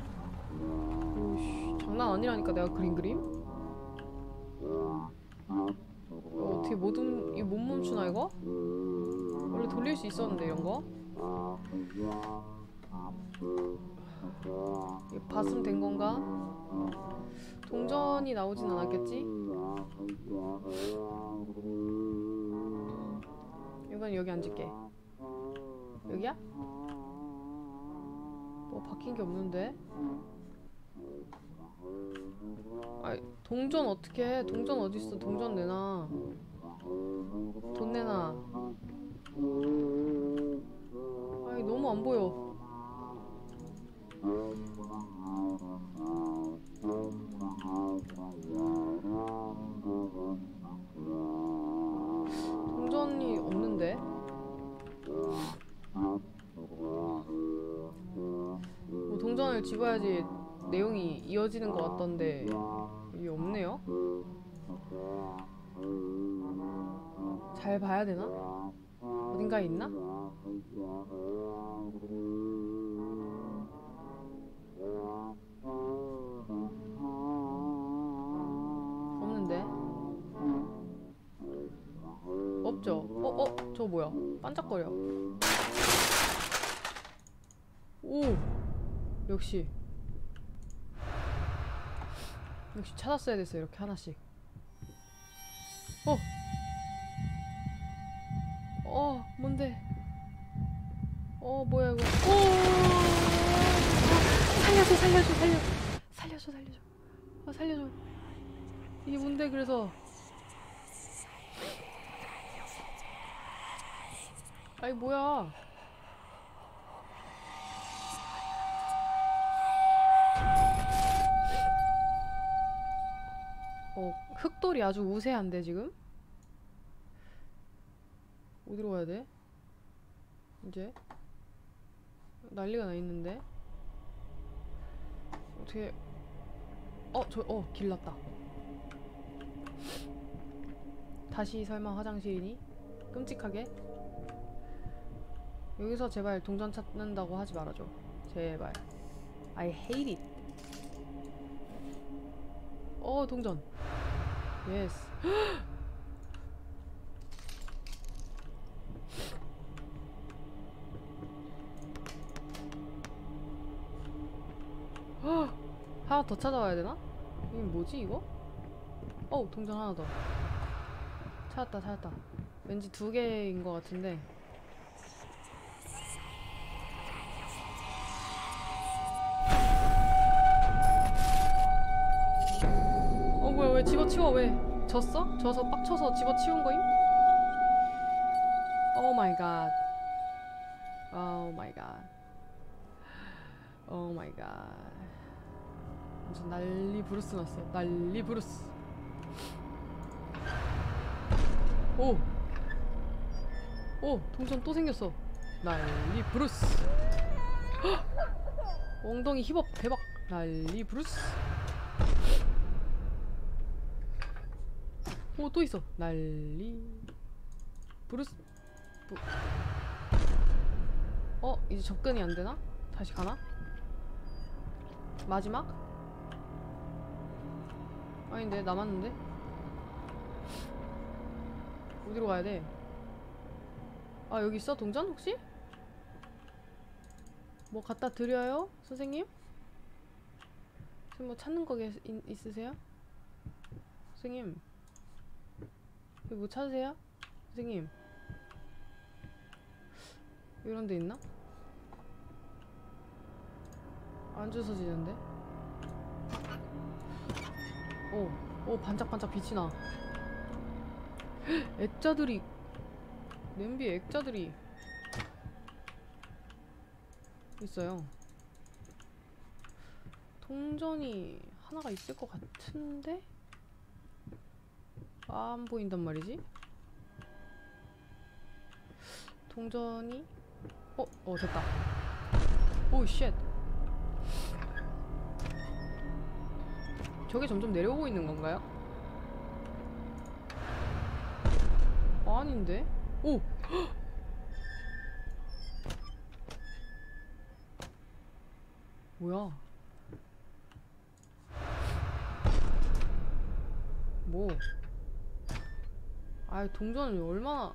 Speaker 1: 오씨, 장난 아니라니까 내가 그린 그림? 어떻게 이거 못 멈추나 이거? 원래 돌릴 수 있었는데 이런 거? 이거 봤으면 된 건가? 동전이 나오진 않았겠지? 이건 여기 앉을게. 여기야? 뭐 바뀐 게 없는데? 동전 어떻게 해? 동전 어딨어? 동전 내놔. 돈 내놔. 너무 안 보여. 동전이 없는데? 뭐 동전을 집어야지 내용이 이어지는 것 같던데 이게 없네요? 잘 봐야 되나? 어딘가에 있나? 쉽죠? 저거 뭐야? 반짝거려. 오! 역시 찾았어야 됐어. 이렇게 하나씩. 뭔데? 뭐야 이거? 살려줘. 살려줘. 이게 뭔데? 그래서 아이 뭐야? 흑돌이 아주 우세한데 지금? 어디로 가야 돼? 이제 난리가 나 있는데 어떻게 길 났다. 다시 설마 화장실이니? 끔찍하게. 여기서 제발 동전 찾는다고 하지 말아줘. 제발. I hate it. 동전. 예스. 하나 더 찾아와야 되나? 이게 뭐지 이거? 동전 하나 더. 찾았다. 왠지 2개인 것 같은데. 뭐야, 왜 집어치워? 왜? 졌어? 져서 빡쳐서 집어치운 거임? 오 마이 갓. 완전 난리 부르스 났어요. 난리 부르스. 동전 또 생겼어. 난리 부르스. 엉덩이 힙업 대박. 난리 부르스. 또 있어. 난리 부르스. 이제 접근이 안 되나? 다시 가나? 마지막? 아닌데, 남았는데? 어디로 가야 돼? 여기 있어? 동전 혹시? 뭐 갖다 드려요? 선생님? 지금 뭐 찾는 거 있으세요? 선생님? 여기 뭐 찾으세요? 선생님? 이런 데 있나? 안 주워지는데? 반짝반짝 빛이 나. 액자들이, 냄비에 액자들이 있어요. 동전이 하나가 있을 것 같은데? 안 보인단 말이지? 동전이 됐다. 오 쉣. 저게 점점 내려오고 있는 건가요? 아닌데? 뭐야? 뭐? 동전을 얼마나...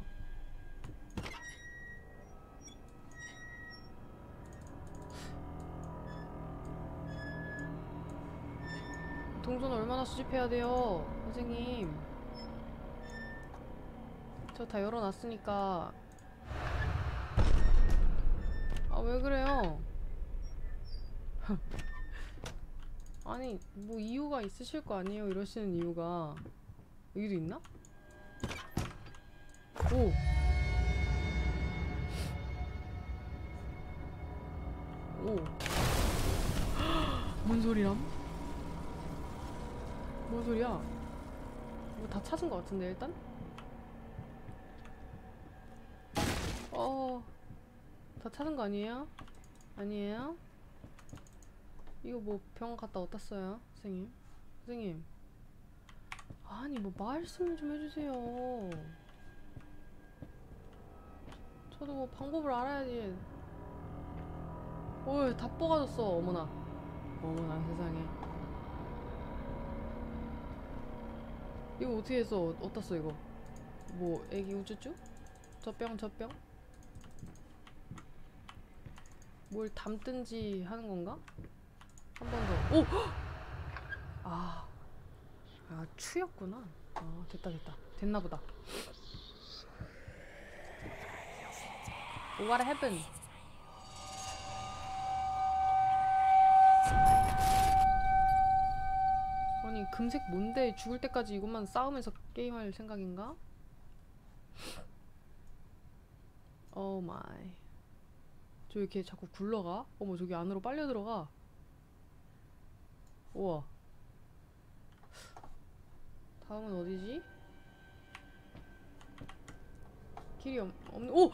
Speaker 1: 동전을 얼마나 수집해야 돼요, 선생님? 저 다 열어놨으니까. 왜 그래요? 아니, 뭐 이유가 있으실 거 아니에요, 이러시는 이유가. 여기도 있나? 뭔 소리람? 뭔 소리야? 뭐 다 찾은 거 같은데 일단? 다 찾은 거 아니에요? 아니에요? 이거 뭐 병원 갔다 어디다 써요? 선생님? 선생님? 아니 뭐 말씀 좀 해주세요. 저도 뭐 방법을 알아야지. 다 뻐가졌어. 어머나 세상에. 이거 어떻게 했어? 어디다 써 이거? 뭐 애기 우쭈쭈? 저 뿅 저 뿅? 뭘 담든지 하는 건가? 한 번 더. 오! 아, 추였구나. 아, 됐다. 됐나 보다. What happened? 아니, 금색 뭔데? 죽을 때까지 이것만 싸우면서 게임할 생각인가? 오 마이. 저 이렇게 자꾸 굴러가? 어머, 저기 안으로 빨려 들어가. 우와. 다음은 어디지? 길이 없는. 오!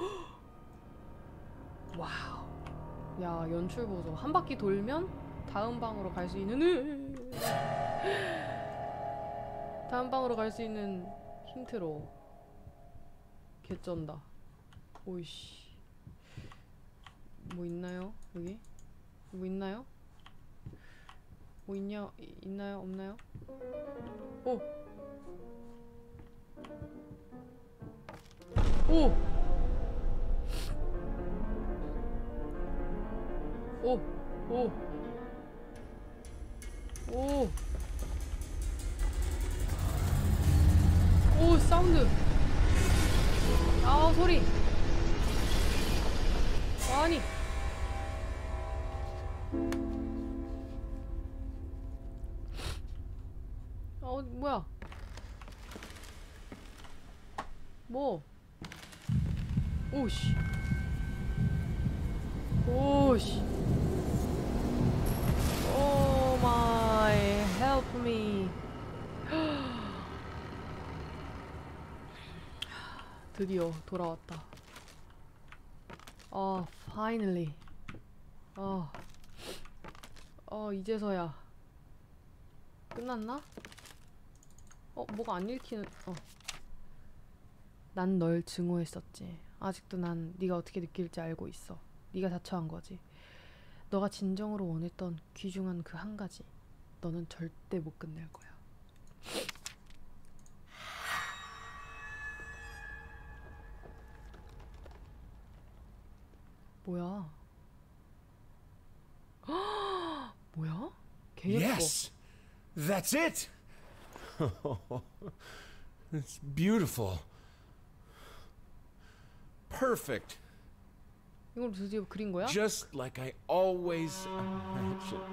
Speaker 1: 와우. 야, 연출 보소. 한 바퀴 돌면 다음 방으로 갈 수 있는. 다음 방으로 갈 수 있는 힌트로. 개쩐다. 오이씨. 뭐 있나요? 여기? 뭐 있나요? 뭐 있나요? 없나요? 오! 오! 오! 오! 오! 오! 사운드! 아, 소리! 아니! 뭐야? 뭐? 오씨. 오씨. 오 마이, help me. 드디어 돌아왔다. finally. 이제서야. 끝났나? 뭐가 안 읽히는. 난 널 증오했었지. 아직도 난 네가 어떻게 느낄지 알고 있어. 네가 자처한 거지. 너가 진정으로 원했던 귀중한 그 한 가지. 너는 절대 못 끝낼 거야. 뭐야? 뭐야? 개 예뻐.
Speaker 4: Yes! That's it! It's beautiful. Perfect.
Speaker 1: 이걸 드디어 그린 거야?
Speaker 4: Just like I always imagined.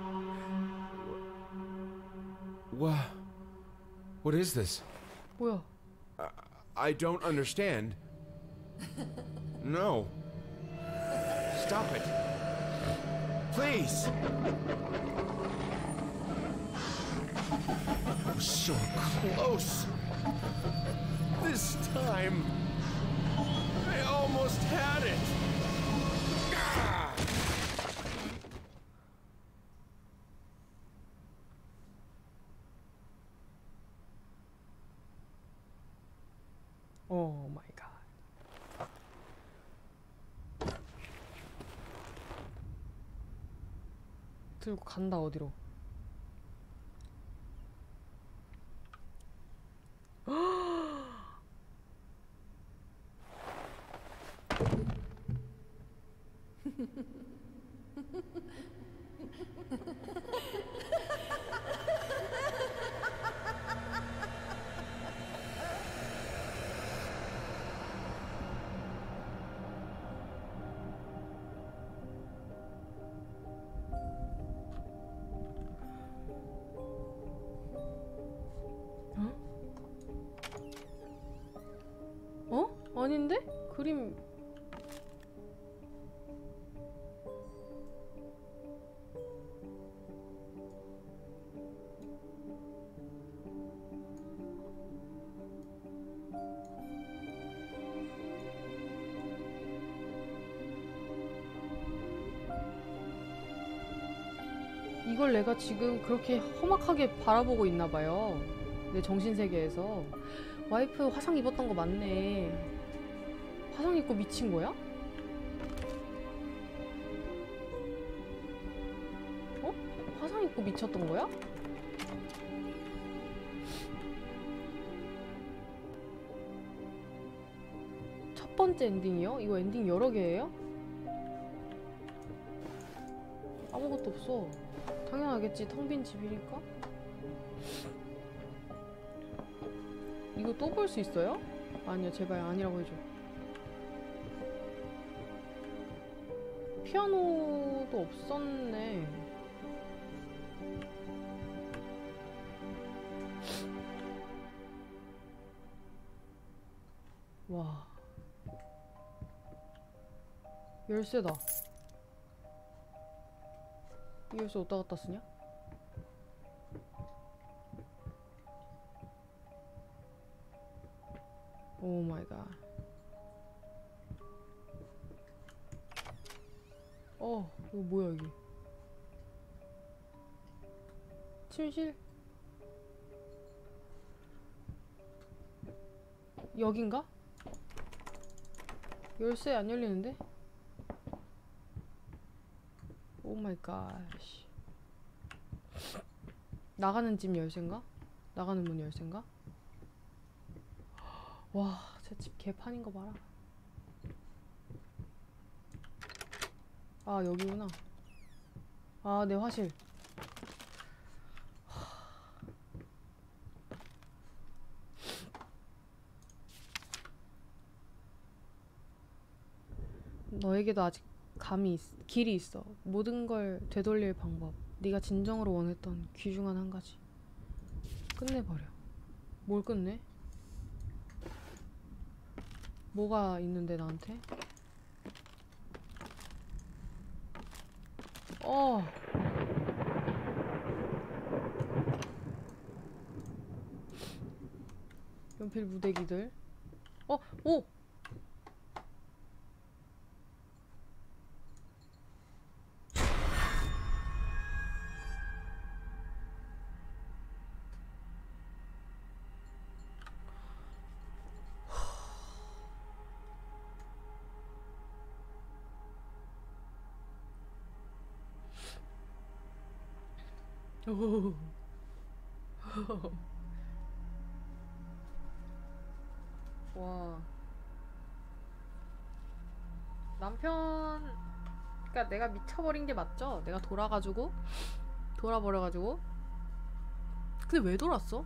Speaker 4: What is this?
Speaker 1: 뭐야?
Speaker 4: I don't understand. No. Stop it. Please. I was so close. This time, I almost had it. Ah!
Speaker 1: 오 마이 갓. 들고 간다 어디로? 아닌데? 그림. 이걸 내가 지금 그렇게 험악하게 바라보고 있나봐요. 내 정신세계에서. 와이프 화상 입었던 거 맞네. 화상 입고 미친 거야? 화상 입고 미쳤던 거야? 번째 엔딩이요? 이거 엔딩 여러 개예요? 아무것도 없어. 당연하겠지. 텅 빈 집이니까. 이거 또 볼 수 있어요? 아니요, 제발 아니라고 해줘. 피아노도 없었네. 와, 열쇠다. 이 열쇠 어디다 갖다 쓰냐? 오 마이 갓. 이거 뭐야 이게? 침실? 여긴가? 열쇠 안 열리는데? 오 마이 갓. 나가는 집 열쇠인가? 나가는 문 열쇠인가? 와, 제 집 개판인 거 봐라. 아, 여기구나. 아, 내 화실. 너에게도 아직 길이 있어. 모든 걸 되돌릴 방법. 네가 진정으로 원했던 귀중한 한 가지. 끝내버려. 뭘 끝내? 뭐가 있는데 나한테? 연필 무대기들. 오! 오. 와. 남편, 그니까 내가 미쳐버린 게 맞죠? 내가 돌아버려가지고. 근데 왜 돌았어?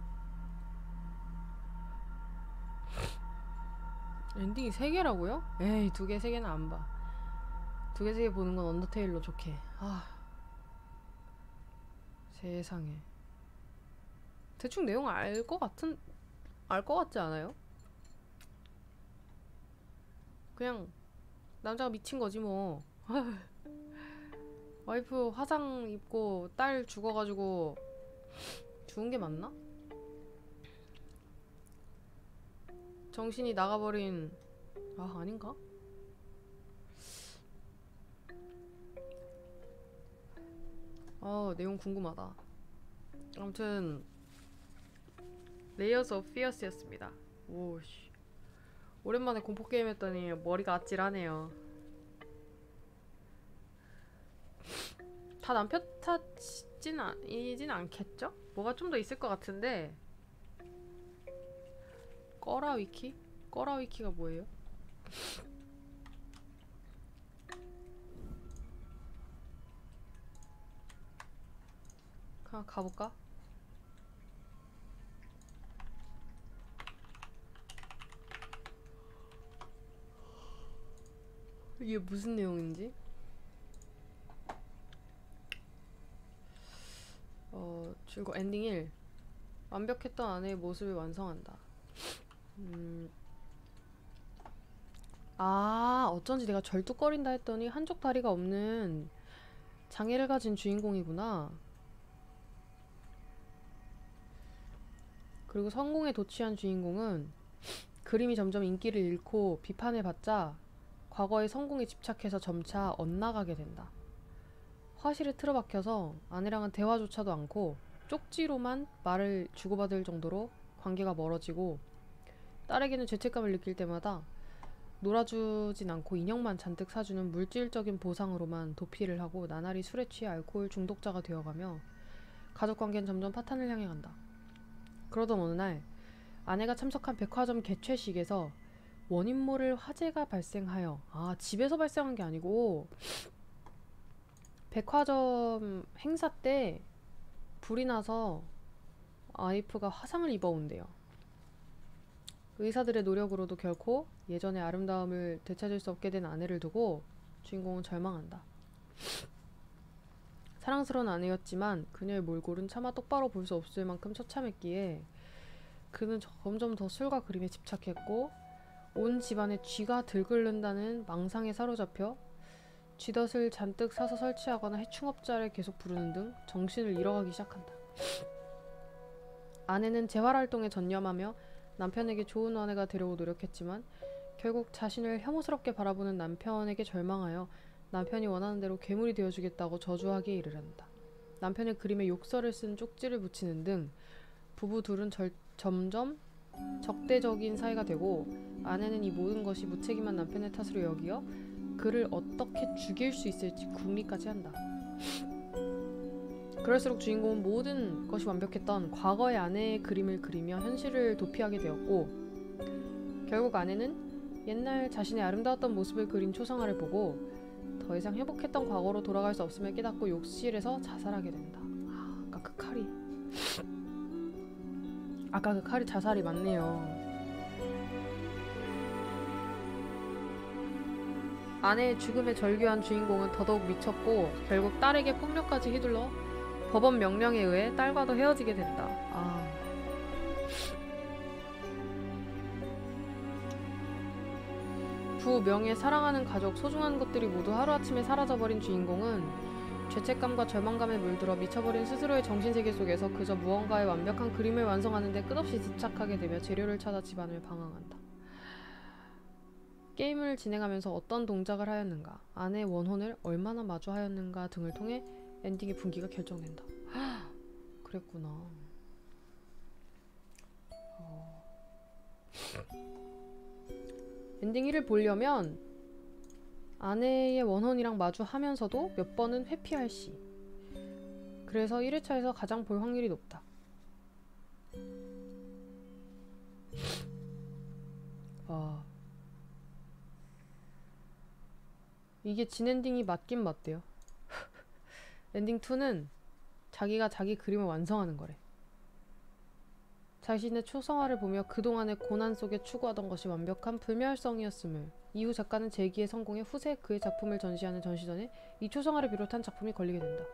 Speaker 1: 엔딩이 3개라고요? 에이, 2개, 3개는 안 봐. 2개, 3개 보는 건 언더테일로 좋게. 세상에. 대충 내용 알 것 같지 않아요? 그냥 남자가 미친 거지 뭐. 와이프 화상 입고 딸 죽어가지고 죽은 게 맞나? 정신이 나가버린. 아닌가? 내용 궁금하다. 아무튼 레이어스 오브 피어스였습니다. 오씨, 오랜만에 공포게임 했더니 머리가 아찔하네요. 다 남편 탓이진 아니진 않겠죠? 뭐가 좀 더 있을 것 같은데. 꺼라 위키? 꺼라 위키가 뭐예요? 그냥 가볼까? 이게 무슨 내용인지? 줄거 엔딩 1. 완벽했던 아내의 모습을 완성한다. 어쩐지 내가 절뚝거린다 했더니 한쪽 다리가 없는 장애를 가진 주인공이구나. 그리고 성공에 도취한 주인공은 그림이 점점 인기를 잃고 비판을 받자 과거의 성공에 집착해서 점차 엇나가게 된다. 화실에 틀어박혀서 아내랑은 대화조차도 않고 쪽지로만 말을 주고받을 정도로 관계가 멀어지고, 딸에게는 죄책감을 느낄 때마다 놀아주진 않고 인형만 잔뜩 사주는 물질적인 보상으로만 도피를 하고 나날이 술에 취해 알코올 중독자가 되어가며 가족관계는 점점 파탄을 향해 간다. 그러던 어느 날 아내가 참석한 백화점 개최식에서 원인 모를 화재가 발생하여. 아, 집에서 발생한 게 아니고 백화점 행사 때 불이 나서 와이프가 화상을 입어온대요. 의사들의 노력으로도 결코 예전의 아름다움을 되찾을 수 없게 된 아내를 두고 주인공은 절망한다. 사랑스러운 아내였지만 그녀의 몰골은 차마 똑바로 볼 수 없을 만큼 처참했기에 그는 점점 더 술과 그림에 집착했고 온 집안에 쥐가 들끓는다는 망상에 사로잡혀 쥐덫을 잔뜩 사서 설치하거나 해충업자를 계속 부르는 등 정신을 잃어가기 시작한다. 아내는 재활활동에 전념하며 남편에게 좋은 아내가 되려고 노력했지만 결국 자신을 혐오스럽게 바라보는 남편에게 절망하여 남편이 원하는 대로 괴물이 되어주겠다고 저주하기에 이르른다. 남편의 그림에 욕설을 쓴 쪽지를 붙이는 등 부부 둘은 점점 적대적인 사이가 되고 아내는 이 모든 것이 무책임한 남편의 탓으로 여기어 그를 어떻게 죽일 수 있을지 궁리까지 한다. 그럴수록 주인공은 모든 것이 완벽했던 과거의 아내의 그림을 그리며 현실을 도피하게 되었고 결국 아내는 옛날 자신의 아름다웠던 모습을 그린 초상화를 보고 더 이상 행복했던 과거로 돌아갈 수 없음을 깨닫고 욕실에서 자살하게 된다. 아까 그 칼이 자살이 맞네요. 아내의 죽음에 절규한 주인공은 더더욱 미쳤고 결국 딸에게 폭력까지 휘둘러 법원 명령에 의해 딸과도 헤어지게 된다. 부, 명예, 사랑하는 가족, 소중한 것들이 모두 하루아침에 사라져버린 주인공은 죄책감과 절망감에 물들어 미쳐버린 스스로의 정신세계 속에서 그저 무언가의 완벽한 그림을 완성하는 데 끝없이 집착하게 되며 재료를 찾아 집안을 방황한다. 게임을 진행하면서 어떤 동작을 하였는가, 아내의 원혼을 얼마나 마주하였는가 등을 통해 엔딩의 분기가 결정된다. 그랬구나. 엔딩 1을 보려면 아내의 원혼이랑 마주하면서도 몇 번은 회피할 시. 그래서 1회차에서 가장 볼 확률이 높다. 이게 진엔딩이 맞긴 맞대요. 엔딩 2는 자기가 자기 그림을 완성하는 거래. 자신의 초성화를 보며 그동안의 고난 속에 추구하던 것이 완벽한 불멸성이었음을 이후 작가는 재기의 성공에 후세 그의 작품을 전시하는 전시전에 이 초성화를 비롯한 작품이 걸리게 된다.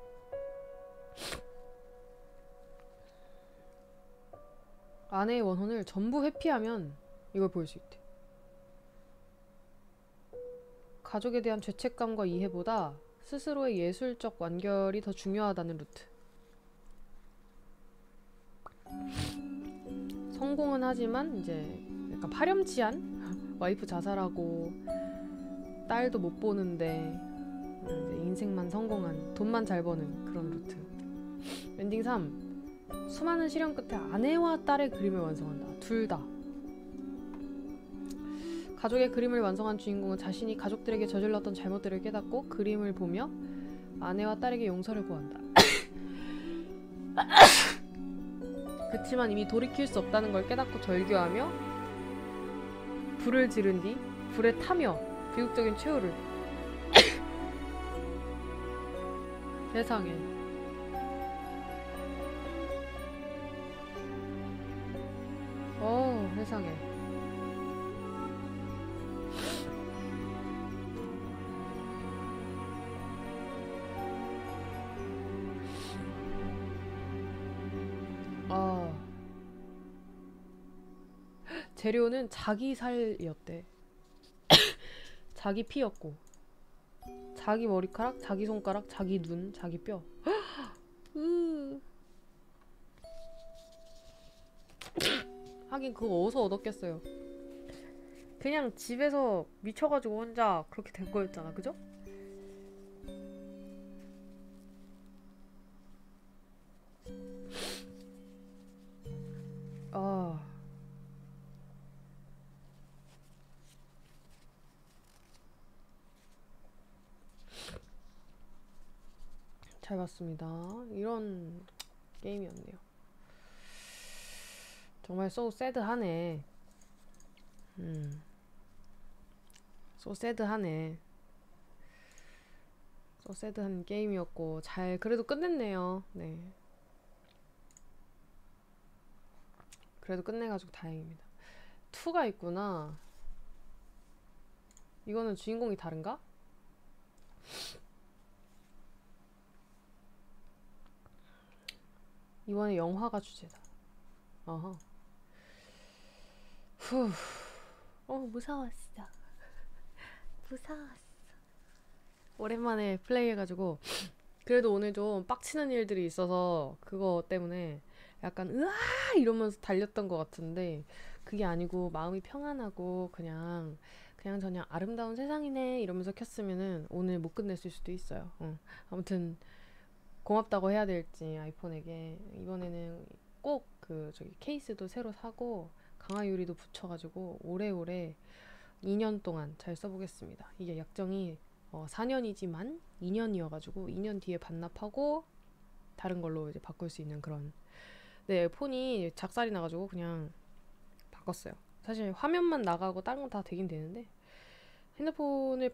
Speaker 1: 아내의 원혼을 전부 회피하면 이걸 볼 수 있대. 가족에 대한 죄책감과 이해보다 스스로의 예술적 완결이 더 중요하다는 루트. 성공은 하지만 이제 약간 파렴치한 와이프 자살하고 딸도 못 보는데 이제 인생만 성공한, 돈만 잘 버는 그런 루트. 엔딩 3. 수많은 시련 끝에 아내와 딸의 그림을 완성한다. 둘 다. 가족의 그림을 완성한 주인공은 자신이 가족들에게 저질렀던 잘못들을 깨닫고 그림을 보며 아내와 딸에게 용서를 구한다. 그치만 이미 돌이킬 수 없다는 걸 깨닫고 절규하며 불을 지른 뒤 불에 타며 비극적인 최후를. 세상에. 세상에. 재료는 자기 살이었대. 자기 피였고 자기 머리카락, 자기 손가락, 자기 눈, 자기 뼈. 하긴 그거 어디서 얻었겠어요. 그냥 집에서 미쳐가지고 혼자 그렇게 된 거였잖아, 그죠? 잘 봤습니다. 이런 게임이었네요. 정말 so sad하네. 소새드하네. 소새드한 게임이었고 잘 그래도 끝냈네요. 네. 그래도 끝내가지고 다행입니다. 2가 있구나. 이거는 주인공이 다른가? 이번에 영화가 주제다. 어허. 후. 무서웠어. 무서웠어. 오랜만에 플레이해가지고 그래도 오늘 좀 빡치는 일들이 있어서 그거 때문에 약간 으아 이러면서 달렸던 것 같은데 그게 아니고 마음이 평안하고 그냥 아름다운 세상이네 이러면서 켰으면은 오늘 못 끝냈을 수도 있어요. 아무튼 고맙다고 해야 될지 아이폰에게 이번에는 꼭 그 저기 케이스도 새로 사고 강화 유리도 붙여가지고 오래오래 2년 동안 잘 써보겠습니다. 이게 약정이 4년이지만 2년이어가지고 2년 뒤에 반납하고 다른 걸로 이제 바꿀 수 있는 그런. 네, 폰이 작살이 나가지고 그냥 바꿨어요. 사실 화면만 나가고 다른 건 다 되긴 되는데 핸드폰을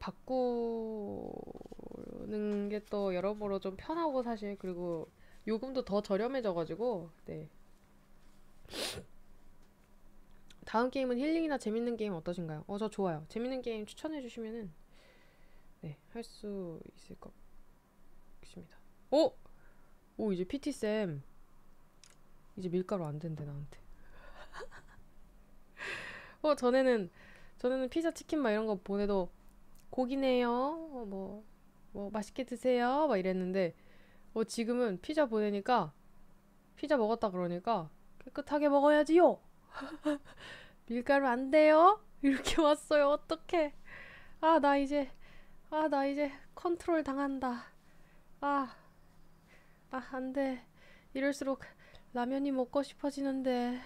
Speaker 1: 바꾸는 게 또 여러모로 좀 편하고 사실 그리고 요금도 더 저렴해져가지고 네. 다음 게임은 힐링이나 재밌는 게임 어떠신가요? 저 좋아요. 재밌는 게임 추천해주시면은 네, 할 수 있을 것 같습니다. 오, 이제 PT쌤 이제 밀가루 안 된대 나한테. 전에는 피자 치킨 막 이런 거 보내도 고기네요. 뭐 맛있게 드세요. 막 이랬는데 지금은 피자 보내니까 피자 먹었다 그러니까 깨끗하게 먹어야지요. 밀가루 안 돼요. 이렇게 왔어요. 어떡해. 나 이제 컨트롤 당한다. 안 돼. 이럴수록 라면이 먹고 싶어지는데.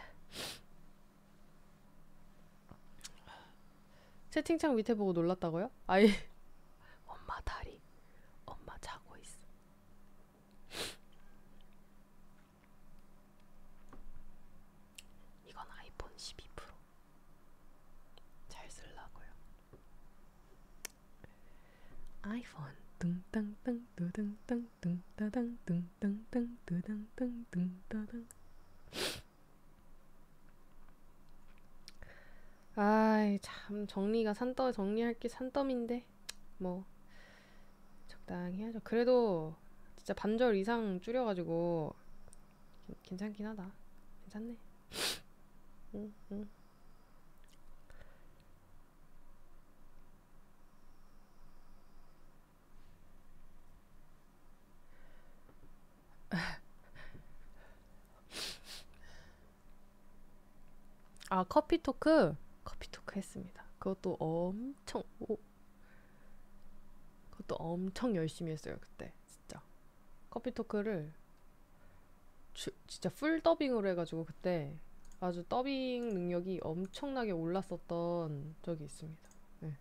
Speaker 1: 채팅창 밑에 보고 놀랐다고요? 아이. 엄마 다리. 엄마 자고 있어. 이건 아이폰 12 프로. 잘 쓰려고요. 아이폰 뚱땅땅 뚜땅땅 뚱따당 뚱땅땅 뚜땅땅 뚱따당. 아이 참 정리할 게 산더미인데 뭐 적당히 해야죠. 그래도 진짜 반절 이상 줄여가지고 괜찮긴 하다. 괜찮네. 응. 커피토크 했습니다. 그것도 엄청 열심히 했어요. 그때 진짜 커피토크를 진짜 풀 더빙으로 해가지고 그때 아주 더빙 능력이 엄청나게 올랐었던 적이 있습니다. 네.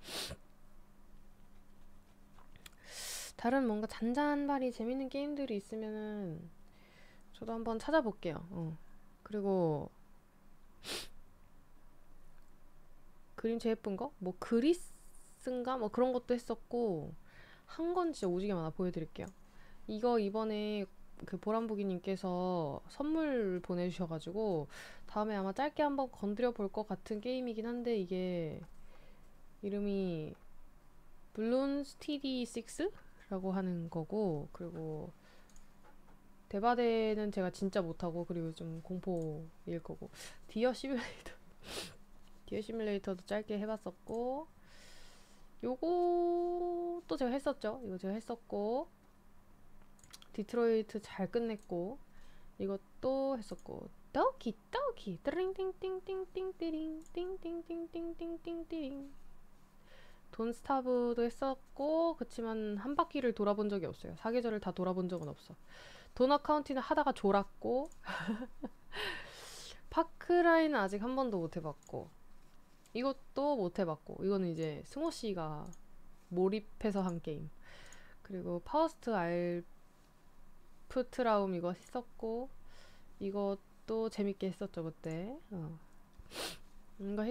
Speaker 1: 다른 뭔가 잔잔바리 재밌는 게임들이 있으면은 저도 한번 찾아볼게요. 그리고 그림 제일 예쁜 거? 뭐 그리스인가? 뭐 그런 것도 했었고 한 건 진짜 오지게 많아. 보여드릴게요. 이거 이번에 그 보람보기님께서 선물 보내주셔가지고 다음에 아마 짧게 한번 건드려 볼 것 같은 게임이긴 한데 이게 이름이 블룬 스티디 6라고 하는 거고 그리고 대바대는 제가 진짜 못하고 그리고 좀 공포일 거고 디어 시뮬레이터도 짧게 해봤었고 요것도 제가 했었죠. 이거 제가 했었고 디트로이트 잘 끝냈고 이것도 했었고 떠기 띵띵띵띵띵띵띵 띵띵띵띵띵띵띵 돈스타브도 했었고 그치만 한 바퀴를 돌아본 적이 없어요. 사계절을 다 돌아본 적은 없어. 돈 어카운팅을 하다가 졸았고 파크라인은 아직 한 번도 못 해봤고 이것도 못 해봤고 이거는 이제 승호씨가 몰입해서 한 게임. 그리고 파워스트 알프트라움 이거 했었고 이것도 재밌게 했었죠 그때. 이거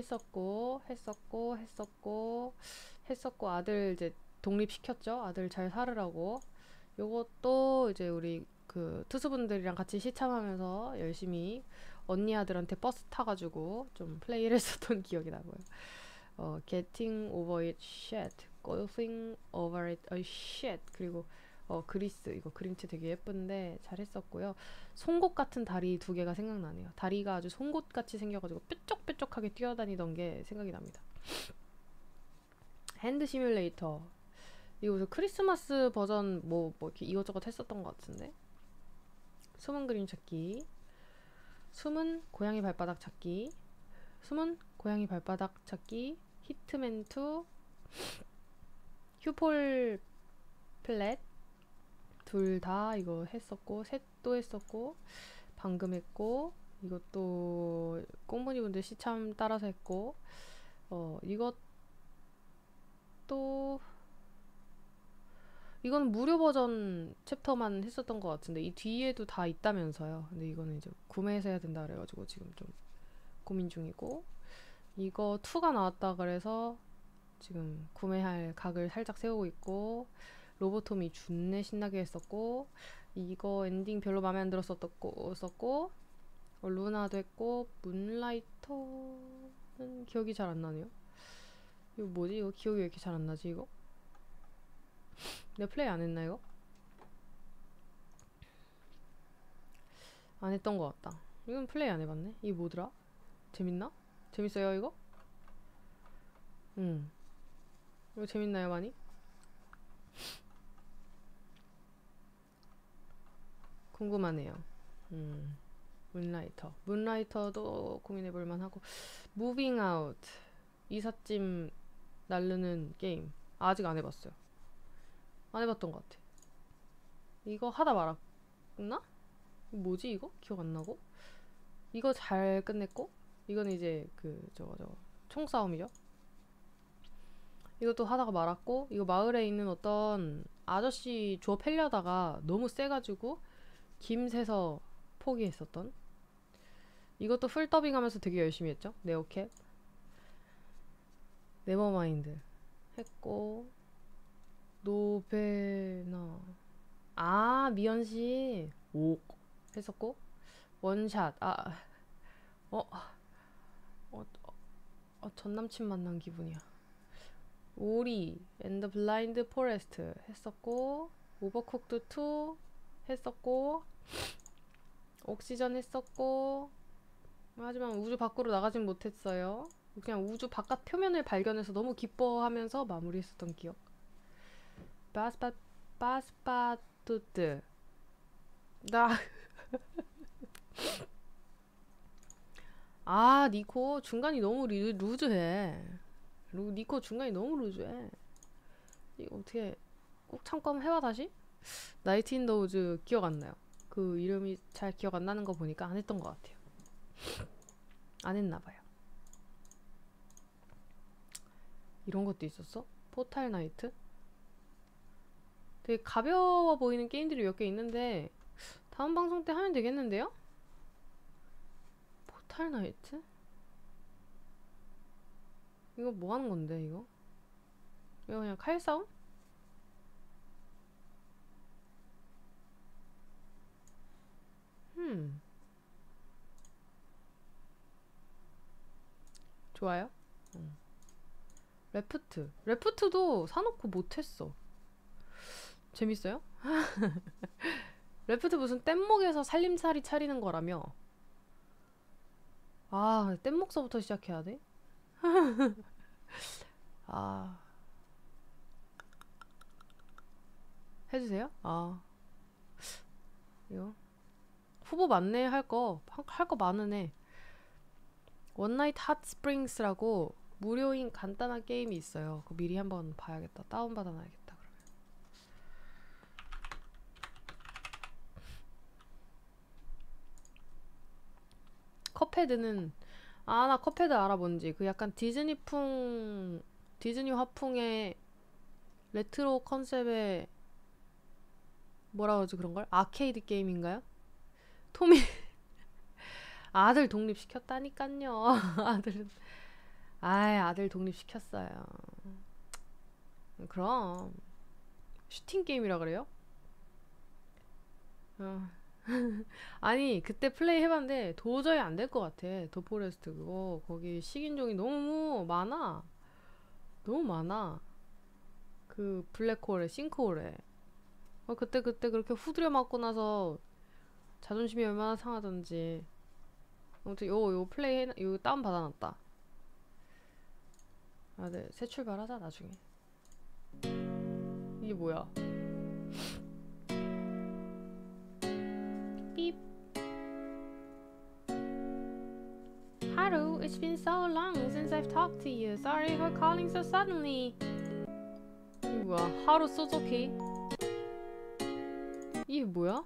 Speaker 1: 했었고 아들 이제 독립시켰죠. 아들 잘 살으라고. 요것도 이제 우리 그 투수분들이랑 같이 시참하면서 열심히 언니 아들한테 버스 타가지고 좀 플레이를 했었던 기억이 나고요. Getting over it shit, Going over it a shit. 그리고 그리스 이거 그림체 되게 예쁜데 잘했었고요. 송곳 같은 다리 두 개가 생각나네요. 다리가 아주 송곳 같이 생겨가지고 뾰족뾰족하게 뛰어다니던 게 생각이 납니다. 핸드 시뮬레이터 이거 무슨 크리스마스 버전 뭐 이렇게 이것저것 했었던 것 같은데. 숨은 그림 찾기, 숨은 고양이 발바닥 찾기, 숨은 고양이 발바닥 찾기, 히트맨 2, 휴폴 플랫 둘 다 이거 했었고, 셋도 했었고, 방금 했고, 이것도 꽁무니분들 시참 따라서 했고, 이건 무료 버전 챕터만 했었던 것 같은데 이 뒤에도 다 있다면서요. 근데 이거는 이제 구매해서 해야 된다 그래가지고 지금 좀 고민 중이고, 이거 2가 나왔다 그래서 지금 구매할 각을 살짝 세우고 있고, 로보토미 준내 신나게 했었고, 이거 엔딩 별로 마음에 안 들었었고, 루나도 했고, 문라이터는 기억이 잘 안 나네요. 이거 뭐지? 이거 기억이 왜 이렇게 잘 안 나지 이거? 내가 플레이 안 했나 이거? 안 했던 것 같다. 이건 플레이 안 해봤네. 이게 뭐더라? 재밌나? 재밌어요 이거? 이거 재밌나요 많이? 궁금하네요. 문라이터도 고민해볼만 하고, 무빙 아웃 이삿짐 날르는 게임 아직 안 해봤어요. 안 해봤던 것 같아. 이거 하다 말았나? 뭐지 이거? 기억 안 나고. 이거 잘 끝냈고, 이거는 이제 저거 총싸움이죠. 이것도 하다가 말았고, 이거 마을에 있는 어떤 아저씨 주워 팰려다가 너무 세가지고 김새서 포기했었던. 이것도 풀 더빙하면서 되게 열심히 했죠. 네오캡, 네버마인드 했고, 노베나 미연씨 오 했었고, 원샷 전 남친 만난 기분이야. 오리 앤더 블라인드 포레스트 했었고, 오버쿡드 2 했었고, 옥시전 했었고, 하지만 우주 밖으로 나가진 못했어요. 그냥 우주 바깥 표면을 발견해서 너무 기뻐하면서 마무리했었던 기억. 바스파투트 니코 중간이 너무 루즈해. 니코 중간이 너무 루즈해. 이거 어떻게 꼭 참고 한번 해봐 다시? 나이트 인 더 우즈 기억 안 나요. 그 이름이 잘 기억 안 나는 거 보니까 안 했던 것 같아요. 안 했나봐요. 이런 것도 있었어? 포탈 나이트? 되게 가벼워 보이는 게임들이 몇 개 있는데 다음 방송 때 하면 되겠는데요? 포탈 나이트? 이거 뭐 하는 건데 이거? 이거 그냥 칼싸움? 좋아요? 레프트도 사놓고 못했어. 재밌어요? 레프트 무슨 뗏목에서 살림살이 차리는 거라며. 뗏목서부터 시작해야 돼? 해주세요? 이거 후보 많네. 할 거 많으네. 원나잇 핫스프링스라고 무료인 간단한 게임이 있어요. 그거 미리 한번 봐야겠다. 다운받아 놔야겠다. 그러면 컵헤드는 나 컵헤드 알아. 뭔지. 그 약간 디즈니 화풍의 레트로 컨셉의 뭐라 그러지 그런걸? 아케이드 게임인가요? 토미 아들 독립시켰다니깐요. 아들 독립시켰어요. 그럼 슈팅 게임이라 그래요? 아니 그때 플레이 해봤는데 도저히 안 될 것 같아. 더 포레스트 그거 거기 식인종이 너무 많아. 너무 많아. 그 블랙홀에 싱크홀에 그때 그렇게 후드려 맞고 나서 자존심이 얼마나 상하던지. 아무튼 요 플레이 요 다운 받아놨다. 네, 새 출발하자 나중에. 이게 뭐야? 삐. Haru, it's been so long since I've talked to you. Sorry for calling so suddenly. 이게 뭐야? 하루 소조키? 이게 뭐야?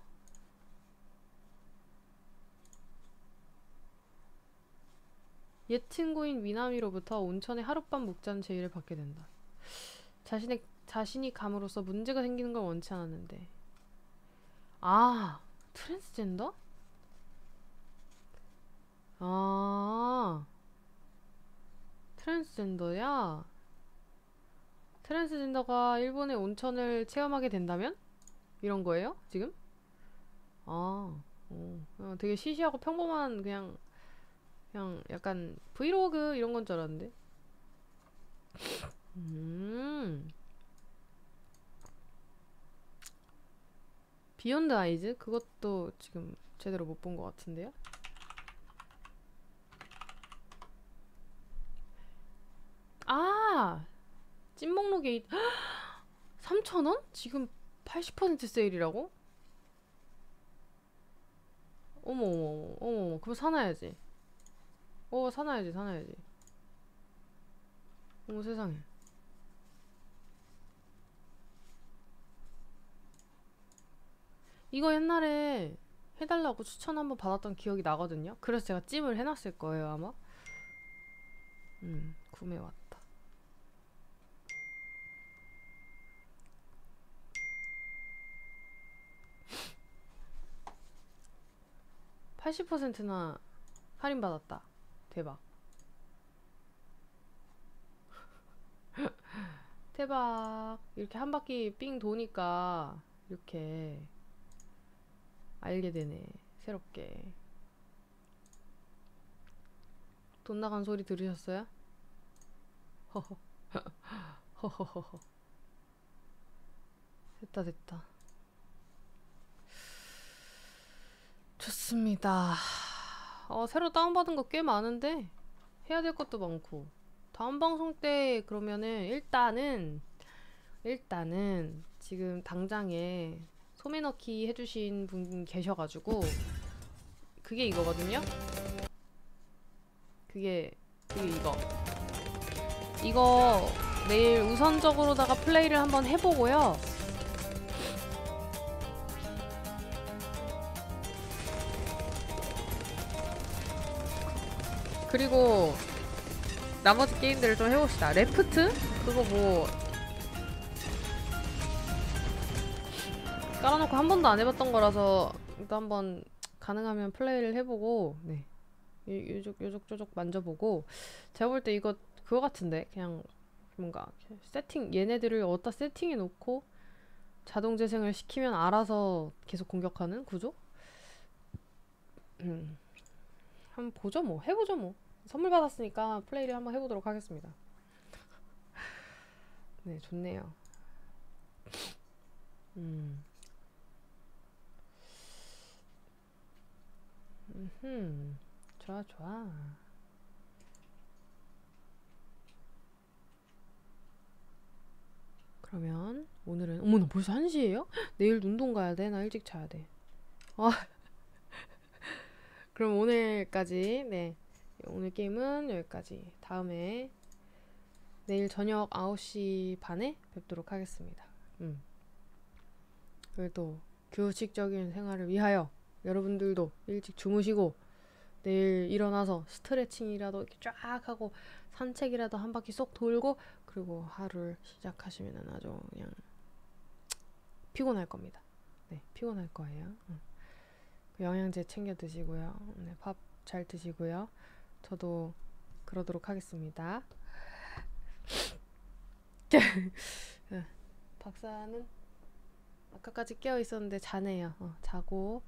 Speaker 1: 옛 친구인 미나미로부터 온천에 하룻밤 묵자는 제의를 받게 된다. 자신이 감으로써 문제가 생기는 걸 원치 않았는데. 아, 트랜스젠더? 아, 트랜스젠더야? 트랜스젠더가 일본의 온천을 체험하게 된다면? 이런 거예요? 지금? 되게 시시하고 평범한 그냥 약간 브이로그 이런 건 줄 알았는데. 비욘드 아이즈? 그것도 지금 제대로 못 본 것 같은데요? 아! 찐목록 게이트 3,000원? 지금 80% 세일이라고? 어머 그럼 사놔야지. 사놔야지. 어머 세상에. 이거 옛날에 해달라고 추천 한번 받았던 기억이 나거든요. 그래서 제가 찜을 해놨을 거예요 아마. 구매 왔다. 80%나 할인받았다. 대박. 대박. 이렇게 한 바퀴 삥 도니까 이렇게 알게 되네. 새롭게. 돈 나간 소리 들으셨어요? 허허. 허허허허. 됐다. 좋습니다. 새로 다운받은 거 꽤 많은데 해야 될 것도 많고. 다음 방송 때 그러면은 일단은 지금 당장에 소매 넣기 해주신 분 계셔가지고 그게 이거거든요. 그게 이거 내일 우선적으로다가 플레이를 한번 해보고요. 그리고 나머지 게임들을 좀 해봅시다. 레프트? 그거 뭐 깔아놓고 한 번도 안 해봤던 거라서 일단 한번 가능하면 플레이를 해보고, 네, 요쪽 만져보고. 제가 볼 때 이거 그거 같은데, 그냥 뭔가 세팅, 얘네들을 어디다 세팅해 놓고 자동 재생을 시키면 알아서 계속 공격하는 구조? 한번 보죠 뭐. 해보죠 뭐. 선물 받았으니까 플레이를 한번 해보도록 하겠습니다. 네, 좋네요. 좋아. 그러면 오늘은, 어머나 벌써 1시예요? 내일 운동 가야 돼. 나 일찍 자야 돼. 그럼 오늘까지, 네, 오늘 게임은 여기까지. 다음에 내일 저녁 9시 반에 뵙도록 하겠습니다. 그래도 규칙적인 생활을 위하여 여러분들도 일찍 주무시고 내일 일어나서 스트레칭이라도 이렇게 쫙 하고 산책이라도 한 바퀴 쏙 돌고 그리고 하루를 시작하시면 아주 그냥 피곤할 겁니다. 네, 피곤할 거예요. 영양제 챙겨 드시고요. 네, 밥 잘 드시고요. 저도 그러도록 하겠습니다. 박사는 아까까지 깨어 있었는데 자네요. 자고.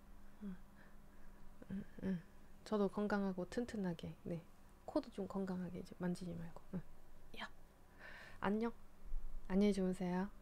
Speaker 1: 저도 건강하고 튼튼하게. 네. 코도 좀 건강하게 이제 만지지 말고. 야. 안녕. 안녕히 주무세요.